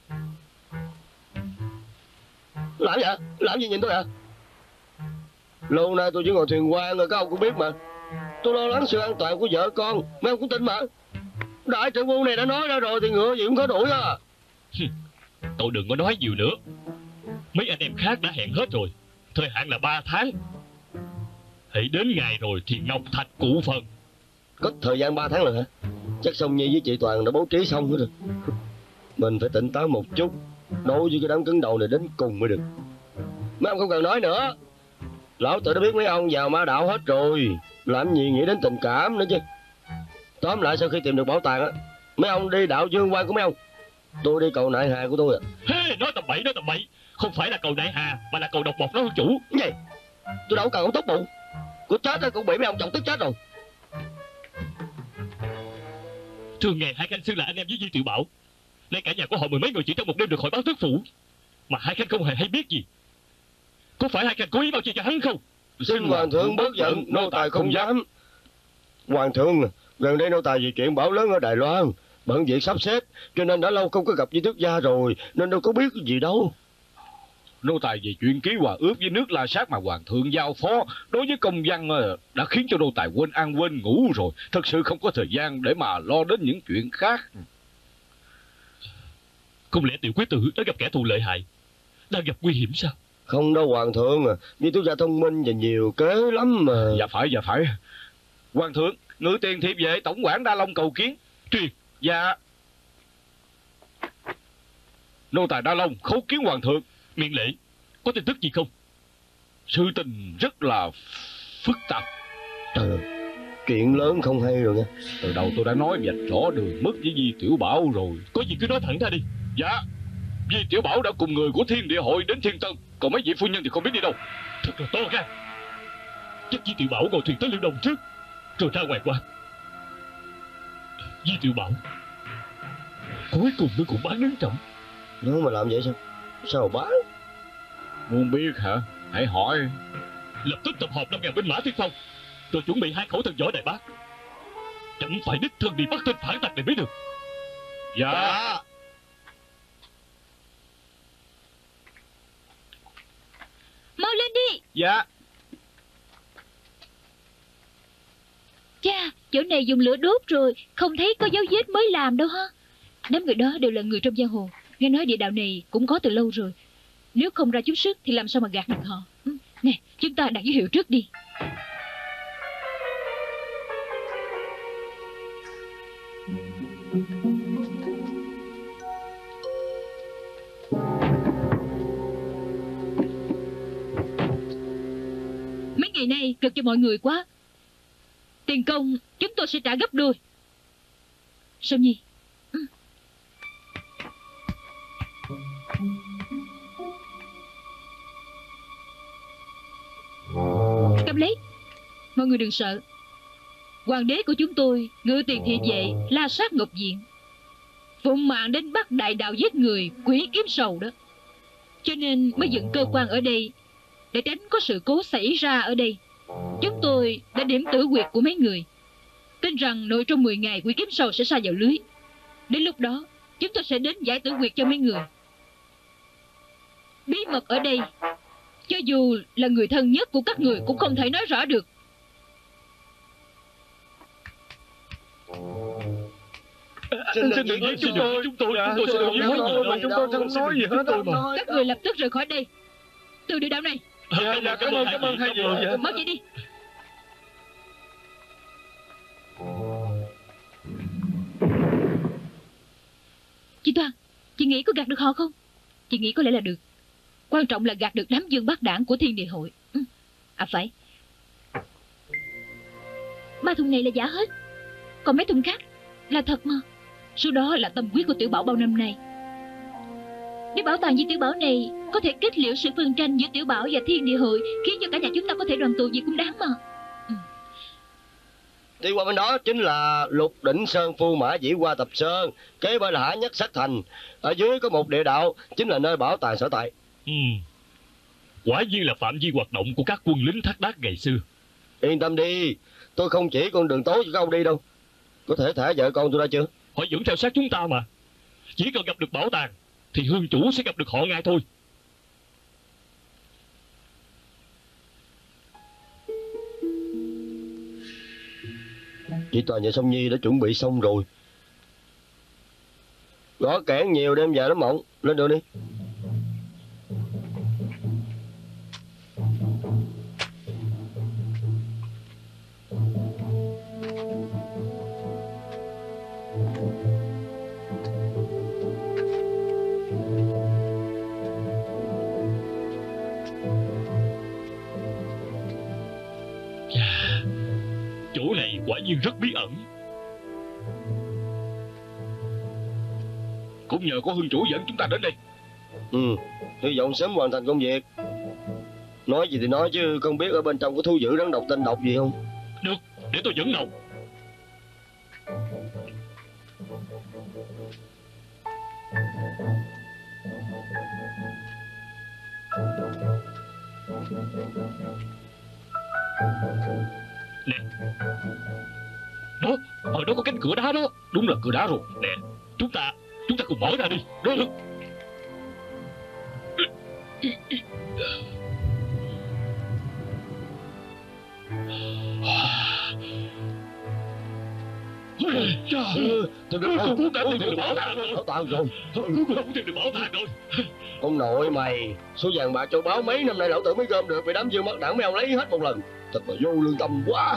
Làm gì nhìn tôi hả? Lâu nay tôi chỉ ngồi thuyền quan rồi, các ông cũng biết mà. Tôi lo lắng sự an toàn của vợ con, mấy ông cũng tin mà. Đại trưởng phu này đã nói ra rồi thì ngựa gì cũng có đuổi à. Cậu đừng có nói nhiều nữa. Mấy anh em khác đã hẹn hết rồi, thời hạn là 3 tháng. Hãy đến ngày rồi thì ngọc thạch cụ phần. Có thời gian 3 tháng rồi hả? Chắc Song Nhi với chị Toàn đã bố trí xong hết rồi. Mình phải tỉnh táo một chút, đối với cái đám cứng đầu này đến cùng mới được. Mấy ông không cần nói nữa, lão tự đã biết mấy ông vào ma đạo hết rồi, làm gì nghĩ đến tình cảm nữa chứ. Tóm lại sau khi tìm được bảo tàng á, mấy ông đi đạo dương quan của mấy ông, tôi đi cầu nại hà của tôi à. Hey, nói tầm bậy. Không phải là cầu nại hà mà là cầu độc mộc đó hương chủ. Cái gì? Tôi đâu cần ông tốt bụng. Tôi chết cũng bị mấy ông chồng tức chết rồi. Thường ngày hai khanh xưng là anh em với Di Tiểu Bảo, nay cả nhà của họ mười mấy người chỉ trong một đêm được khỏi báo tước phủ, mà hai khanh không hề hay biết gì. Có phải hai khanh cố ý bao che cho hắn không? Xin hoàng thượng bớt giận, nô tài không dám. Hoàng thượng, gần đây nô tài vì chuyện bão lớn ở Đài Loan, bận việc sắp xếp, cho nên đã lâu không có gặp Di Tước gia rồi, nên đâu có biết cái gì đâu. Nô tài về chuyện ký hòa ước với nước La Sát mà hoàng thượng giao phó đối với công văn đã khiến cho nô tài quên ăn quên ngủ rồi, thật sự không có thời gian để mà lo đến những chuyện khác. Không lẽ Tiểu Quý Tử đã gặp kẻ thù lợi hại, đang gặp nguy hiểm sao? Không đâu hoàng thượng, Di Tước gia thông minh và nhiều kế lắm mà. Dạ phải. Hoàng thượng, ngự tiền thiệp vệ tổng quản Đa Long cầu kiến. Truyền. Dạ. Nô tài Đa Long khấu kiến hoàng thượng. Miễn lễ, có tin tức gì không? Sự tình rất là phức tạp. Trời ơi, chuyện lớn không hay rồi nha. Từ đầu tôi đã nói vạch rõ đường mất với Di Tiểu Bảo rồi. Có gì cứ nói thẳng ra đi. Dạ, Di Tiểu Bảo đã cùng người của Thiên Địa Hội đến Thiên Tân, còn mấy vị phu nhân thì không biết đi đâu. Thật là to gan. Chắc Di Tiểu Bảo ngồi thuyền tới Liêu Đông trước, rồi ra ngoài qua. Di Tiểu Bảo cuối cùng nó cũng bán nướng trọng. Nó mà làm vậy sao? Sao mà bán? Muốn biết hả? Hãy hỏi. Lập tức tập hợp 5.000 binh mã tiên phong, rồi chuẩn bị 2 khẩu thần võ đại bác. Chẳng phải đích thân đi bắt tên phản tặc này mới được. Dạ. Mau lên đi. Dạ. Chà, chỗ này dùng lửa đốt rồi, không thấy có dấu vết mới làm đâu ha. Đám người đó đều là người trong giang hồ, nghe nói địa đạo này cũng có từ lâu rồi. Nếu không ra chút sức thì làm sao mà gạt được họ. Nè, chúng ta đặt dấu hiệu trước đi. Mấy ngày nay cực cho mọi người quá. Tiền công chúng tôi sẽ trả gấp đôi. Sơn Nhi. Cầm lấy. Mọi người đừng sợ. Hoàng đế của chúng tôi, ngự tiền thị vệ La Sát Ngọc Diện, phụng mạng đến bắt đại đạo giết người, quỷ kiếm sầu đó. Cho nên mới dựng cơ quan ở đây, để tránh có sự cố xảy ra ở đây. Chúng tôi đã điểm tử quyệt của mấy người, tin rằng nội trong 10 ngày quỷ kiếm sầu sẽ sa vào lưới. Đến lúc đó chúng tôi sẽ đến giải tử quyệt cho mấy người. Bí mật ở đây, cho dù là người thân nhất của các người cũng không thể nói rõ được. Xin đừng giết chúng tôi. Chúng tôi sẽ không nói. Chúng tôi không nói gì hết. Các người lập tức rời khỏi đây, từ địa đạo này. Dạ, cảm ơn hai vị. Mau chạy đi. Chị Toàn, chị nghĩ có gạt được họ không? Chị nghĩ có lẽ là được. Quan trọng là gạt được đám dương bát đảng của Thiên Địa Hội. À phải, 3 thùng này là giả hết, còn mấy thùng khác là thật mà. Số đó là tâm huyết của Tiểu Bảo bao năm nay. Nếu bảo tàng với Tiểu Bảo này có thể kết liễu sự phân tranh giữa Tiểu Bảo và Thiên Địa Hội, khiến cho cả nhà chúng ta có thể đoàn tụ gì cũng đáng mà. Đi qua bên đó chính là Lục Đỉnh Sơn Phu Mã Dĩ Hoa Tập Sơn, kế bên là Hả Nhất Sắc Thành. Ở dưới có một địa đạo, chính là nơi bảo tàng sở tại. Quả nhiên là phạm vi hoạt động của các quân lính Thác Đác ngày xưa. Yên tâm đi, tôi không chỉ con đường tối cho các ông đi đâu. Có thể thả vợ con tôi ra chưa? Họ vẫn theo sát chúng ta mà. Chỉ cần gặp được bảo tàng thì hương chủ sẽ gặp được họ ngay thôi. Chị Toàn và Song Nhi đã chuẩn bị xong rồi. Gõ kẽn nhiều đêm dài lắm mộng. Lên đường đi. Chỗ này quả nhiên rất bí ẩn. cũng nhờ có Hương chủ dẫn chúng ta đến đây. Hy vọng sớm hoàn thành công việc. Nói gì thì nói chứ không biết ở bên trong có thu giữ rắn độc tên độc gì không? Được, để tôi dẫn đầu. Nè, đó, ở đó có cánh cửa đá đó. Đúng là cửa đá rồi. Nè, chúng ta cùng mở ra đi. Được. Tôi cũng đã tìm được bảo tàng rồi. Bảo tàng rồi. Cũng tìm được bảo tàng rồi. Ông nội mày, số vàng bạc châu báu mấy năm nay lão tử mới gom được, bị đám dương mắt đảng mấy ông lấy hết một lần. Thật là vô lương tâm quá.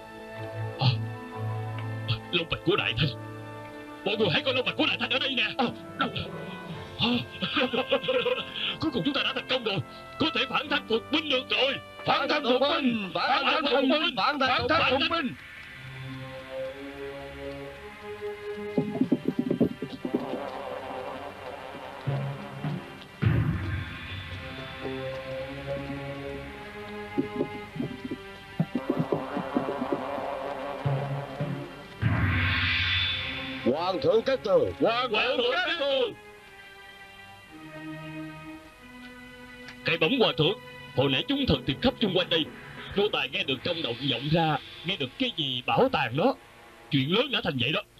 Long mạch của Đại Thanh. Mọi người hãy coi long mạch của Đại Thanh ở đây nè. Cuối cùng chúng ta đã thành công rồi. Có thể phản thanh phục binh được rồi. Phản thanh phục binh, phản thanh phục binh, phản thanh phục binh. Hoàng thượng các tường, Hoàng thượng các tường. Cái bẩm hoàng thượng, hồi nãy chúng thần tìm khắp chung quanh đây, nô tài nghe được trong động vọng ra, nghe được cái gì bảo tàng đó. Chuyện lớn đã thành vậy đó.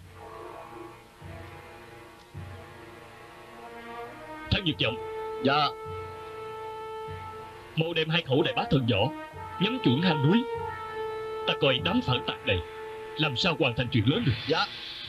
Thang Nhược Vọng. Dạ. Mau đem 2 khẩu đại bác thần võ nhắm chuẩn hang núi. Ta coi đám phản tặc này làm sao hoàn thành chuyện lớn được. Dạ.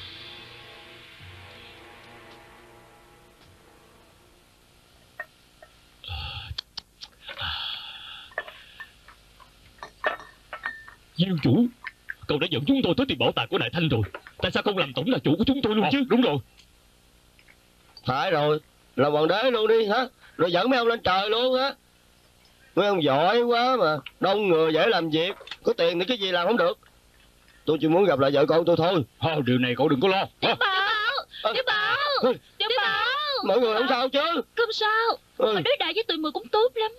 Diêu chủ, cậu đã dẫn chúng tôi tới tìm bảo tàng của Đại Thanh rồi, tại sao không làm tổng là chủ của chúng tôi luôn chứ? Đúng rồi. Phải rồi, làm hoàng đế luôn đi hả? Rồi dẫn mấy ông lên trời luôn hả? Mấy ông giỏi quá mà, đông người dễ làm việc, có tiền thì cái gì làm không được. Tôi chỉ muốn gặp lại vợ con tôi thôi. Điều này cậu đừng có lo. Tiểu Bảo, Tiểu Bảo. Mọi người không sao chứ? Không sao, mà đối đại với tụi mười cũng tốt lắm.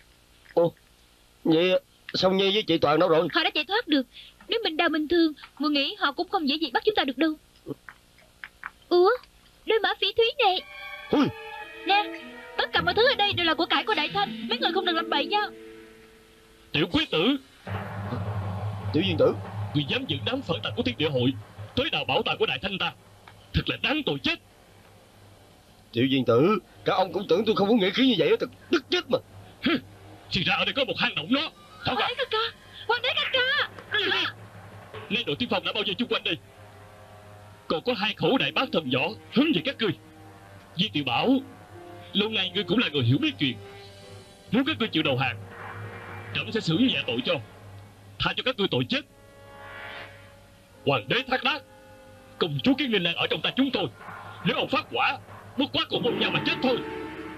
Vậy Song Nhi với chị Toàn đâu rồi? Họ đã chạy thoát được. Nếu mình đau bình thường, mùi nghĩ họ cũng không dễ gì bắt chúng ta được đâu. Ủa, đôi mã phỉ thúy này. Nè, tất cả mọi thứ ở đây đều là của cải của Đại Thanh. Mấy người không được làm bậy nha. Tiểu quý tử, Tiểu viên tử, người dám dẫn đám phản tặc của Thiên Địa Hội tới đào bảo tàng của Đại Thanh ta, thật là đáng tội chết. Tiểu viên tử, các ông cũng tưởng tôi không có nghĩa khí như vậy đó, thật tức chết mà. Thì ra ở đây có một hang động đó. Hoàng đế ca ca, Hoàng đế ca ca. Nay đội tiên phong đã bao vây chung quanh đây, còn có 2 khẩu đại bác thần võ hướng về các ngươi. Di Tiểu Bảo, lâu nay ngươi cũng là người hiểu biết chuyện, nếu các ngươi chịu đầu hàng, trẫm sẽ xử nhẹ tội cho, tha cho các ngươi tội chết. Hoàng đế Thác Đác, công chúa Kiến Ninh đang ở trong tay chúng tôi, nếu ông phát quả, bất quá cùng ôm nhau mà chết thôi.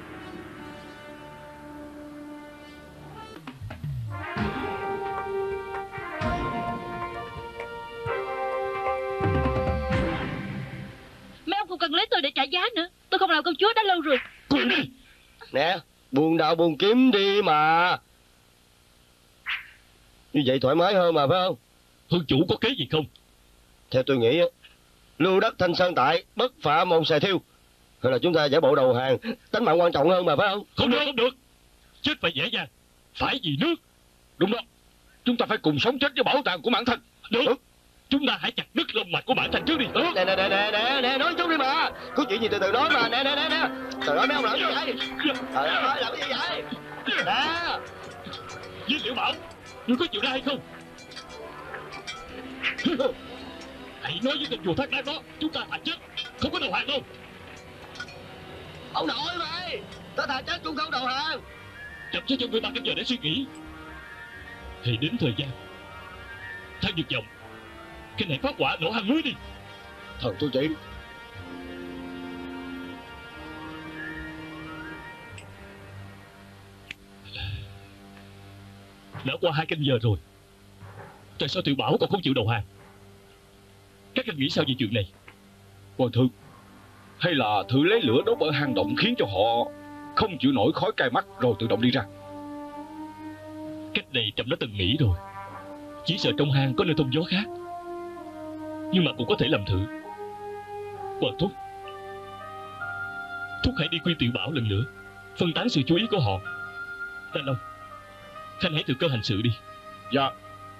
Mấy ông không cần lấy tôi để trả giá nữa. Tôi không làm công chúa đã lâu rồi. Cùng đi. Nè, buồn đạo buồn kiếm đi mà. Như vậy thoải mái hơn mà phải không? Hương chủ có kế gì không? Theo tôi nghĩ, lưu đất Thanh Sơn tại, bất phạm môn xài thiêu. Hay là chúng ta giả bộ đầu hàng, tính mạng quan trọng hơn mà phải không? Không được, không được. Chết phải dễ dàng, phải vì nước. Đúng đó, chúng ta phải cùng sống chết với bảo tàng của Mãn Thanh. Được. Chúng ta hãy chặt đứt lông mạch của Mãn Thanh trước đi. Nè, nói chút đi mà. Có chuyện gì từ từ nói mà, nè. Trời ơi, mấy ông làm gì vậy? Trời ơi, làm cái gì vậy? Nè. Với Tiểu Bảo, ngươi có chịu ra hay không? Hãy nói với tên vua Thác Đác đó, chúng ta thà chết, không có đầu hàng đâu. Ông nội mày, ta thà chết cũng không đầu hàng. Chậm sẽ cho người 3 canh giờ để suy nghĩ. Thì đến thời gian, Thang Nhược Vọng, cái này phát quả nổ hang núi đi. Thần tôi chỉ. Đã qua 2 canh giờ rồi, tại sao Tiểu Bảo còn không chịu đầu hàng? Các anh nghĩ sao về chuyện này? Hoàng thượng, Hay là thử lấy lửa đốt ở hang động, khiến cho họ không chịu nổi khói cay mắt rồi tự động đi ra? Cách này Trẫm đã từng nghĩ rồi. Chỉ sợ trong hang có nơi thông gió khác. Nhưng mà cũng có thể làm thử. Hoàng thúc, thúc hãy đi khuyên Tiểu Bảo lần nữa, phân tán sự chú ý của họ. Thanh Long, Khanh hãy tự cơ hành sự đi. Dạ.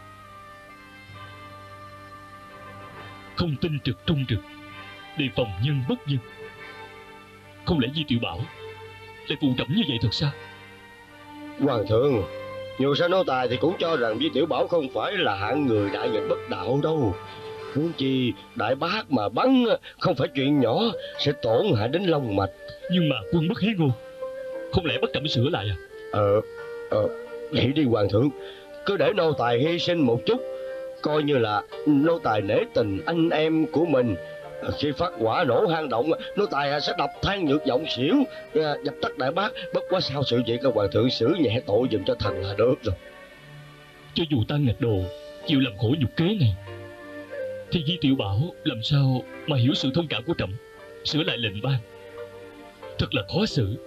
Không tin trực trung trực, đề phòng nhân bất nhân. Không lẽ Di Tiểu Bảo lại phù trẫm như vậy thật sao? Hoàng thượng, dù sao nô tài thì cũng cho rằng Di Tiểu Bảo không phải là hạng người đại nghịch bất đạo đâu. Huống chi đại bác mà bắn không phải chuyện nhỏ, sẽ tổn hại đến long mạch. Nhưng mà quân bất hiếu ngôn, không lẽ bắt Trẫm sửa lại à? Vậy đi hoàng thượng, cứ để nô tài hy sinh một chút, coi như là nô tài nể tình anh em của mình. Khi phát hỏa nổ hang động, nô tài sẽ đập than nhược giọng xỉu, dập tắt đại bác. Bất quá sao sự việc các hoàng thượng xử nhẹ tội giùm cho thành là được rồi. Cho dù ta nghịch đồ chịu làm khổ nhục kế này, thì Di Tiểu Bảo làm sao mà hiểu sự thông cảm của Trẫm, sửa lại lệnh ban. Thật là khó xử.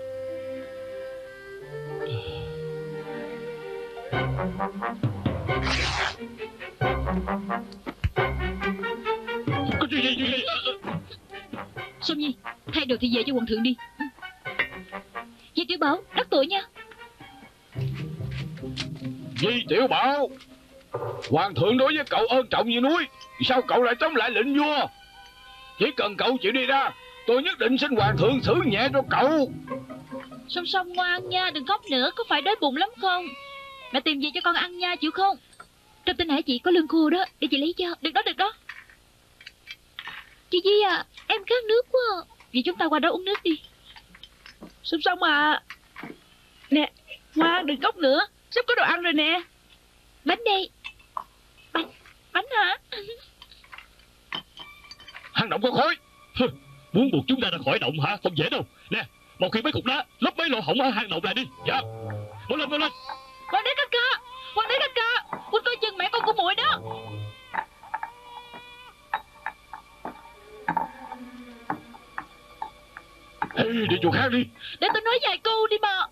Có chuyện gì? Sông Nhi, thay đồ thì về cho hoàng thượng đi. Di Tiểu Bảo, đắc tội nha. Di Tiểu Bảo, hoàng thượng đối với cậu ơn trọng như núi, sao cậu lại chống lại lệnh vua? Chỉ cần cậu chịu đi ra, tôi nhất định xin hoàng thượng xử nhẹ cho cậu. Song Song ngoan nha, đừng khóc nữa, có phải đói bụng lắm không? Mẹ tìm gì cho con ăn nha, chịu không? Trong tinh hải chị có lương khô đó, để chị lấy cho. Được đó. Chị Di à, em khát nước quá à. Vậy chúng ta qua đó uống nước đi. Song Song à, nè, ngoan đừng khóc nữa, sắp có đồ ăn rồi nè. Bánh đây. Bánh hả? Hang động có khói. Muốn buộc chúng ta ra khỏi động hả? Không dễ đâu. Nè, một khi mấy cục đá lấp mấy lỗ hổng ở hang động lại đi. Dạ. Mau lên. Hoàng đế các ca, Quỳnh coi chừng mẹ con của muội đó. Ê, đi chỗ khác đi. Để tôi nói vài câu đi mà.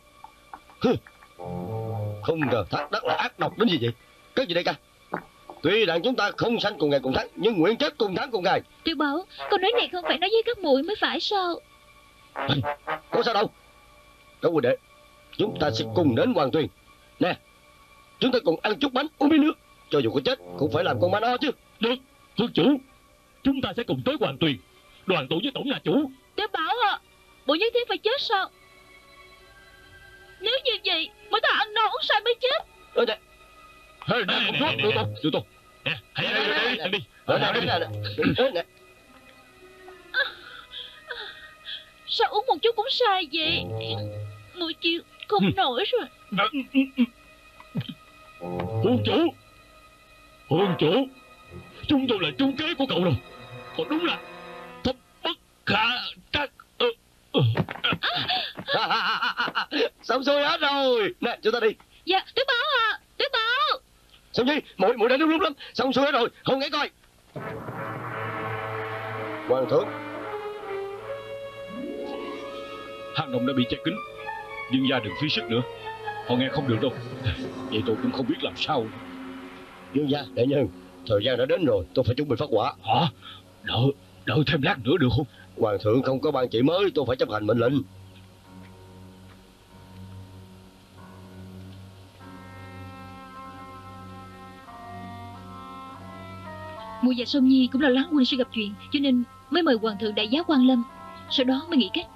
Không ngờ thác đất là ác độc đến gì vậy? Cái gì đây ca? Tuy rằng chúng ta không sanh cùng ngày cùng tháng, nhưng nguyện chết cùng tháng cùng ngày. Tiểu Bảo, câu nói này không phải nói với các muội mới phải sao? Có sao đâu. Các huynh đệ, chúng ta sẽ cùng đến Hoàng Tuyền. Nè, chúng ta cùng ăn chút bánh, uống miếng nước. Cho dù có chết cũng phải làm con ma no chứ. Được, thưa chủ, chúng ta sẽ cùng tới Hoàng Tuyền, đoàn tụ với tổng nhà chủ. Tiểu Bảo à, bộ nhất thiết phải chết sao? Nếu như vậy mới ta ăn no uống say mới chết. Nè. Từ từ. Nè, hãy ăn đi. Nè. Sao uống một chút cũng sai vậy? Muội chịu không nổi rồi. Hương chủ, chúng tôi là trúng kế của cậu rồi. Còn đúng là thập bất khả trắc. Xong xuôi hết rồi. Nè, chúng ta đi. Dạ, Tiểu Bảo à, Tiểu Bảo. Xong chi, muội đã đúng lắm. Xong xuôi hết rồi, không nghe coi. Hoàng thượng, Hang động đã bị che kín, nhưng gia đừng phí sức nữa, họ nghe không được đâu. Vậy tôi cũng không biết làm sao. Dương gia, đại nhân, thời gian đã đến rồi, tôi phải chuẩn bị phát hỏa. Hả? Đợi thêm lát nữa được không? Hoàng thượng không có ban chỉ mới, tôi phải chấp hành mệnh lệnh. Muội và Song Nhi cũng lo lắng huynh sẽ gặp chuyện, cho nên mới mời hoàng thượng đại giá quan lâm, sau đó mới nghĩ cách.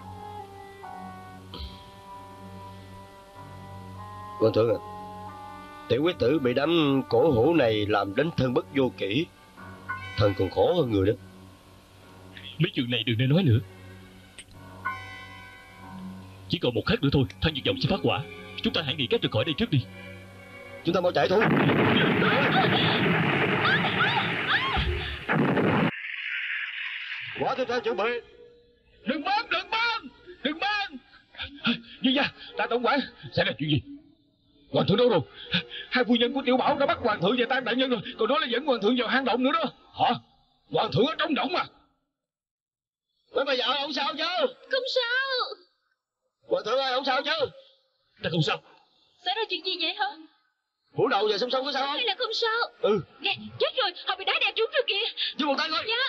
Hoàng thượng à, tiểu quý tử bị đám cổ hủ này làm đến thân bất vô kỷ, thần còn khổ hơn người đó. Mấy chuyện này đừng nên nói nữa. Chỉ còn một khắc nữa thôi, than nhiệt vọng sẽ phát hỏa. Chúng ta hãy nghĩ cách rời khỏi đây trước đi. Chúng ta mau chạy thôi. Quả tiếp theo chuẩn bị. Đừng bắn! Dương gia, đại tổng quản, xảy ra chuyện gì? Hoàng thượng đâu rồi? Hai phu nhân của Tiểu Bảo đã bắt hoàng thượng và tan đại nhân rồi, còn nói là dẫn hoàng thượng vào hang động nữa đó. Hả? Hoàng thượng ở trong động à? Nói bây giờ không sao chứ? Không sao. Hoàng thượng ơi, không sao chứ? Ta không sao. Xảy ra chuyện gì vậy hả? Phủ đầu giờ xong có sao không? Hay là không sao? Ừ. Nè, chết rồi, họ bị đá đè trúng rồi kìa. Giúp một tay coi. Dạ.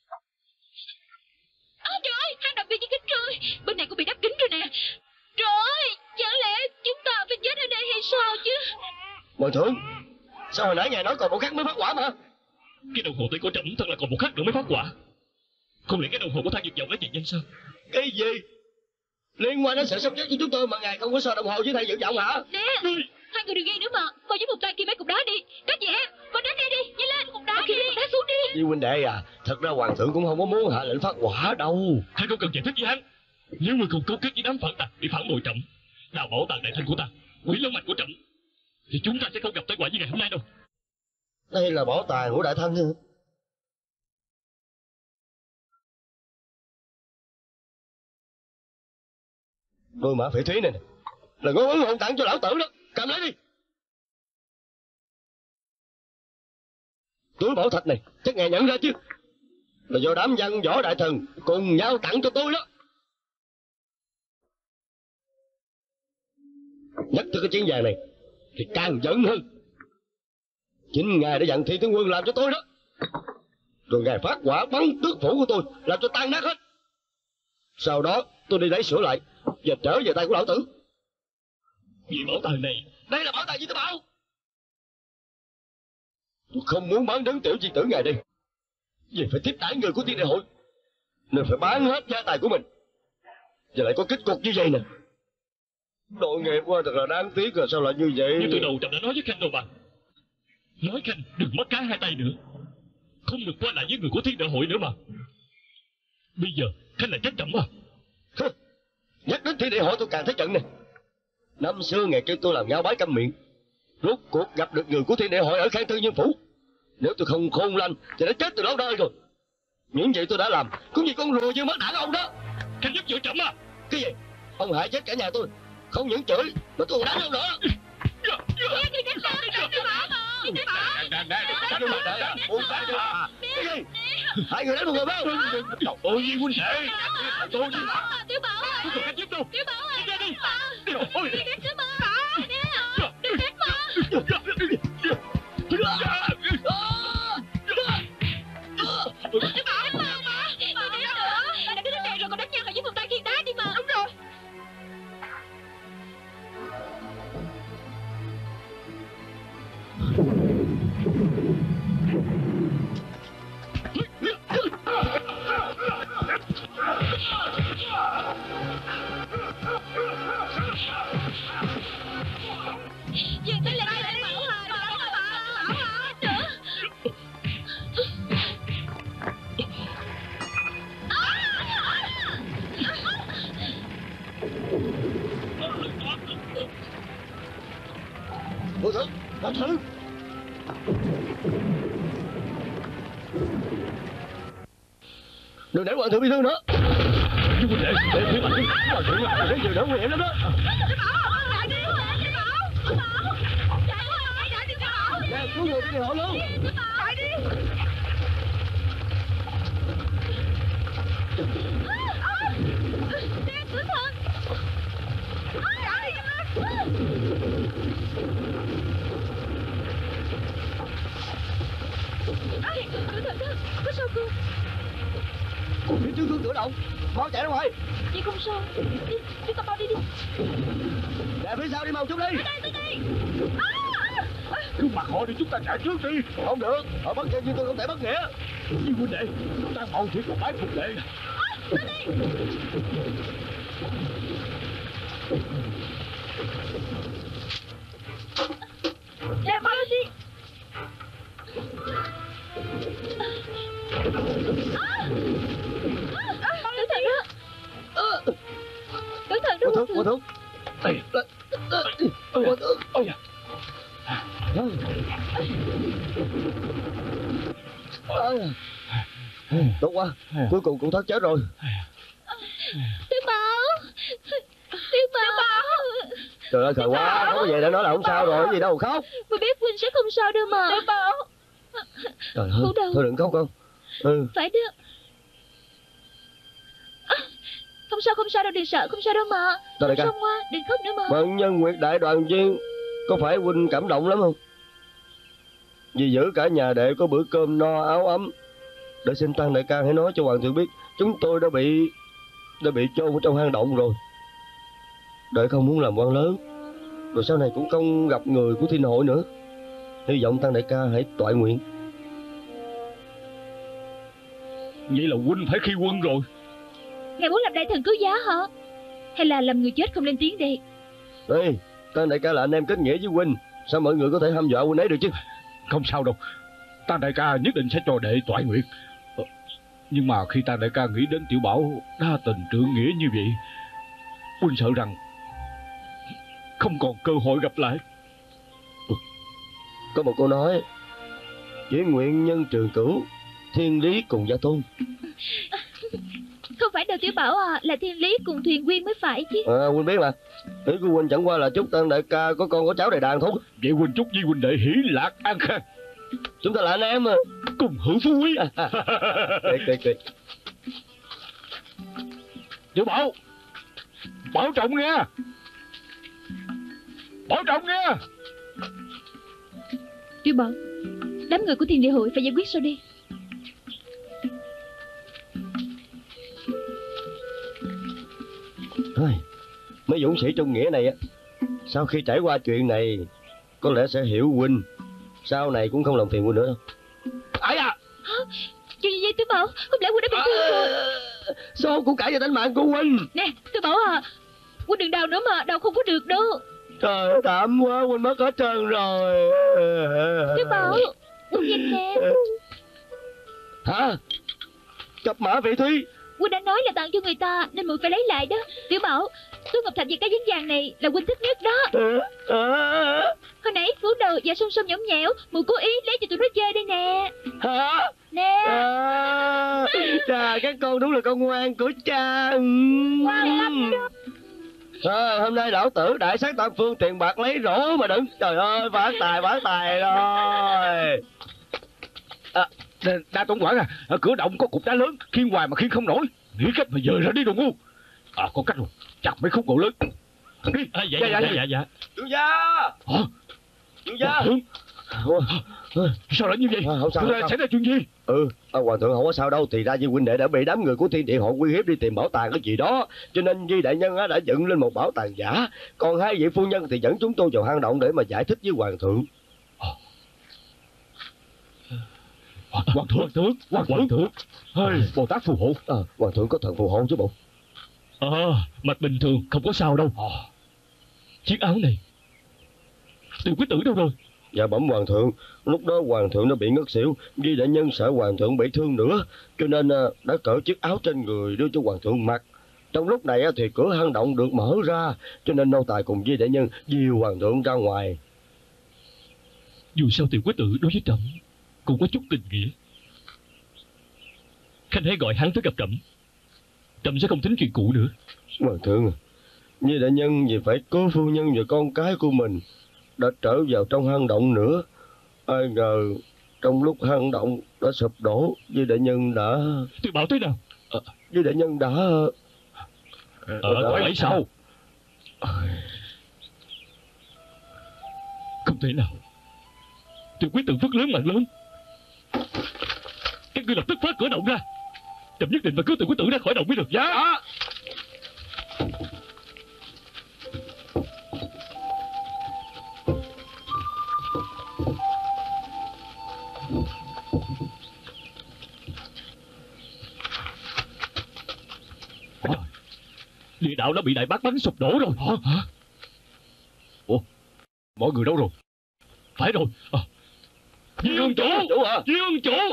Trời ơi, hang động bị gì kính rồi. Bên này cũng bị đắp kính rồi nè. Trời ơi, chẳng lẽ chúng ta phải chết ở đây hay sao chứ? Hoàng thượng, sao hồi nãy ngài nói còn một khắc mới phát quả mà? Cái đồng hồ tay của trẫm thật là còn một khắc nữa mới phát quả. Không lẽ cái đồng hồ của Thang Dược Vọng đã chạy nhanh sao? Cái gì? Liên quan đến sự sống chết của chúng tôi mà ngài không có soi đồng hồ với Thang Dược Vọng hả? Nè, hai người đừng gây nữa mà. Mau giúp một tay kia mấy cục đá đi. Các chị em, vào đến đây đi, nhanh lên, cục đá kia, cục đá xuống đi. Di huynh đệ à, thật ra hoàng thượng cũng không có muốn hạ lệnh phát quả đâu. Hắn không cần giải thích với hắn. Nếu người không cấu kết với đám phản tặc bị phản bội trẫm, đào bảo tàng đại thanh của ta, quỷ long mạch của trẫm, thì chúng ta sẽ không gặp tai họa như ngày hôm nay đâu. Đây là bảo tàng của đại thanh hả? Đôi mã phỉ thúy này nè, là ngón ấn hồn tặng cho lão tử đó, cầm lấy đi. Túi bảo thạch này chắc ngài nhận ra chứ, là do đám văn võ đại thần cùng nhau tặng cho tôi đó. Nhắc tới cái chén vàng này thì càng giận hơn. Chính ngài đã dặn Thi Tướng Quân làm cho tôi đó, rồi ngài phát quả bắn tước phủ của tôi, làm cho tan nát hết. Sau đó tôi đi lấy sửa lại và trở về tay của lão tử. Vì bảo tàng này, đây là bảo tàng gì tôi bảo? Tôi không muốn bán đấng tiểu chi tử ngài đây, vì phải tiếp đãi người của Thiên Đại Hội nên phải bán hết gia tài của mình, và lại có kết cục như vậy nè. Tội nghiệp quá, thật là đáng tiếc. Rồi sao lại như vậy? nhưng từ đầu trẫm đã nói với Khanh rồi mà. Nói Khanh đừng mất cá hai tay nữa, không được qua lại với người của Thiên Đại Hội nữa mà. Bây giờ Khanh lại trách trẫm à? Nhắc đến Thiên Đại Hội tôi càng thấy giận nè. Năm xưa ngày kêu tôi làm ngao bái câm miệng, rốt cuộc gặp được người của Thiên Đại Hội ở Khang Tư Nhân Phủ. Nếu tôi không khôn lanh thì đã chết từ lâu đời rồi. Những gì tôi đã làm cũng vì con rùa như mất đảng ông đó. Khanh giúp chữa trẫm à? Cái gì? Ông hại chết cả nhà tôi, không những chửi mà tôi còn đánh ông nữa. Cái gì? Hai người đánh một người phải không? Trời ơi, Di huynh đệ, tôi đi mà. Tiểu Bảo ơi, Tôi cần Khanh giúp đâu. Tiểu Bảo ơi, Đi đi. Trời ơi. đừng đánh nữa mà. Đừng đánh mà. Tiểu Bảo mà. Đừng đánh nữa. Đã đến đây rồi còn đánh nhau hãy giúp một tay khiên đá đi mà. Đúng rồi. Dừng tay lại Bảo hả? Bảo hả? Nữa. Hoàng thượng, hoàng thượng. Đừng để hoàng thượng bị thương nữa. Di huynh đệ, để phía mạnh đi. Hoàng thượng làm cái gì nữa nguy hiểm lắm đó. Nè, cứu người đi họ luôn. Có sao không? Phía trước cửa động, mau chạy ra ngoài. Chị không sao. Đi, chúng ta mau đi đi. Nè, phía sau đi mau chút đi. Tới đây. Cứ mặc họ đi, chúng ta chạy trước đi. Không được, họ bất chân nhưng tôi không thể bất nghĩa. Di huynh đệ, chúng ta mau chỉ còn bái phục đệ. Nè, mau lên đi. Cẩn thận đó. Cẩn thận đó. Hoàng thượng. Hoàng thượng. Ôi da. Tốt quá, cuối cùng cũng thoát chết rồi. Tiểu Bảo. Tiểu Bảo. Trời ơi, khờ quá, không có về để nói là không sao rồi, cái gì đâu khóc. Tôi biết Huynh sẽ không sao đâu mà. Tiểu Bảo. Trời ơi, thôi đừng khóc con. Phải đó. không sao đâu, đừng sợ, không sao đâu mà. Tao đại ca, Xong qua, đừng khóc nữa mà. Vận nhân Nguyệt đại đoàn viên, có phải huynh cảm động lắm không? Vì giữ cả nhà đệ có bữa cơm no áo ấm. Để xin Tăng đại ca hãy nói cho hoàng thượng biết chúng tôi đã bị chôn ở trong hang động rồi. Đệ không muốn làm quan lớn, rồi sau này cũng không gặp người của thiên hội nữa. Hy vọng Tăng đại ca hãy toại nguyện. Vậy là huynh phải khi quân rồi. Ngài muốn làm đại thần cứu giá hả? Hay là làm người chết không lên tiếng đây? Ê, Tăng đại ca là anh em kết nghĩa với huynh, sao mọi người có thể hăm dọa huynh ấy được chứ? Không sao đâu, Tăng đại ca nhất định sẽ cho đệ toại nguyện. Nhưng mà khi Tăng đại ca nghĩ đến Tiểu Bảo đa tình trượng nghĩa như vậy, huynh sợ rằng không còn cơ hội gặp lại. Có một câu nói: chỉ nguyện nhân trường cửu, thiên lý cùng gia tôn. Không phải đâu Tiểu Bảo à, là thiên lý cùng thuyền quyên mới phải chứ. Huynh biết mà, ý của huynh chẳng qua là chúc Tăng đại ca có con có cháu đầy đàn thôi. Vậy huynh chúc với huynh đệ hỷ lạc an khang. Chúng ta là anh em mà, cùng hưởng phú quý. Tuyệt. Tiểu Bảo, bảo trọng nha, bảo trọng nha. Tiểu Bảo, đám người của thiên địa hội phải giải quyết sao đi? Thôi, mấy dũng sĩ trung nghĩa này á, sau khi trải qua chuyện này có lẽ sẽ hiểu huynh, sau này cũng không làm phiền huynh nữa đâu. Ai à? Chuyện gì vậy Tiểu Bảo? Không lẽ huynh đã bị thương rồi? Số của cải và tính mạng của huynh. Nè Tiểu Bảo à, huynh đừng đau nữa mà, đau không có được đâu. Trời ơi, thảm quá, huynh mất hết trơn rồi. Tiểu Bảo, huynh nhìn nè. Hả? Cặp mã vị thúy. Huynh đã nói là tặng cho người ta nên muội phải lấy lại đó. Tiểu Bảo, túi ngọc thạch và cái giấy vàng này là huynh thích nhất đó. Hồi nãy phủ đầu và xông xông nhõng nhẽo, muội cố ý lấy cho tụi nó chơi đây nè. Hả? Nè. Trời, các con đúng là con ngoan của cha. Ngoan lắm đó. Hôm nay lão tử đại sát tam phương, tiền bạc lấy rổ mà đừng. Trời ơi, phát tài rồi. Đa tổng quản à, ở cửa động có cục đá lớn, khiêng hoài mà khiêng không nổi. Nghĩ cách mà dời ra đi đồ ngu. Có cách rồi, chặt mấy khúc gỗ lớn. Đi. Dạ. Vương gia. Hả? Vương gia. Sao lại như vậy? Không sao. Xảy ra chuyện gì? Hoàng thượng không có sao đâu. Thì ra Di huynh đệ đã bị đám người của thiên địa hội uy hiếp đi tìm bảo tàng cái gì đó, cho nên Di đại nhân đã dựng lên một bảo tàng giả. Còn hai vị phu nhân thì dẫn chúng tôi vào hang động để mà giải thích với hoàng thượng. Hoàng thượng. Bồ Tát phù hộ. Hoàng thượng có thần phù hộ chứ bộ. Mặt bình thường không có sao đâu. Chiếc áo này Tiểu quý tử đâu rồi? Dạ bẩm hoàng thượng, lúc đó hoàng thượng đã bị ngất xỉu, Di đại nhân sợ hoàng thượng bị thương nữa, cho nên đã cởi chiếc áo trên người đưa cho hoàng thượng mặc. Trong lúc này thì cửa hang động được mở ra, cho nên nô tài cùng Di đại nhân dìu hoàng thượng ra ngoài. Dù sao Tiểu quý tử đối với Trẫm cũng có chút tình nghĩa. Khanh hãy gọi hắn tới gặp Trẫm. Trẫm sẽ không tính chuyện cũ nữa. Hoàng thượng, Di đại nhân vì phải cứu phu nhân và con cái của mình đã trở vào trong hang động nữa. Ai ngờ trong lúc hang động đã sụp đổ, Di đại nhân đã... Tiểu Bảo thế nào? Di đại nhân đã... Gọi vậy sao? Không thể nào. Tiểu quý tử rất lớn mạnh lớn. Các ngươi lập tức phá cửa động ra. Trẫm nhất định phải cứu Tiểu quý tử ra khỏi động mới được. Dạ. Địa đạo đã bị đại bác bắn sụp đổ rồi. Hả? Ủa, mọi người đâu rồi? Phải rồi. Di Hương chủ. Di Hương chủ.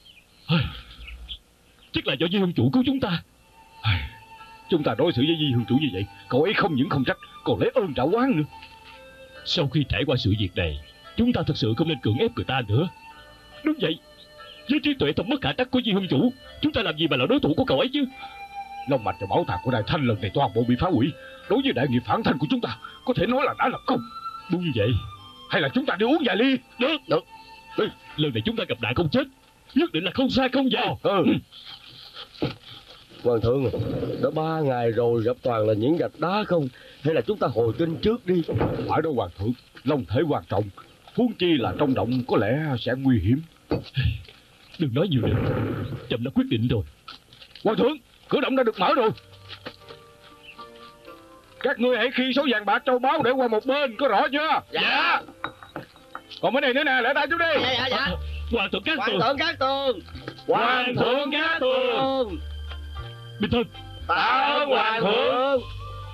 Chắc là do Di Hương chủ cứu chúng ta. Chúng ta đối xử với Di Hương chủ như vậy, cậu ấy không những không trách, còn lấy ơn trả oán nữa. Sau khi trải qua sự việc này, chúng ta thật sự không nên cưỡng ép người ta nữa. Đúng vậy. Với trí tuệ thông mất khả trắc của Di Hương chủ, chúng ta làm gì mà là đối thủ của cậu ấy chứ? Long mạch và bảo tàng của Đại Thanh lần này toàn bộ bị phá hủy. Đối với đại nghiệp phản thanh của chúng ta, có thể nói là đã lập công. Đúng vậy. Hay là chúng ta đi uống vài ly? Được. Lần này chúng ta gặp nạn không chết, nhất định là không sai không giàu. Hoàng thượng à, đã 3 ngày rồi gặp toàn là những gạch đá không? Hay là chúng ta hồi kinh trước đi? Phải đâu hoàng thượng, long thể quan trọng, huống chi là trong động có lẽ sẽ nguy hiểm. Đừng nói nhiều nữa, chậm đã quyết định rồi. Hoàng thượng, cửa động đã được mở rồi. Các ngươi hãy khi số vàng bạc châu báu để qua một bên, có rõ chưa? Dạ. Còn cái này nữa nè, lễ tay chút đi. Dạ. Hoàng thượng Cát Hoàng Tường. thượng Cát Tường. Hoàng thượng Cát Tường. Bình thân. Tạ ơn hoàng thượng.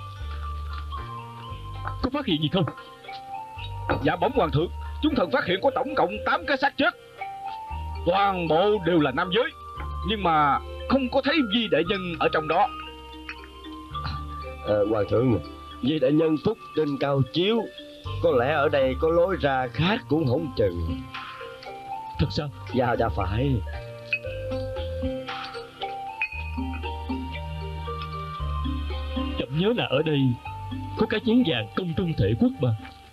Có phát hiện gì không? Dạ bẩm hoàng thượng, chúng thần phát hiện có tổng cộng 8 cái xác chết. Toàn bộ đều là nam giới, nhưng mà không có thấy Di đại nhân ở trong đó. Hoàng thượng, Di đại nhân phúc trên cao chiếu, có lẽ ở đây có lối ra khác cũng không chừng. Thật sao? Dạ phải. Chậm nhớ là ở đây có cái chén vàng công trung thể quốc mà.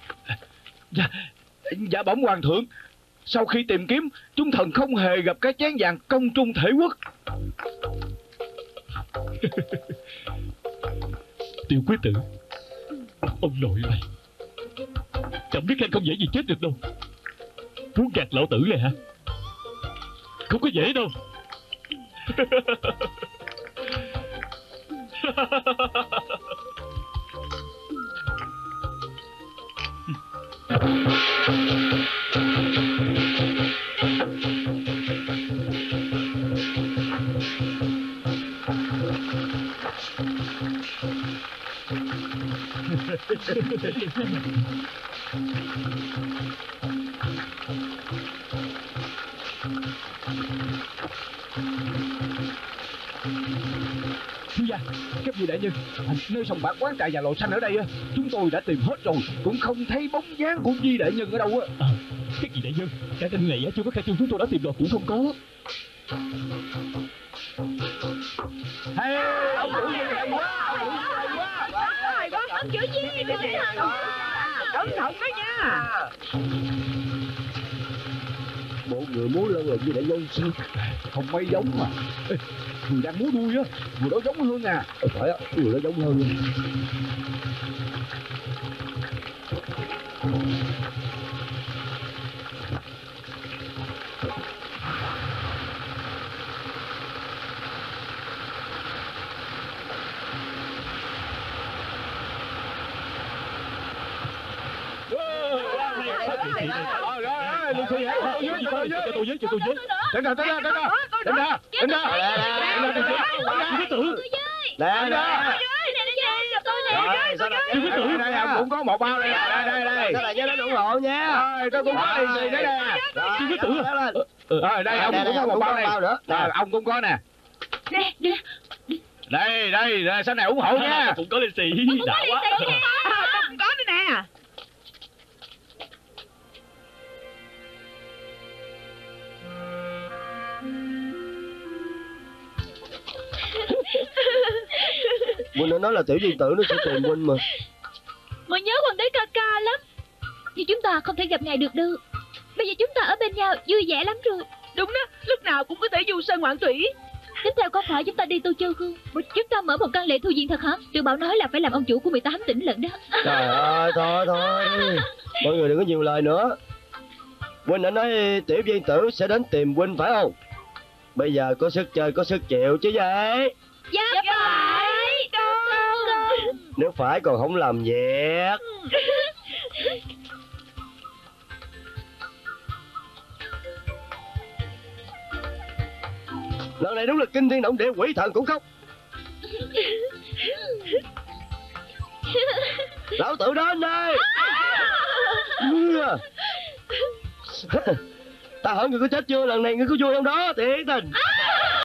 Dạ bẩm hoàng thượng, sau khi tìm kiếm, chúng thần không hề gặp cái chén vàng công trung thể quốc. Tiểu quý tử, ông nội ơi, chậm biết anh không dễ gì chết được đâu. Muốn gạt lão tử này hả? Không có dễ đâu. Thiếu gia, các vị đại nhân, nơi sòng bạc quán trà và lò xanh ở đây chúng tôi đã tìm hết rồi, cũng không thấy bóng dáng của Di đại nhân ở đâu á. Cái gì đại nhân? Cả kênh này chưa có khả năng chúng tôi đã tìm được cũng không có. Hey, ông chủ Di hay quá, ông chủ Di hay quá. Ông chủ Di cẩn thận đó nha. Bộ người múa lân là Di đại nhân sao? Không mấy giống mà. Ê, người đang múa đuôi á, người đó giống hơn à. Phải á, người đó giống hơn. Tránh ra. Nè. Đây cũng có một bao đây. Sao lại nhớ đến ủng hộ nha. Tôi cũng có lì xì đấy nè. Rồi đây ông cũng có một bao này. Rồi ông cũng có nè. Đây sau này ủng hộ nha. Cũng có lì xì. Đã quá. Cũng có nữa nè. Huynh đã nói là tiểu viên tử nó sẽ tìm huynh mà. Mà nhớ hoàng đế ca ca lắm. Nhưng chúng ta không thể gặp ngài được đâu. Bây giờ chúng ta ở bên nhau vui vẻ lắm rồi. Đúng đó, lúc nào cũng có thể du sơn ngoạn thủy. Tiếp theo có phải chúng ta đi Tu Châu không? Chúng ta mở một căn lệ thu viện thật hả? Tiểu Bảo nói là phải làm ông chủ của 18 tỉnh lận đó. Trời ơi, thôi. Mọi người đừng có nhiều lời nữa. Huynh đã nói tiểu viên tử sẽ đến tìm huynh phải không? Bây giờ có sức chơi, có sức chịu chứ vậy? Dạ phải. Con. Nếu phải còn không làm việc. Lần này đúng là kinh thiên động địa, quỷ thần cũng khóc. Lão tử đến đây. Ta hỏi người có chết chưa, lần này người có vui không đó, thiệt tình.